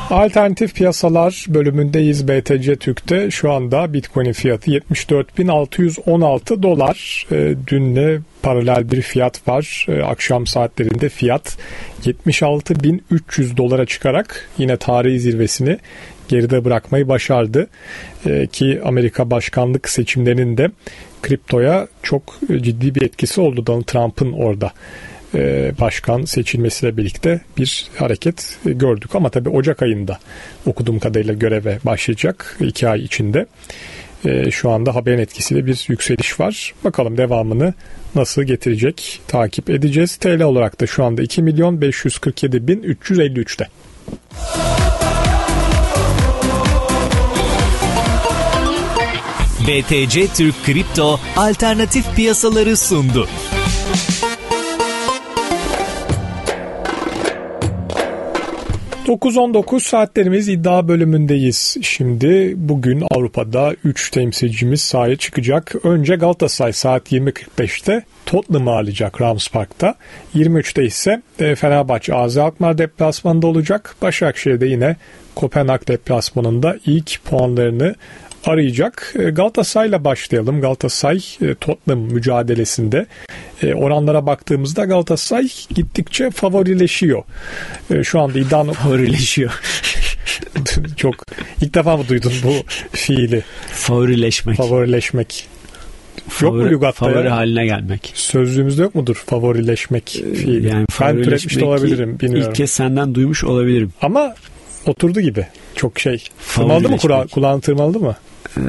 Alternatif piyasalar bölümündeyiz BTC Türk'te. Şu anda Bitcoin'in fiyatı 74.616 dolar. Dünle paralel bir fiyat var. Akşam saatlerinde fiyat 76.300 dolara çıkarak yine tarihi zirvesini geride bırakmayı başardı. Ki Amerika başkanlık seçimlerinin de kriptoya çok ciddi bir etkisi oldu. Donald Trump'ın orada başkan seçilmesiyle birlikte bir hareket gördük. Ama tabii Ocak ayında okuduğum kadarıyla göreve başlayacak 2 ay içinde. Şu anda haberin etkisiyle bir yükseliş var. Bakalım devamını nasıl getirecek takip edeceğiz. TL olarak da şu anda 2.547.353'te. BTC Türk Kripto alternatif piyasaları sundu. ...9-19 saatlerimiz iddia bölümündeyiz. Şimdi bugün Avrupa'da 3 temsilcimiz sahaya çıkacak. Önce Galatasaray saat 20.45'te Tottenham'ı alacak Rams Park'ta. 23'te ise Fenerbahçe AZ Alkmaar deplasmanında olacak. Başakşehir'de yine Kopenhag deplasmanında ilk puanlarını arayacak. Galatasaray'la başlayalım. Galatasaray Tottenham mücadelesinde oranlara baktığımızda Galatasaray gittikçe favorileşiyor. Şu anda iddianın Favorileşiyor. Çok ilk defa mı duydun bu fiili? Favorileşmek. Yok mu lügatta favori ya? haline gelmek. Sözlüğümüzde yok mudur favorileşmek fiili? Yani ben türetmiş de olabilirim, bilmiyorum. İlk kez senden duymuş olabilirim. Ama oturdu gibi. Çok şey. Tırmaladı mı kulağını tırmaladı mı?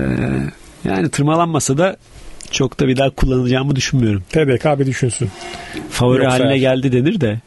Yani tırmalanmasa da çok da bir daha kullanacağımı düşünmüyorum. TDK bir düşünsün. Favori Yoksa haline geldi denir de.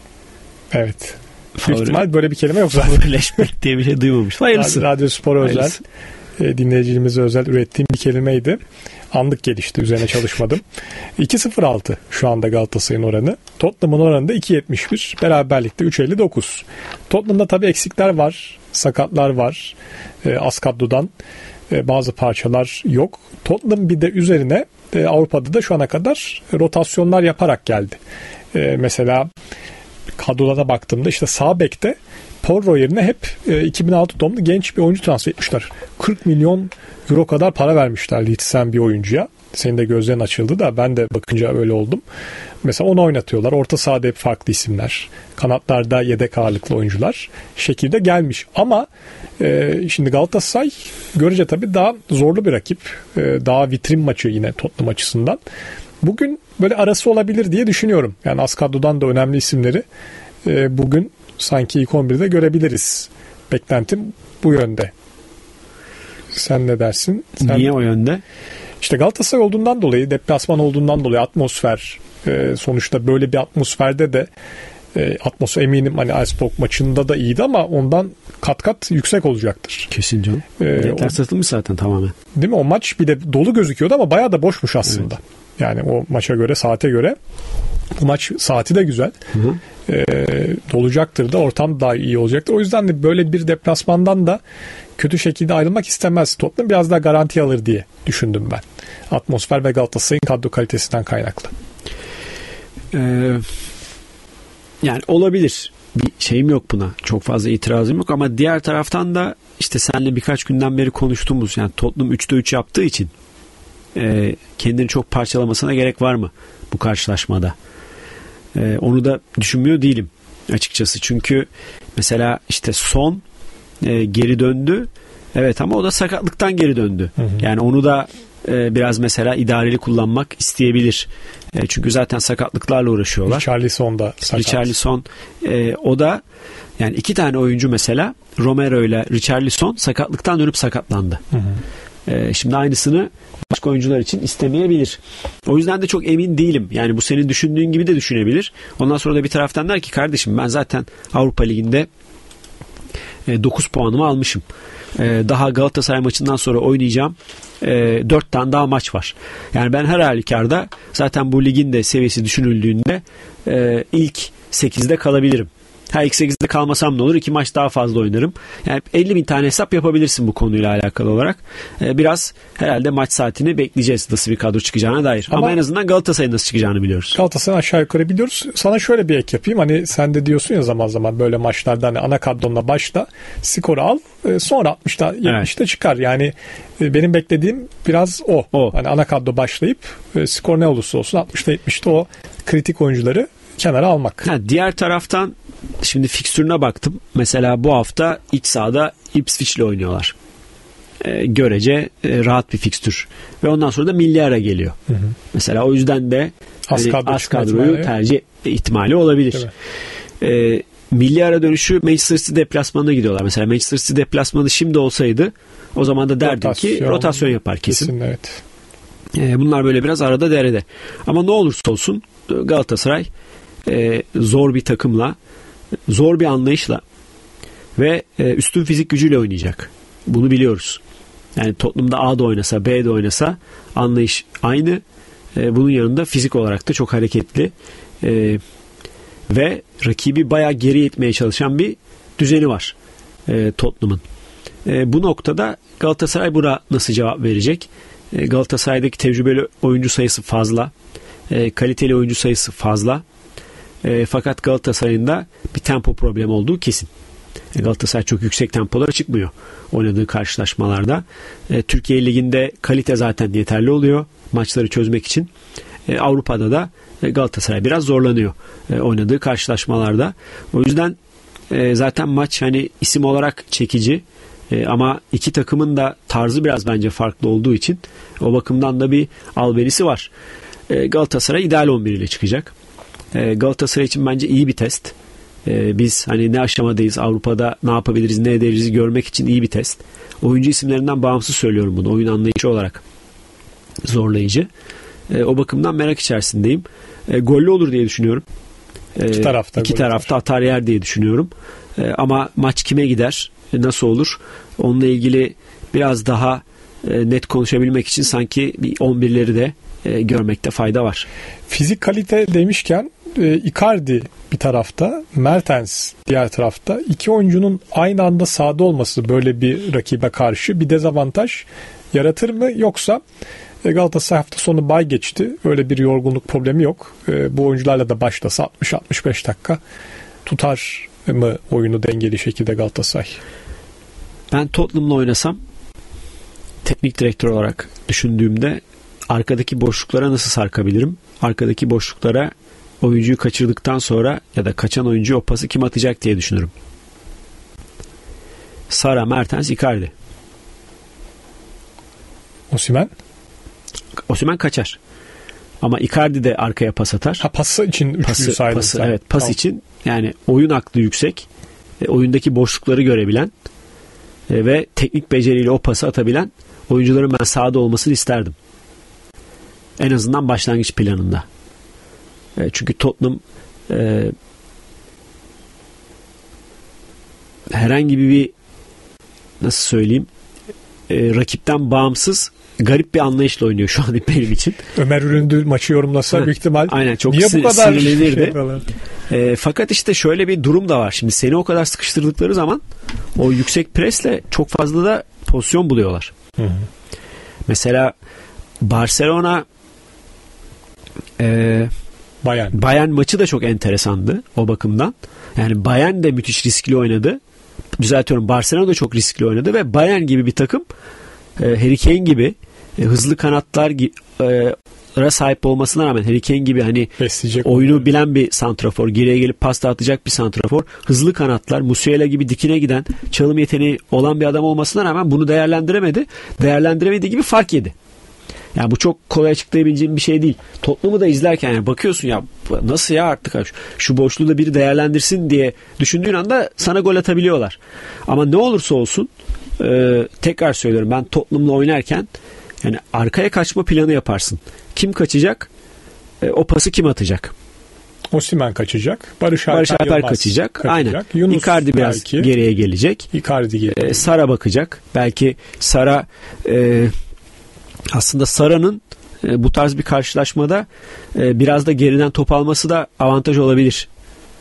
Evet. Büyük ihtimal böyle bir kelime yok zaten. Favorileşmek diye bir şey duymamış. Hayırlısı. Radyo Spor'a özel, dinleyicilerimize özel ürettiğim bir kelimeydi. Anlık gelişti. Üzerine çalışmadım. 2.06 şu anda Galatasaray'ın oranı. Tottenham'ın oranı da 2.71. Beraberlikte 3.59. Tottenham'da tabii eksikler var. Sakatlar var. Az kadrodan bazı parçalar yok. Tottenham bir de üzerine Avrupa'da da şu ana kadar rotasyonlar yaparak geldi. Mesela kadrolara baktığımda işte sağ bekte Porro yerine hep 2006 doğumlu genç bir oyuncu transfer etmişler. 40 milyon euro kadar para vermişler Leeds'ten bir oyuncuya. Senin de gözlerin açıldı da ben de bakınca öyle oldum. Mesela onu oynatıyorlar. Orta sahada hep farklı isimler. Kanatlarda yedek ağırlıklı oyuncular. Şekilde gelmiş. Ama şimdi Galatasaray görece tabii daha zorlu bir rakip. Daha vitrin maçı yine Tottenham açısından. Bugün böyle arası olabilir diye düşünüyorum. Yani az kadrodan da önemli isimleri bugün sanki ilk 11'de görebiliriz. Beklentim bu yönde. Sen ne dersin? Niye o yönde? İşte Galatasaray olduğundan dolayı, deplasman olduğundan dolayı atmosfer, sonuçta böyle bir atmosferde de atmosfer eminim hani Elfsborg maçında da iyiydi ama ondan kat kat yüksek olacaktır. Kesin canım. Biletler satılmış zaten tamamen. Değil mi? O maç bir de dolu gözüküyordu ama bayağı da boşmuş aslında. Evet. Yani o maça göre, saate göre. Bu maç saati de güzel. Dolacaktır da, ortam daha iyi olacaktır. O yüzden de böyle bir deplasmandan da kötü şekilde ayrılmak istemez. Tottenham biraz daha garanti alır diye düşündüm ben. Atmosfer ve Galatasaray'ın kadro kalitesinden kaynaklı. Yani olabilir. Bir şeyim yok buna. Çok fazla itirazım yok ama diğer taraftan da işte seninle birkaç günden beri konuştuğumuz, yani Tottenham 3'te 3 yaptığı için kendini çok parçalamasına gerek var mı bu karşılaşmada? Onu da düşünmüyor değilim açıkçası. Çünkü mesela işte Son geri döndü. Evet ama o da sakatlıktan geri döndü. Hı hı. Yani onu da biraz mesela idareli kullanmak isteyebilir. Çünkü zaten sakatlıklarla uğraşıyorlar. Richarlison da sakat. Richarlison o da yani 2 tane oyuncu mesela Romero ile Richarlison sakatlıktan dönüp sakatlandı. Hı hı. Şimdi aynısını başka oyuncular için istemeyebilir. O yüzden de çok emin değilim. Yani bu senin düşündüğün gibi de düşünebilir. Ondan sonra da bir taraftan der ki kardeşim ben zaten Avrupa Ligi'nde 9 puanımı almışım. Daha Galatasaray maçından sonra oynayacağım 4 tane daha maç var. Yani ben her halükarda zaten bu ligin de seviyesi düşünüldüğünde ilk 8'de kalabilirim. Ha ilk 8'de kalmasam ne olur? 2 maç daha fazla oynarım. Yani 50.000 tane hesap yapabilirsin bu konuyla alakalı olarak. Biraz herhalde maç saatini bekleyeceğiz nasıl bir kadro çıkacağına dair. Ama en azından Galatasaray'ın nasıl çıkacağını biliyoruz. Galatasaray'ın aşağı yukarı biliyoruz. Sana şöyle bir ek yapayım. Hani sen de diyorsun ya zaman zaman böyle maçlarda hani ana kadronla başla, skoru al, sonra 60'ta 70'te çıkar. Yani benim beklediğim biraz o. Hani ana kadro başlayıp skor ne olursa olsun 60'ta 70'te o kritik oyuncuları kenara almak. Diğer taraftan şimdi fikstürüne baktım. Mesela bu hafta iç sahada Ipswich'le oynuyorlar. Görece rahat bir fikstür. Ve ondan sonra da milli ara geliyor. Hı. Mesela o yüzden de az kadroyu tercih ihtimali olabilir. Milli ara dönüşü Manchester City deplasmanına gidiyorlar. Mesela Manchester City deplasmanı şimdi olsaydı o zaman da derdim ki rotasyon yapar kesin. Evet. Bunlar böyle biraz arada derede. Ama ne olursa olsun Galatasaray zor bir takımla, zor bir anlayışla ve üstün fizik gücüyle oynayacak. Bunu biliyoruz. Yani Tottenham'da A'da oynasa, B'de oynasa anlayış aynı. Bunun yanında fizik olarak da çok hareketli ve rakibi bayağı geri itmeye çalışan bir düzeni var Tottenham'ın. Bu noktada Galatasaray buna nasıl cevap verecek? Galatasaray'daki tecrübeli oyuncu sayısı fazla. Kaliteli oyuncu sayısı fazla. Fakat Galatasaray'ın da bir tempo problemi olduğu kesin. Galatasaray çok yüksek tempolara çıkmıyor oynadığı karşılaşmalarda. Türkiye Ligi'nde kalite zaten yeterli oluyor maçları çözmek için. Avrupa'da da Galatasaray biraz zorlanıyor oynadığı karşılaşmalarda. O yüzden zaten maç hani isim olarak çekici ama iki takımın da tarzı biraz bence farklı olduğu için o bakımdan da bir albenisi var. Galatasaray ideal 11 ile çıkacak. Galatasaray için bence iyi bir test. Biz hani ne aşamadayız, Avrupa'da ne yapabiliriz, ne ederiz görmek için iyi bir test. Oyuncu isimlerinden bağımsız söylüyorum bunu. Oyun anlayışı olarak zorlayıcı. O bakımdan merak içerisindeyim. Gollü olur diye düşünüyorum. İki tarafta atar yer diye düşünüyorum. Ama maç kime gider, nasıl olur? Onunla ilgili biraz daha net konuşabilmek için sanki bir 11'leri de görmekte fayda var. Fizik kalite demişken Icardi bir tarafta, Mertens diğer tarafta. İki oyuncunun aynı anda sahada olması böyle bir rakibe karşı bir dezavantaj yaratır mı? Yoksa Galatasaray hafta sonu bay geçti. Öyle bir yorgunluk problemi yok. Bu oyuncularla da başlasa 60-65 dakika tutar mı oyunu dengeli şekilde Galatasaray? Ben Tottenham'la oynasam teknik direktör olarak düşündüğümde arkadaki boşluklara nasıl sarkabilirim? Arkadaki boşluklara oyuncuyu kaçırdıktan sonra ya da kaçan oyuncuya o pası kim atacak diye düşünürüm. Sara, Mertens, Icardi. Osimhen kaçar. Ama Icardi de arkaya pas atar. Pası için üçlüyü saydın sen. Evet, pas için yani oyun aklı yüksek, oyundaki boşlukları görebilen ve teknik beceriyle o pası atabilen oyuncuların ben sahada olmasını isterdim. En azından başlangıç planında. Çünkü Tottenham herhangi bir nasıl söyleyeyim rakipten bağımsız garip bir anlayışla oynuyor şu an benim için. Ömer Üründü maçı yorumlasa büyük ihtimal aynen, çok niye bu kadar sinirlenirdi. Fakat işte şöyle bir durum da var. Şimdi seni o kadar sıkıştırdıkları zaman o yüksek presle çok fazla da pozisyon buluyorlar. Hı. Mesela Barcelona Bayern maçı da çok enteresandı o bakımdan. Yani Bayern de müthiş riskli oynadı. Düzeltiyorum, Barcelona da çok riskli oynadı ve Bayern gibi bir takım Harry Kane gibi hızlı kanatlara sahip olmasına rağmen Harry Kane gibi hani oyunu bilen bir santrafor, geriye gelip pasta atacak bir santrafor, hızlı kanatlar, Musiala gibi dikine giden çalım yeteneği olan bir adam olmasına rağmen bunu değerlendiremedi. Değerlendiremediği gibi fark yedi. Yani bu çok kolay açıklayabileceğim bir şey değil. Tottenham'ı da izlerken yani bakıyorsun ya nasıl ya artık şu boşluğu da biri değerlendirsin diye düşündüğün anda sana gol atabiliyorlar. Ama ne olursa olsun tekrar söylüyorum, ben Tottenham'la oynarken yani arkaya kaçma planı yaparsın. Kim kaçacak? O pası kim atacak? Osimhen kaçacak. Barış Alper kaçacak. Aynen. Icardi biraz geriye gelecek. Sara bakacak. Belki Sara aslında Sara'nın bu tarz bir karşılaşmada biraz da geriden top alması da avantaj olabilir.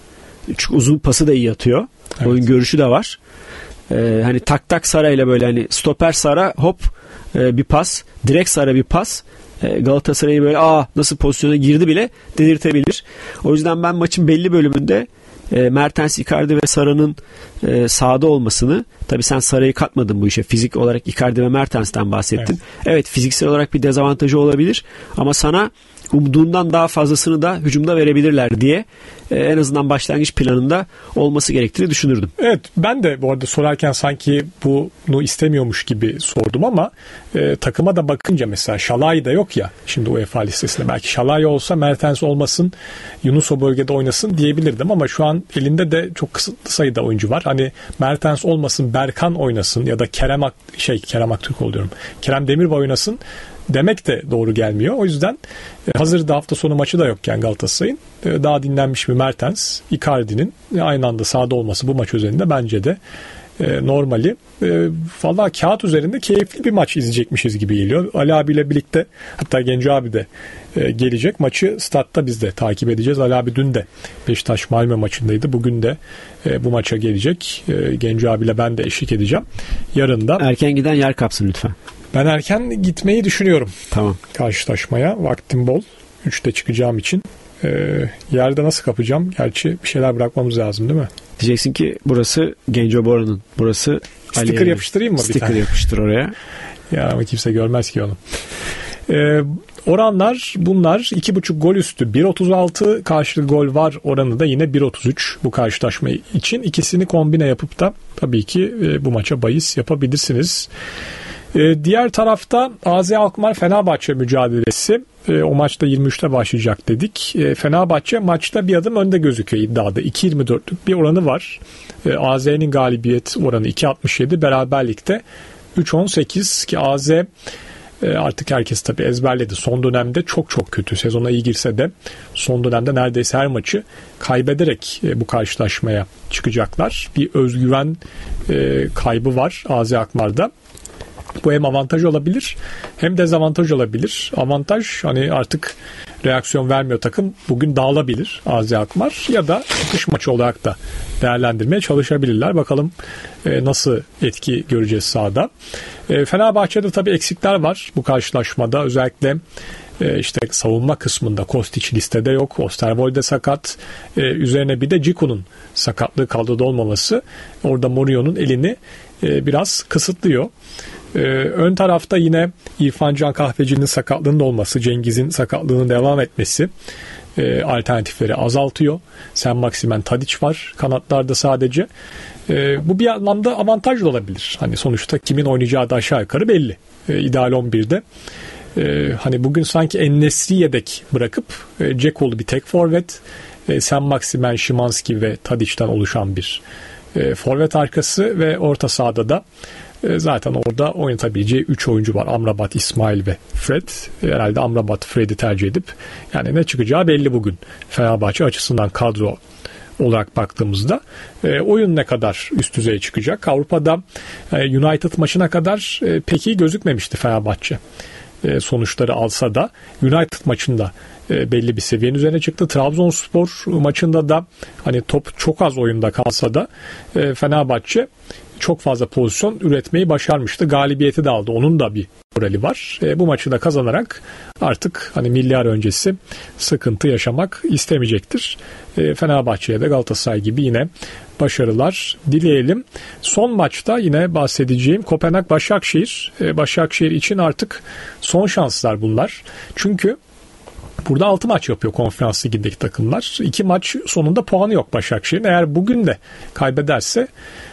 Çünkü uzun pası da iyi atıyor. Evet. Oyun görüşü de var. Hani tak tak Sara ile böyle hani stoper Sara hop bir pas, direkt Sara bir pas. Galatasaray'ı böyle nasıl pozisyona girdi bile dedirtebilir. O yüzden ben maçın belli bölümünde Mertens, Icardi ve Sara'nın sahada olmasını, tabii sen Sara'yı katmadın bu işe. Fizik olarak Icardi ve Mertens'ten bahsettin. Evet, fiziksel olarak bir dezavantajı olabilir ama sana umduğundan daha fazlasını da hücumda verebilirler diye en azından başlangıç planında olması gerektiğini düşünürdüm. Evet, ben de bu arada sorarken sanki bunu istemiyormuş gibi sordum ama takıma da bakınca mesela Şalay da yok ya şimdi UEFA listesinde. Belki Şalay olsa Mertens olmasın, Yunus o bölgede oynasın diyebilirdim ama şu an elinde de çok kısıtlı sayıda oyuncu var. Hani Mertens olmasın, Berkan oynasın ya da Kerem Aktürkoğlu diyorum, Kerem Demirbay oynasın demek de doğru gelmiyor. O yüzden hazırda hafta sonu maçı da yokken Galatasaray'ın daha dinlenmiş bir Mertens, Icardi'nin aynı anda sahada olması bu maç üzerinde bence de normali. Valla kağıt üzerinde keyifli bir maç izleyecekmişiz gibi geliyor. Ali abiyle birlikte, hatta Genco abi de gelecek. Maçı statta biz de takip edeceğiz. Ali abi dün de Beşiktaş Malmö maçındaydı. Bugün de bu maça gelecek. Genco abiyle ben de eşlik edeceğim. Yarın da. Erken giden yer kapsın lütfen. Ben erken gitmeyi düşünüyorum. Tamam. Karşılaşmaya. Vaktim bol. 3'te çıkacağım için. Yerde nasıl kapacağım? Gerçi bir şeyler bırakmamız lazım değil mi? Diyeceksin ki burası Genco Bora'nın. Burası sticker yapıştırayım mı? Sticker yapıştır oraya. Ya ama kimse görmez ki onu. Oranlar bunlar. 2.5 gol üstü 1.36, karşılıklı gol var oranı da yine 1.33 bu karşılaşma için. İkisini kombine yapıp da tabii ki bu maça bahis yapabilirsiniz. Diğer tarafta AZ Alkmaar Fenerbahçe mücadelesi. O maçta 23'te başlayacak dedik. Fenerbahçe maçta bir adım önde gözüküyor iddiada. 2.24'lük bir oranı var. AZ'nin galibiyet oranı 2.67, beraberlikte 3.18 ki AZ artık herkes tabii ezberledi. Son dönemde çok çok kötü. Sezona iyi girse de son dönemde neredeyse her maçı kaybederek bu karşılaşmaya çıkacaklar. Bir özgüven kaybı var AZ Alkmaar'da. Bu hem avantaj olabilir hem dezavantaj olabilir. Avantaj, hani artık reaksiyon vermiyor takım, bugün dağılabilir AZ Alkmaar, ya da çıkış maçı olarak da değerlendirmeye çalışabilirler. Bakalım nasıl etki göreceğiz sahada. Fenerbahçe'de tabii eksikler var bu karşılaşmada. Özellikle işte savunma kısmında Kostić listede yok. Osterwolde sakat. Üzerine bir de Ciku'nun sakatlığı kadroda olmaması orada Mourinho'nun elini biraz kısıtlıyor. Ön tarafta yine İrfan Can Kahveci'nin sakatlığının olması, Cengiz'in sakatlığının devam etmesi alternatifleri azaltıyor. Sen Maximen, Tadić var kanatlarda sadece. Bu bir anlamda avantaj da olabilir. Hani sonuçta kimin oynayacağı da aşağı yukarı belli. İdeal 11'de. Hani bugün sanki En-Nesyri yedek bırakıp Dzeko'lu bir tek forvet, Sen Maximen, Szymański ve Tadić'ten oluşan bir forvet arkası ve orta sahada da zaten orada oynatabileceği 3 oyuncu var. Amrabat, İsmail ve Fred. Herhalde Amrabat, Fred'i tercih edip yani ne çıkacağı belli bugün. Fenerbahçe açısından kadro olarak baktığımızda oyun ne kadar üst düzey çıkacak. Avrupa'da United maçına kadar pek iyi gözükmemişti Fenerbahçe. Sonuçları alsa da United maçında belli bir seviyenin üzerine çıktı. Trabzonspor maçında da hani top çok az oyunda kalsa da Fenerbahçe çok fazla pozisyon üretmeyi başarmıştı. Galibiyeti de aldı. Onun da bir morali var. Bu maçı da kazanarak artık hani milli ara öncesi sıkıntı yaşamak istemeyecektir. Fenerbahçe'ye de Galatasaray gibi yine başarılar dileyelim. Son maçta yine bahsedeceğim Kopenhag-Başakşehir. Başakşehir için artık son şanslar bunlar. Çünkü burada 6 maç yapıyor Konferans Ligi'ndeki takımlar. 2 maç sonunda puanı yok Başakşehir'in. Eğer bugün de kaybederse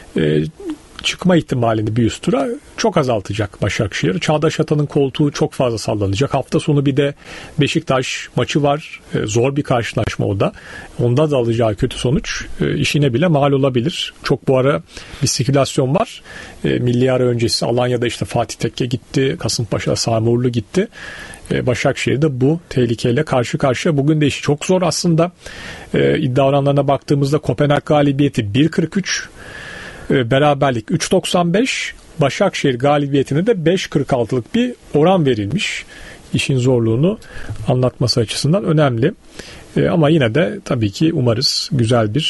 çıkma ihtimalini bir üst tura çok azaltacak Başakşehir. Çağdaş Atan'ın koltuğu çok fazla sallanacak. Hafta sonu bir de Beşiktaş maçı var. Zor bir karşılaşma o da. Onda da alacağı kötü sonuç işine bile mal olabilir. Çok bu ara bir spekülasyon var. Milli ara öncesi Alanya'da işte Fatih Tekke gitti. Kasımpaşa'da Sami Uğurlu gitti. Başakşehir'de bu tehlikeyle karşı karşıya. Bugün de işi çok zor aslında. İddia oranlarına baktığımızda Kopenhag galibiyeti 1.43, beraberlik 3.95, Başakşehir galibiyetine de 5.46'lık bir oran verilmiş. İşin zorluğunu anlatması açısından önemli. Ama yine de tabii ki umarız güzel bir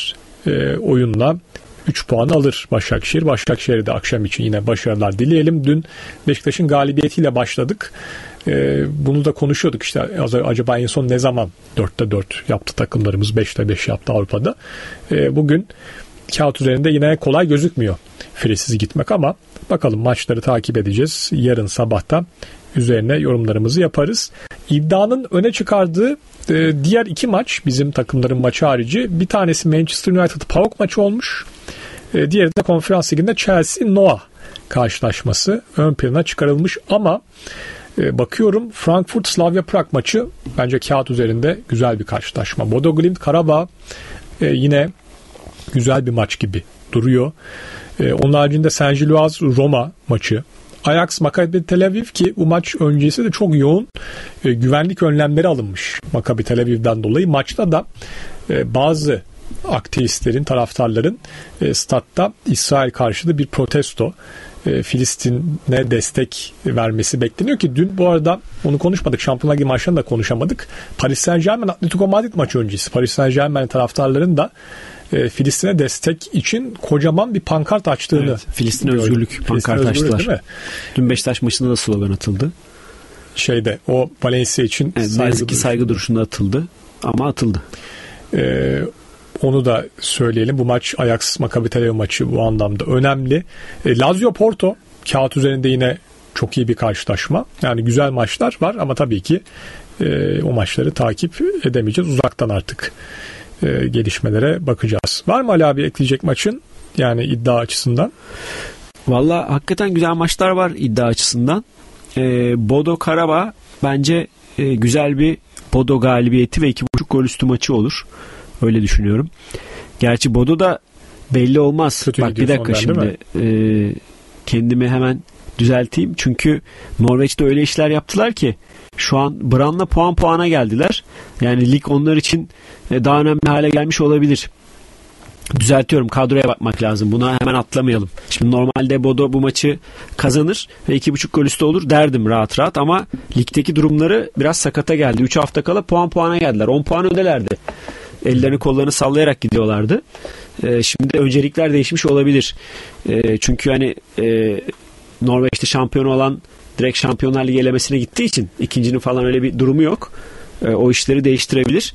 oyunla 3 puan alır Başakşehir. Başakşehir'e de akşam için yine başarılar dileyelim. Dün Beşiktaş'ın galibiyetiyle başladık. Bunu da konuşuyorduk işte, acaba en son ne zaman 4'te 4 yaptı takımlarımız, 5'te 5 yaptı Avrupa'da. Bugün kağıt üzerinde yine kolay gözükmüyor firesiz gitmek ama bakalım, maçları takip edeceğiz. Yarın sabahta üzerine yorumlarımızı yaparız. İddianın öne çıkardığı diğer 2 maç, bizim takımların maçı harici, bir tanesi Manchester United PAOK maçı olmuş. Diğeri de Konferans Ligi'nde Chelsea-Noah karşılaşması ön plana çıkarılmış ama bakıyorum Frankfurt-Slavia Prag maçı bence kağıt üzerinde güzel bir karşılaşma. Bodo Glimt-Karabağ yine güzel bir maç gibi duruyor. Onun haricinde Saint-Gilloise-Roma maçı, Ajax Maccabi Tel Aviv, ki bu maç öncesi de çok yoğun güvenlik önlemleri alınmış Maccabi Tel Aviv'den dolayı. Maçta da bazı aktivistlerin, taraftarların statta İsrail karşıtı bir protesto, Filistin'e destek vermesi bekleniyor ki dün bu arada onu konuşmadık. Şampiyonlar Ligi maçlarını da konuşamadık. Paris Saint-Germain Atletico Madrid maçı öncesi Paris Saint-Germain taraftarların da Filistin'e destek için kocaman bir pankart açtığını. Evet, Filistin özgürlük pankart açtılar. Dün Beşiktaş maçında da slogan atıldı. O Valencia için saygı duruşunda atıldı ama atıldı. Onu da söyleyelim. Bu maç Ajax Maccabi Tel Aviv maçı bu anlamda önemli. Lazio Porto kağıt üzerinde yine çok iyi bir karşılaşma. Yani güzel maçlar var ama tabii ki o maçları takip edemeyeceğiz. Uzaktan artık gelişmelere bakacağız. Var mı Ali abi ekleyecek maçın? Yani iddia açısından. Valla hakikaten güzel maçlar var iddia açısından. Bodo Karabağ bence güzel bir Bodo galibiyeti ve 2.5 gol üstü maçı olur. Öyle düşünüyorum. Gerçi Bodo da belli olmaz. Kötü bak bir dakika şimdi kendimi hemen düzelteyim. Çünkü Norveç'te öyle işler yaptılar ki şu an Brann'la puana geldiler. Yani lig onlar için daha önemli hale gelmiş olabilir. Düzeltiyorum, kadroya bakmak lazım. Buna hemen atlamayalım. Şimdi normalde Bodo bu maçı kazanır ve 2.5 gol üstü olur derdim rahat ama ligdeki durumları biraz sakata geldi. 3 hafta kala puana geldiler. 10 puan öndelerdi. Ellerini kollarını sallayarak gidiyorlardı. Şimdi öncelikler değişmiş olabilir. Çünkü hani Norveç'te şampiyon olan direkt Şampiyonlar Ligi elemesine gittiği için ikincinin falan öyle bir durumu yok. O işleri değiştirebilir.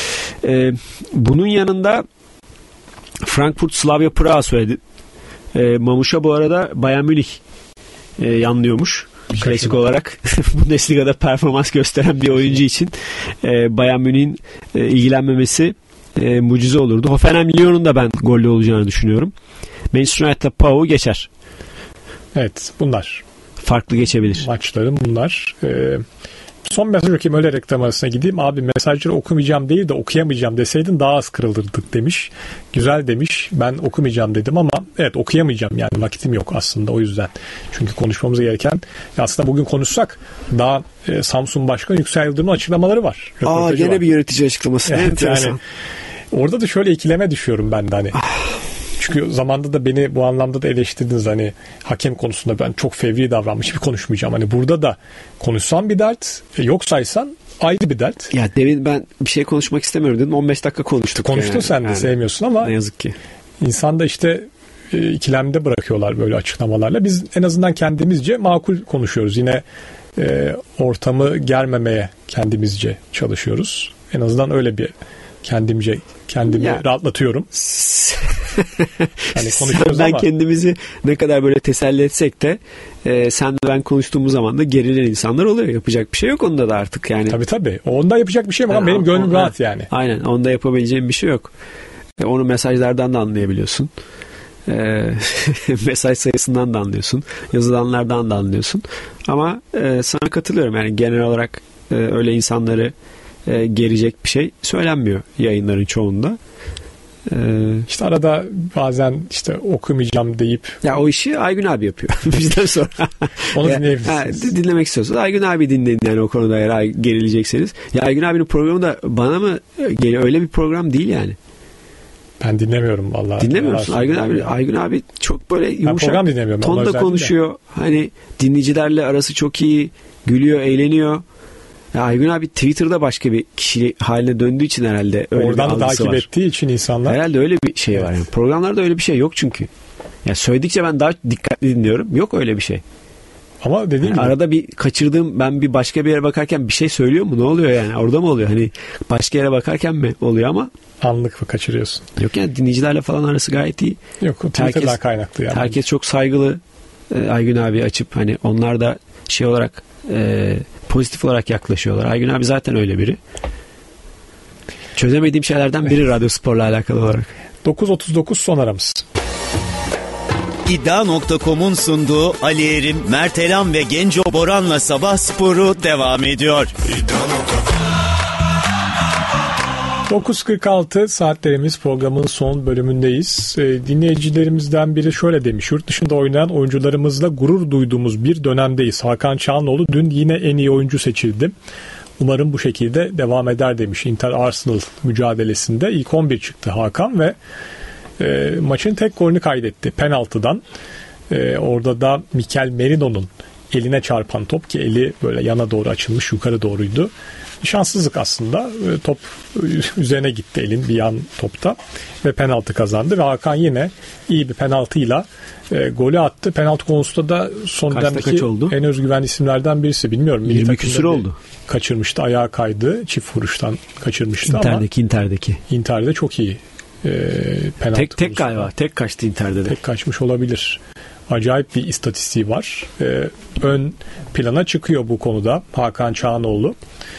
Bunun yanında Frankfurt Slavia Prag söyledi. Mamuş'a bu arada Bayern Münih yanlıyormuş. Klasik olarak Bundesliga'da performans gösteren bir oyuncu için Bayern Münih'in ilgilenmemesi mucize olurdu. Hoffenheim Lyon'un da ben gollü olacağını düşünüyorum. Manchester United'la PAOK'u geçer. Evet, bunlar farklı geçebilir. Maçlarım bunlar. Son mesaj okuyayım, öyle reklam arasına gideyim. Abi mesajları okumayacağım değil de okuyamayacağım deseydin daha az kırılırdık demiş. Güzel demiş. Ben okumayacağım dedim ama evet okuyamayacağım, yani vakitim yok aslında o yüzden. Çünkü konuşmamız gereken, aslında bugün konuşsak daha Samsun Başkanı Yüksel Yıldırım'ın açıklamaları var. Gene var. Bir yönetici açıklaması. Evet, yani orada da şöyle ikileme düşüyorum ben de hani. Çünkü zamanda da beni bu anlamda da eleştirdiniz, hani hakem konusunda ben çok fevri davranmış, bir konuşmayacağım. Hani burada da konuşsan bir dert, yok saysan ayrı bir dert. Ya demin ben bir şey konuşmak istemiyorum dedim, 15 dakika konuştuk. Konuştun yani. Sen de yani, sevmiyorsun ama ne yazık ki. İnsan da işte ikilemde bırakıyorlar böyle açıklamalarla. Biz en azından kendimizce makul konuşuyoruz. Yine ortamı germemeye kendimizce çalışıyoruz. En azından öyle bir kendimi rahatlatıyorum. Yani ben ama kendimizi ne kadar böyle teselli etsek de sen de ben konuştuğumuz zaman da gerilen insanlar oluyor. Yapacak bir şey yok onda da artık yani. Tabii. Onda yapacak bir şey yok ama benim gönlüm rahat yani. Aynen, onda yapabileceğim bir şey yok. Onu mesajlardan da anlayabiliyorsun. Mesaj sayısından da anlıyorsun. Yazılanlardan da anlıyorsun. Ama sana katılıyorum yani, genel olarak öyle insanları gerecek bir şey söylenmiyor yayınların çoğunda. İşte arada bazen işte okumayacağım deyip. Ya o işi Aygün abi yapıyor bizden sonra. Onu dinleyebilirsiniz. Dinlemek istiyorsanız Aygün abi dinleyin yani, o konuda eğer gerilecekseniz. Ya Aygün abinin programı da bana mı geliyor? Öyle bir program değil yani. Ben dinlemiyorum vallahi. Dinlemiyor musun? Aygün abi çok böyle yumuşak tonda konuşuyor. Hani dinleyicilerle arası çok iyi, gülüyor, eğleniyor. Aygün abi Twitter'da başka bir kişi haline döndüğü için herhalde öyle oradan bir da algısı takip var. ettiği için insanlar. Herhalde öyle bir şey var. Yani. Programlarda öyle bir şey yok çünkü. Ya söyledikçe ben daha dikkatli dinliyorum. Yok öyle bir şey. Ama dediğim gibi. Arada bir kaçırdığım, ben bir başka bir yere bakarken bir şey söylüyor mu? Ne oluyor yani? Orada mı oluyor? Hani başka yere bakarken mi oluyor ama? Anlık mı kaçırıyorsun? Yok yani dinleyicilerle falan arası gayet iyi. Yok, Twitter'dan kaynaklı yani. Herkes çok saygılı. Aygün abi açıp hani onlar da şey olarak pozitif olarak yaklaşıyorlar. Aygün abi zaten öyle biri. Çözemediğim şeylerden biri radyo sporla alakalı olarak. 9.39 son aramız. İddia.com'un sunduğu Ali Erim, Mert Elam ve Genco Boran'la Sabah Sporu devam ediyor. 9.46 saatlerimiz, programın son bölümündeyiz. Dinleyicilerimizden biri şöyle demiş: yurt dışında oynayan oyuncularımızla gurur duyduğumuz bir dönemdeyiz. Hakan Çağanoğlu dün yine en iyi oyuncu seçildi. Umarım bu şekilde devam eder demiş. Inter-Arsenal mücadelesinde ilk 11 çıktı Hakan ve maçın tek golünü kaydetti penaltıdan. Orada da Mikel Merino'nun eline çarpan top, ki eli böyle yana doğru açılmış, yukarı doğruydu. Şanssızlık aslında. Top üzerine gitti elin bir yan topta ve penaltı kazandı ve Hakan yine iyi bir penaltıyla golü attı. Penaltı konusunda da son dönemdeki en özgüvenli isimlerden birisi. Bilmiyorum. 20 küsur oldu. Kaçırmıştı. Ayağa kaydı. Çift vuruştan kaçırmıştı Inter'deki. Inter'de çok iyi. Penaltı tek galiba. Tek kaçtı Inter'de de. Tek kaçmış olabilir. Acayip bir istatistiği var. Ön plana çıkıyor bu konuda Hakan Çağanoğlu.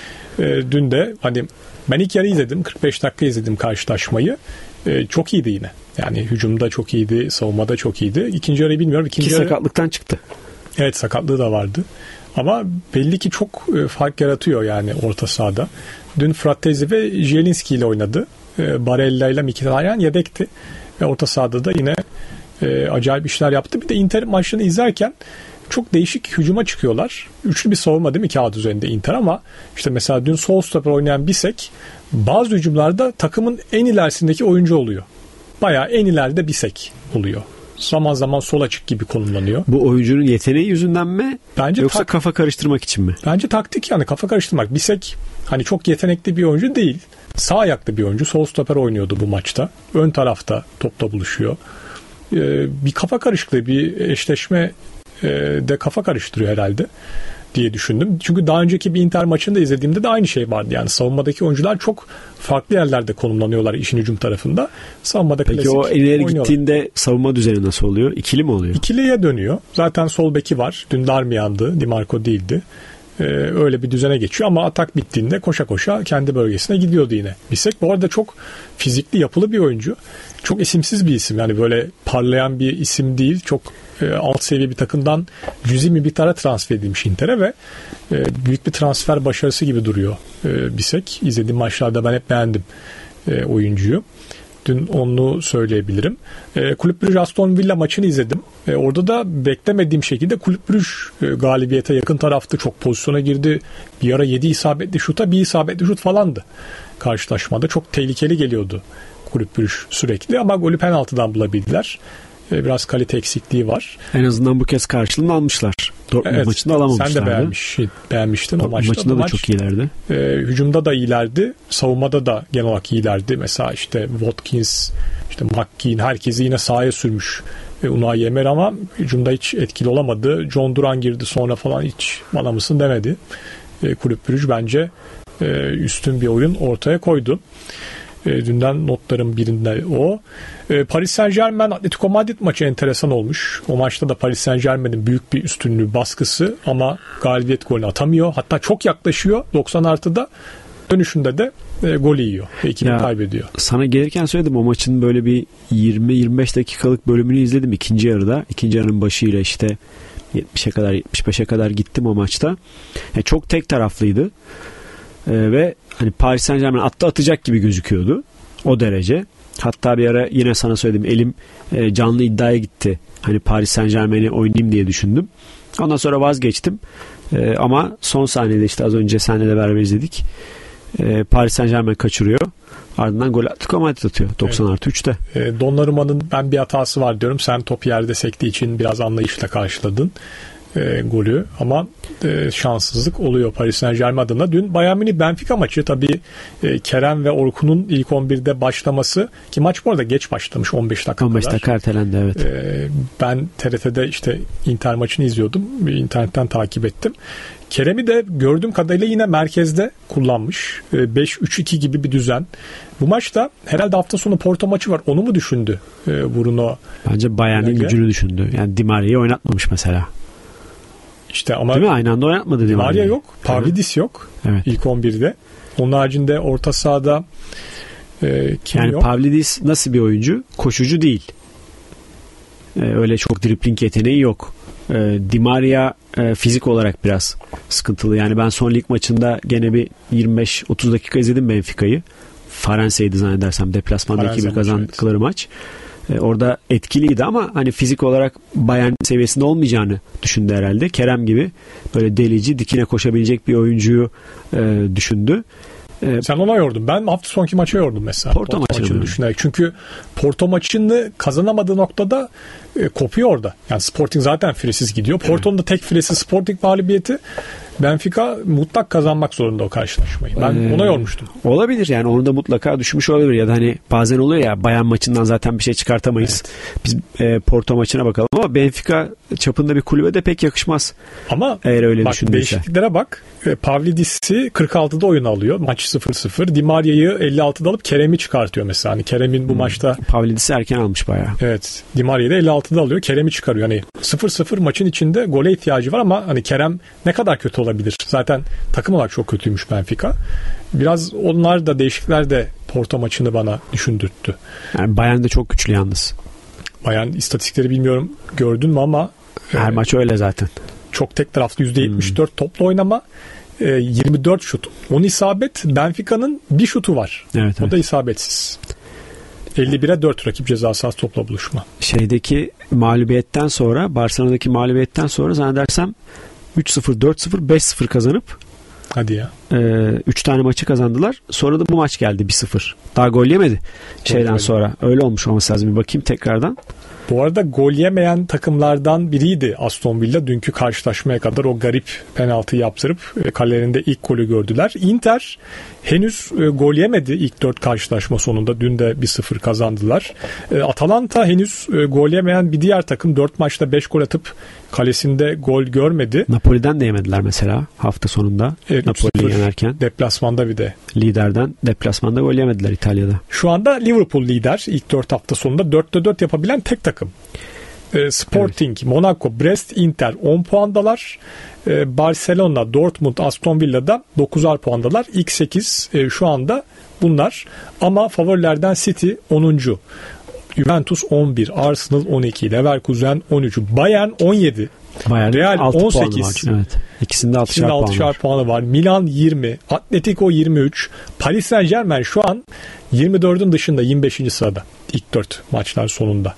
Dün de hani ben ilk yarı izledim. 45 dakika izledim karşılaşmayı. Çok iyiydi yine. Yani hücumda çok iyiydi. Savunmada çok iyiydi. İkinci yarıyı bilmiyorum. İki sakatlıktan çıktı. Evet, sakatlığı da vardı. Ama belli ki çok fark yaratıyor yani orta sahada. Dün Fratesi ve Zielinski ile oynadı. Barella ile Mkhitaryan yedekti. Ve orta sahada da yine acayip işler yaptı. Bir de Inter maçını izlerken çok değişik hücuma çıkıyorlar. Üçlü bir savunma değil mi kağıt üzerinde Inter, ama işte mesela dün sol stoper oynayan Bisek bazı hücumlarda takımın en ilerisindeki oyuncu oluyor. Bayağı en ileride Bisek oluyor. Zaman zaman sol açık gibi konumlanıyor. Bu oyuncunun yeteneği yüzünden mi? Bence yoksa kafa karıştırmak için mi? Bence taktik, yani kafa karıştırmak. Bisek hani çok yetenekli bir oyuncu değil. Sağ ayaklı bir oyuncu. Sol stoper oynuyordu bu maçta. Ön tarafta topla buluşuyor. Bir kafa karışıklığı, bir eşleşme de kafa karıştırıyor herhalde diye düşündüm. Çünkü daha önceki bir Inter maçında izlediğimde de aynı şey vardı. Yani savunmadaki oyuncular çok farklı yerlerde konumlanıyorlar işin hücum tarafında. Savunmada peki klasik o ileri oynuyorlar. Gittiğinde savunma düzeni nasıl oluyor? İkili mi oluyor? İkiliye dönüyor. Zaten sol beki var. Dün Darmian'dı. Di Marco değildi. Öyle bir düzene geçiyor ama atak bittiğinde koşa koşa kendi bölgesine gidiyordu yine. Bisek bu arada çok fizikli, yapılı bir oyuncu. Çok isimsiz bir isim. Yani böyle parlayan bir isim değil. Çok alt seviye bir takımdan cüzi bir miktarda transfer edilmiş Inter'e ve büyük bir transfer başarısı gibi duruyor Bisek. İzlediğim maçlarda ben hep beğendim oyuncuyu. Dün onu söyleyebilirim. Kulüp Brugge Aston Villa maçını izledim. Orada da beklemediğim şekilde Kulüp Brugge galibiyete yakın taraftı. Çok pozisyona girdi. Bir ara 7 isabetli şuta, bir isabetli şut falandı karşılaşmada. Çok tehlikeli geliyordu Kulüp Brugge sürekli ama golü penaltıdan bulabildiler. Biraz kalite eksikliği var. En azından bu kez karşılığını almışlar. Dortmund maçında alamamışlardı. Sen de beğenmiştin o maçta. Maçında da çok iyilerdi. Hücumda da iyilerdi. Savunmada da genel olarak iyilerdi. Mesela işte Watkins, işte McKean, herkesi yine sahaya sürmüş Unai Emery ama hücumda hiç etkili olamadı. John Duran girdi sonra falan, hiç bana mısın demedi. Kulüp Brugge bence üstün bir oyun ortaya koydu. Dünden notlarım birinde o. Paris Saint-Germain Atletico Madrid maçı enteresan olmuş. O maçta da Paris Saint-Germain'in büyük bir üstünlüğü, baskısı ama galibiyet golünü atamıyor. Hatta çok yaklaşıyor 90 artıda. Dönüşünde de gol yiyor ve ekibi kaybediyor. Sana gelirken söyledim, o maçın böyle bir 20-25 dakikalık bölümünü izledim ikinci yarıda. İkinci yarının başıyla işte 70'e kadar 75'e kadar gittim o maçta. Yani çok tek taraflıydı. Ve hani Paris Saint-Germain atacak gibi gözüküyordu. O derece. Hatta bir ara yine sana söyledim, elim canlı iddiaya gitti. Hani Paris Saint-Germain'i oynayayım diye düşündüm. Ondan sonra vazgeçtim. Ama son saniyede işte az önce seninle de beraber izledik. Paris Saint-Germain kaçırıyor. Ardından gol Atletico Madrid atıyor 90+3'te. Donnarumma'nın ben bir hatası var diyorum. Sen top yerde sektiği için biraz anlayışla karşıladın. golü ama şanssızlık oluyor Paris Saint-Germain adına. Dün Bayern Münih Benfica maçı tabii Kerem ve Orkun'un ilk 11'de başlaması, ki maç bu arada geç başlamış, 15 dakika 15 dakika ertelendi, evet. Ben TRT'de işte Inter maçını izliyordum. İnternetten takip ettim. Kerem'i de gördüğüm kadarıyla yine merkezde kullanmış. 5-3-2 gibi bir düzen. Bu maçta herhalde hafta sonu Porto maçı var. Onu mu düşündü Bruno? Bence Bayern'in gücünü düşündü. Yani Di Maria'yı oynatmamış mesela. İşte ama değil mi? Aynı anda oynatmadı Di Maria yok. Pavlidis yok. Evet. İlk 11'de. Onun haricinde orta sahada kim yani yok? Pavlidis nasıl bir oyuncu? Koşucu değil. Öyle çok dribling yeteneği yok. Di Maria fizik olarak biraz sıkıntılı. Yani ben son lig maçında gene bir 25-30 dakika izledim Benfica'yı. Farense'ydi zannedersem, deplasmanda 2-1 kazandıkları maç. Orada etkiliydi ama hani fizik olarak Bayern seviyesinde olmayacağını düşündü herhalde. Kerem gibi böyle delici, dikine koşabilecek bir oyuncuyu düşündü. Sen ona yordun. Ben hafta sonki maça yordum mesela. Porto maçını düşünerek. Çünkü Porto maçını kazanamadığı noktada kopuyor orada. Yani Sporting zaten firesiz gidiyor. Porto'nun da tek firesi Sporting mağlubiyeti. Benfica mutlak kazanmak zorunda o karşılaşmayı. Ben ona yormuştum. Olabilir yani, onu da mutlaka düşmüş olabilir. Ya da hani bazen oluyor ya, Bayern maçından zaten bir şey çıkartamayız. Evet. Biz Porto maçına bakalım ama Benfica çapında bir kulübe de pek yakışmaz. Ama eğer öyle bak, düşündüyse. değişikliklere bak. Pavlidis'i 46'da oyun alıyor. Maç 0-0. Di Maria'yı 56'da alıp Kerem'i çıkartıyor mesela. Hani Kerem'in bu maçta... Pavlidis'i erken almış bayağı. Evet. Di Maria'yı da 56'da alıyor. Kerem'i çıkarıyor. Hani 0-0 maçın içinde gole ihtiyacı var ama hani Kerem ne kadar kötü olabilir? Zaten takım olarak çok kötüymüş Benfica. Biraz onlar da, değişiklikler de Porto maçını bana düşündürttü. Yani Bayern de çok güçlü yalnız. Bayern istatistikleri bilmiyorum gördün mü ama... Her maç öyle zaten. Çok tek taraflı %74 toplu oynama, 24 şut. 10 isabet. Benfica'nın bir şutu var. Evet, o da isabetsiz. 51'e 4 rakip ceza sahası topla buluşma. Şeydeki mağlubiyetten sonra, Barcelona'daki mağlubiyetten sonra zannedersem 3-0, 4-0, 5-0 kazanıp hadi ya. 3 tane maçı kazandılar. Sonra da bu maç geldi 1-0. Daha gol yemedi şeyden sonra. Öyle olmuş olması lazım. Bir bakayım tekrardan. Bu arada gol yemeyen takımlardan biriydi Aston Villa. Dünkü karşılaşmaya kadar o garip penaltıyı yaptırıp kalelerinde ilk golü gördüler. Inter henüz gol yemedi ilk 4 karşılaşma sonunda. Dün de 1-0 kazandılar. Atalanta henüz gol yemeyen bir diğer takım. 4 maçta 5 gol atıp kalesinde gol görmedi. Napoli'den de yemediler mesela hafta sonunda. Evet, Napoli'yi yenerken. Deplasmanda bir de. Liderden deplasmanda gol yemediler İtalya'da. Şu anda Liverpool lider. İlk 4 hafta sonunda 4'te 4 yapabilen tek takım. Sporting, evet. Monaco, Brest, Inter 10 puandalar. Barcelona, Dortmund, Aston Villa'da 9'ar puandalar. İlk 8 şu anda bunlar. Ama favorilerden City 10. Juventus 11, Arsenal 12, Leverkusen 13, Bayern 17, Bayern Real 18. Evet. İkisinde 6'şar puanı var. Milan 20, Atletico 23, Paris Saint-Germain şu an 24'ün dışında 25. sırada. İlk 4 maçlar sonunda.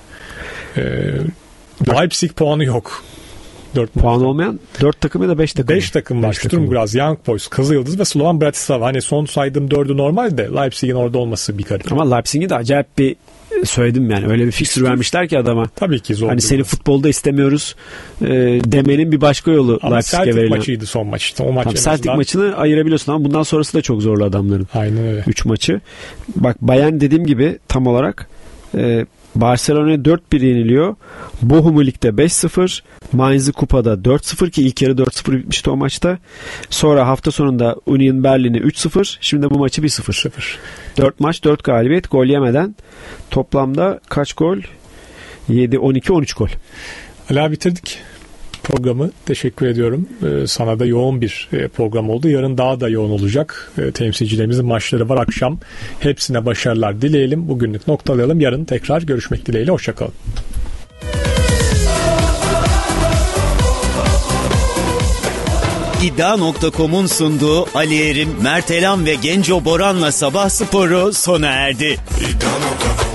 Leipzig puanı yok. 4 puan olmayan 4 takım ya da 5 takım. 5 takım var. Sturm Graz, Young Boys, Kızılyıldız ve Slovan Bratislava. Hani son saydığım 4'ü normal de Leipzig'in orada olması bir garip. Ama Leipzig'i de acayip bir söyledim yani. Öyle bir fikstür vermişler ki adama. Tabii ki zor. Hani seni futbolda istemiyoruz demenin bir başka yolu Leipzig'e verilen. Celtic maçıydı son maç. İşte o maç Celtic maçını ayırabiliyorsun ama bundan sonrası da çok zorlu adamların. Aynen öyle. 3 maçı. Bak Bayern dediğim gibi tam olarak Barcelona'ya 4-1 yeniliyor. Bochum'u ligde 5-0. Mainz'i kupada 4-0 ki ilk yarı 4-0 bitmişti o maçta. Sonra hafta sonunda Union Berlin'i 3-0. Şimdi bu maçı 1-0. 4 maç 4 galibiyet, gol yemeden toplamda kaç gol? 7, 12, 13 gol. Hala bitirdik programı. Teşekkür ediyorum. Sana da yoğun bir program oldu. Yarın daha da yoğun olacak. Temsilcilerimizin maçları var akşam. Hepsine başarılar dileyelim. Bugünlük noktalayalım. Yarın tekrar görüşmek dileğiyle. Hoşçakalın. İddia.com'un sunduğu Ali Erim, Mert Elam ve Genco Boran'la Sabah Sporu sona erdi. İddia.com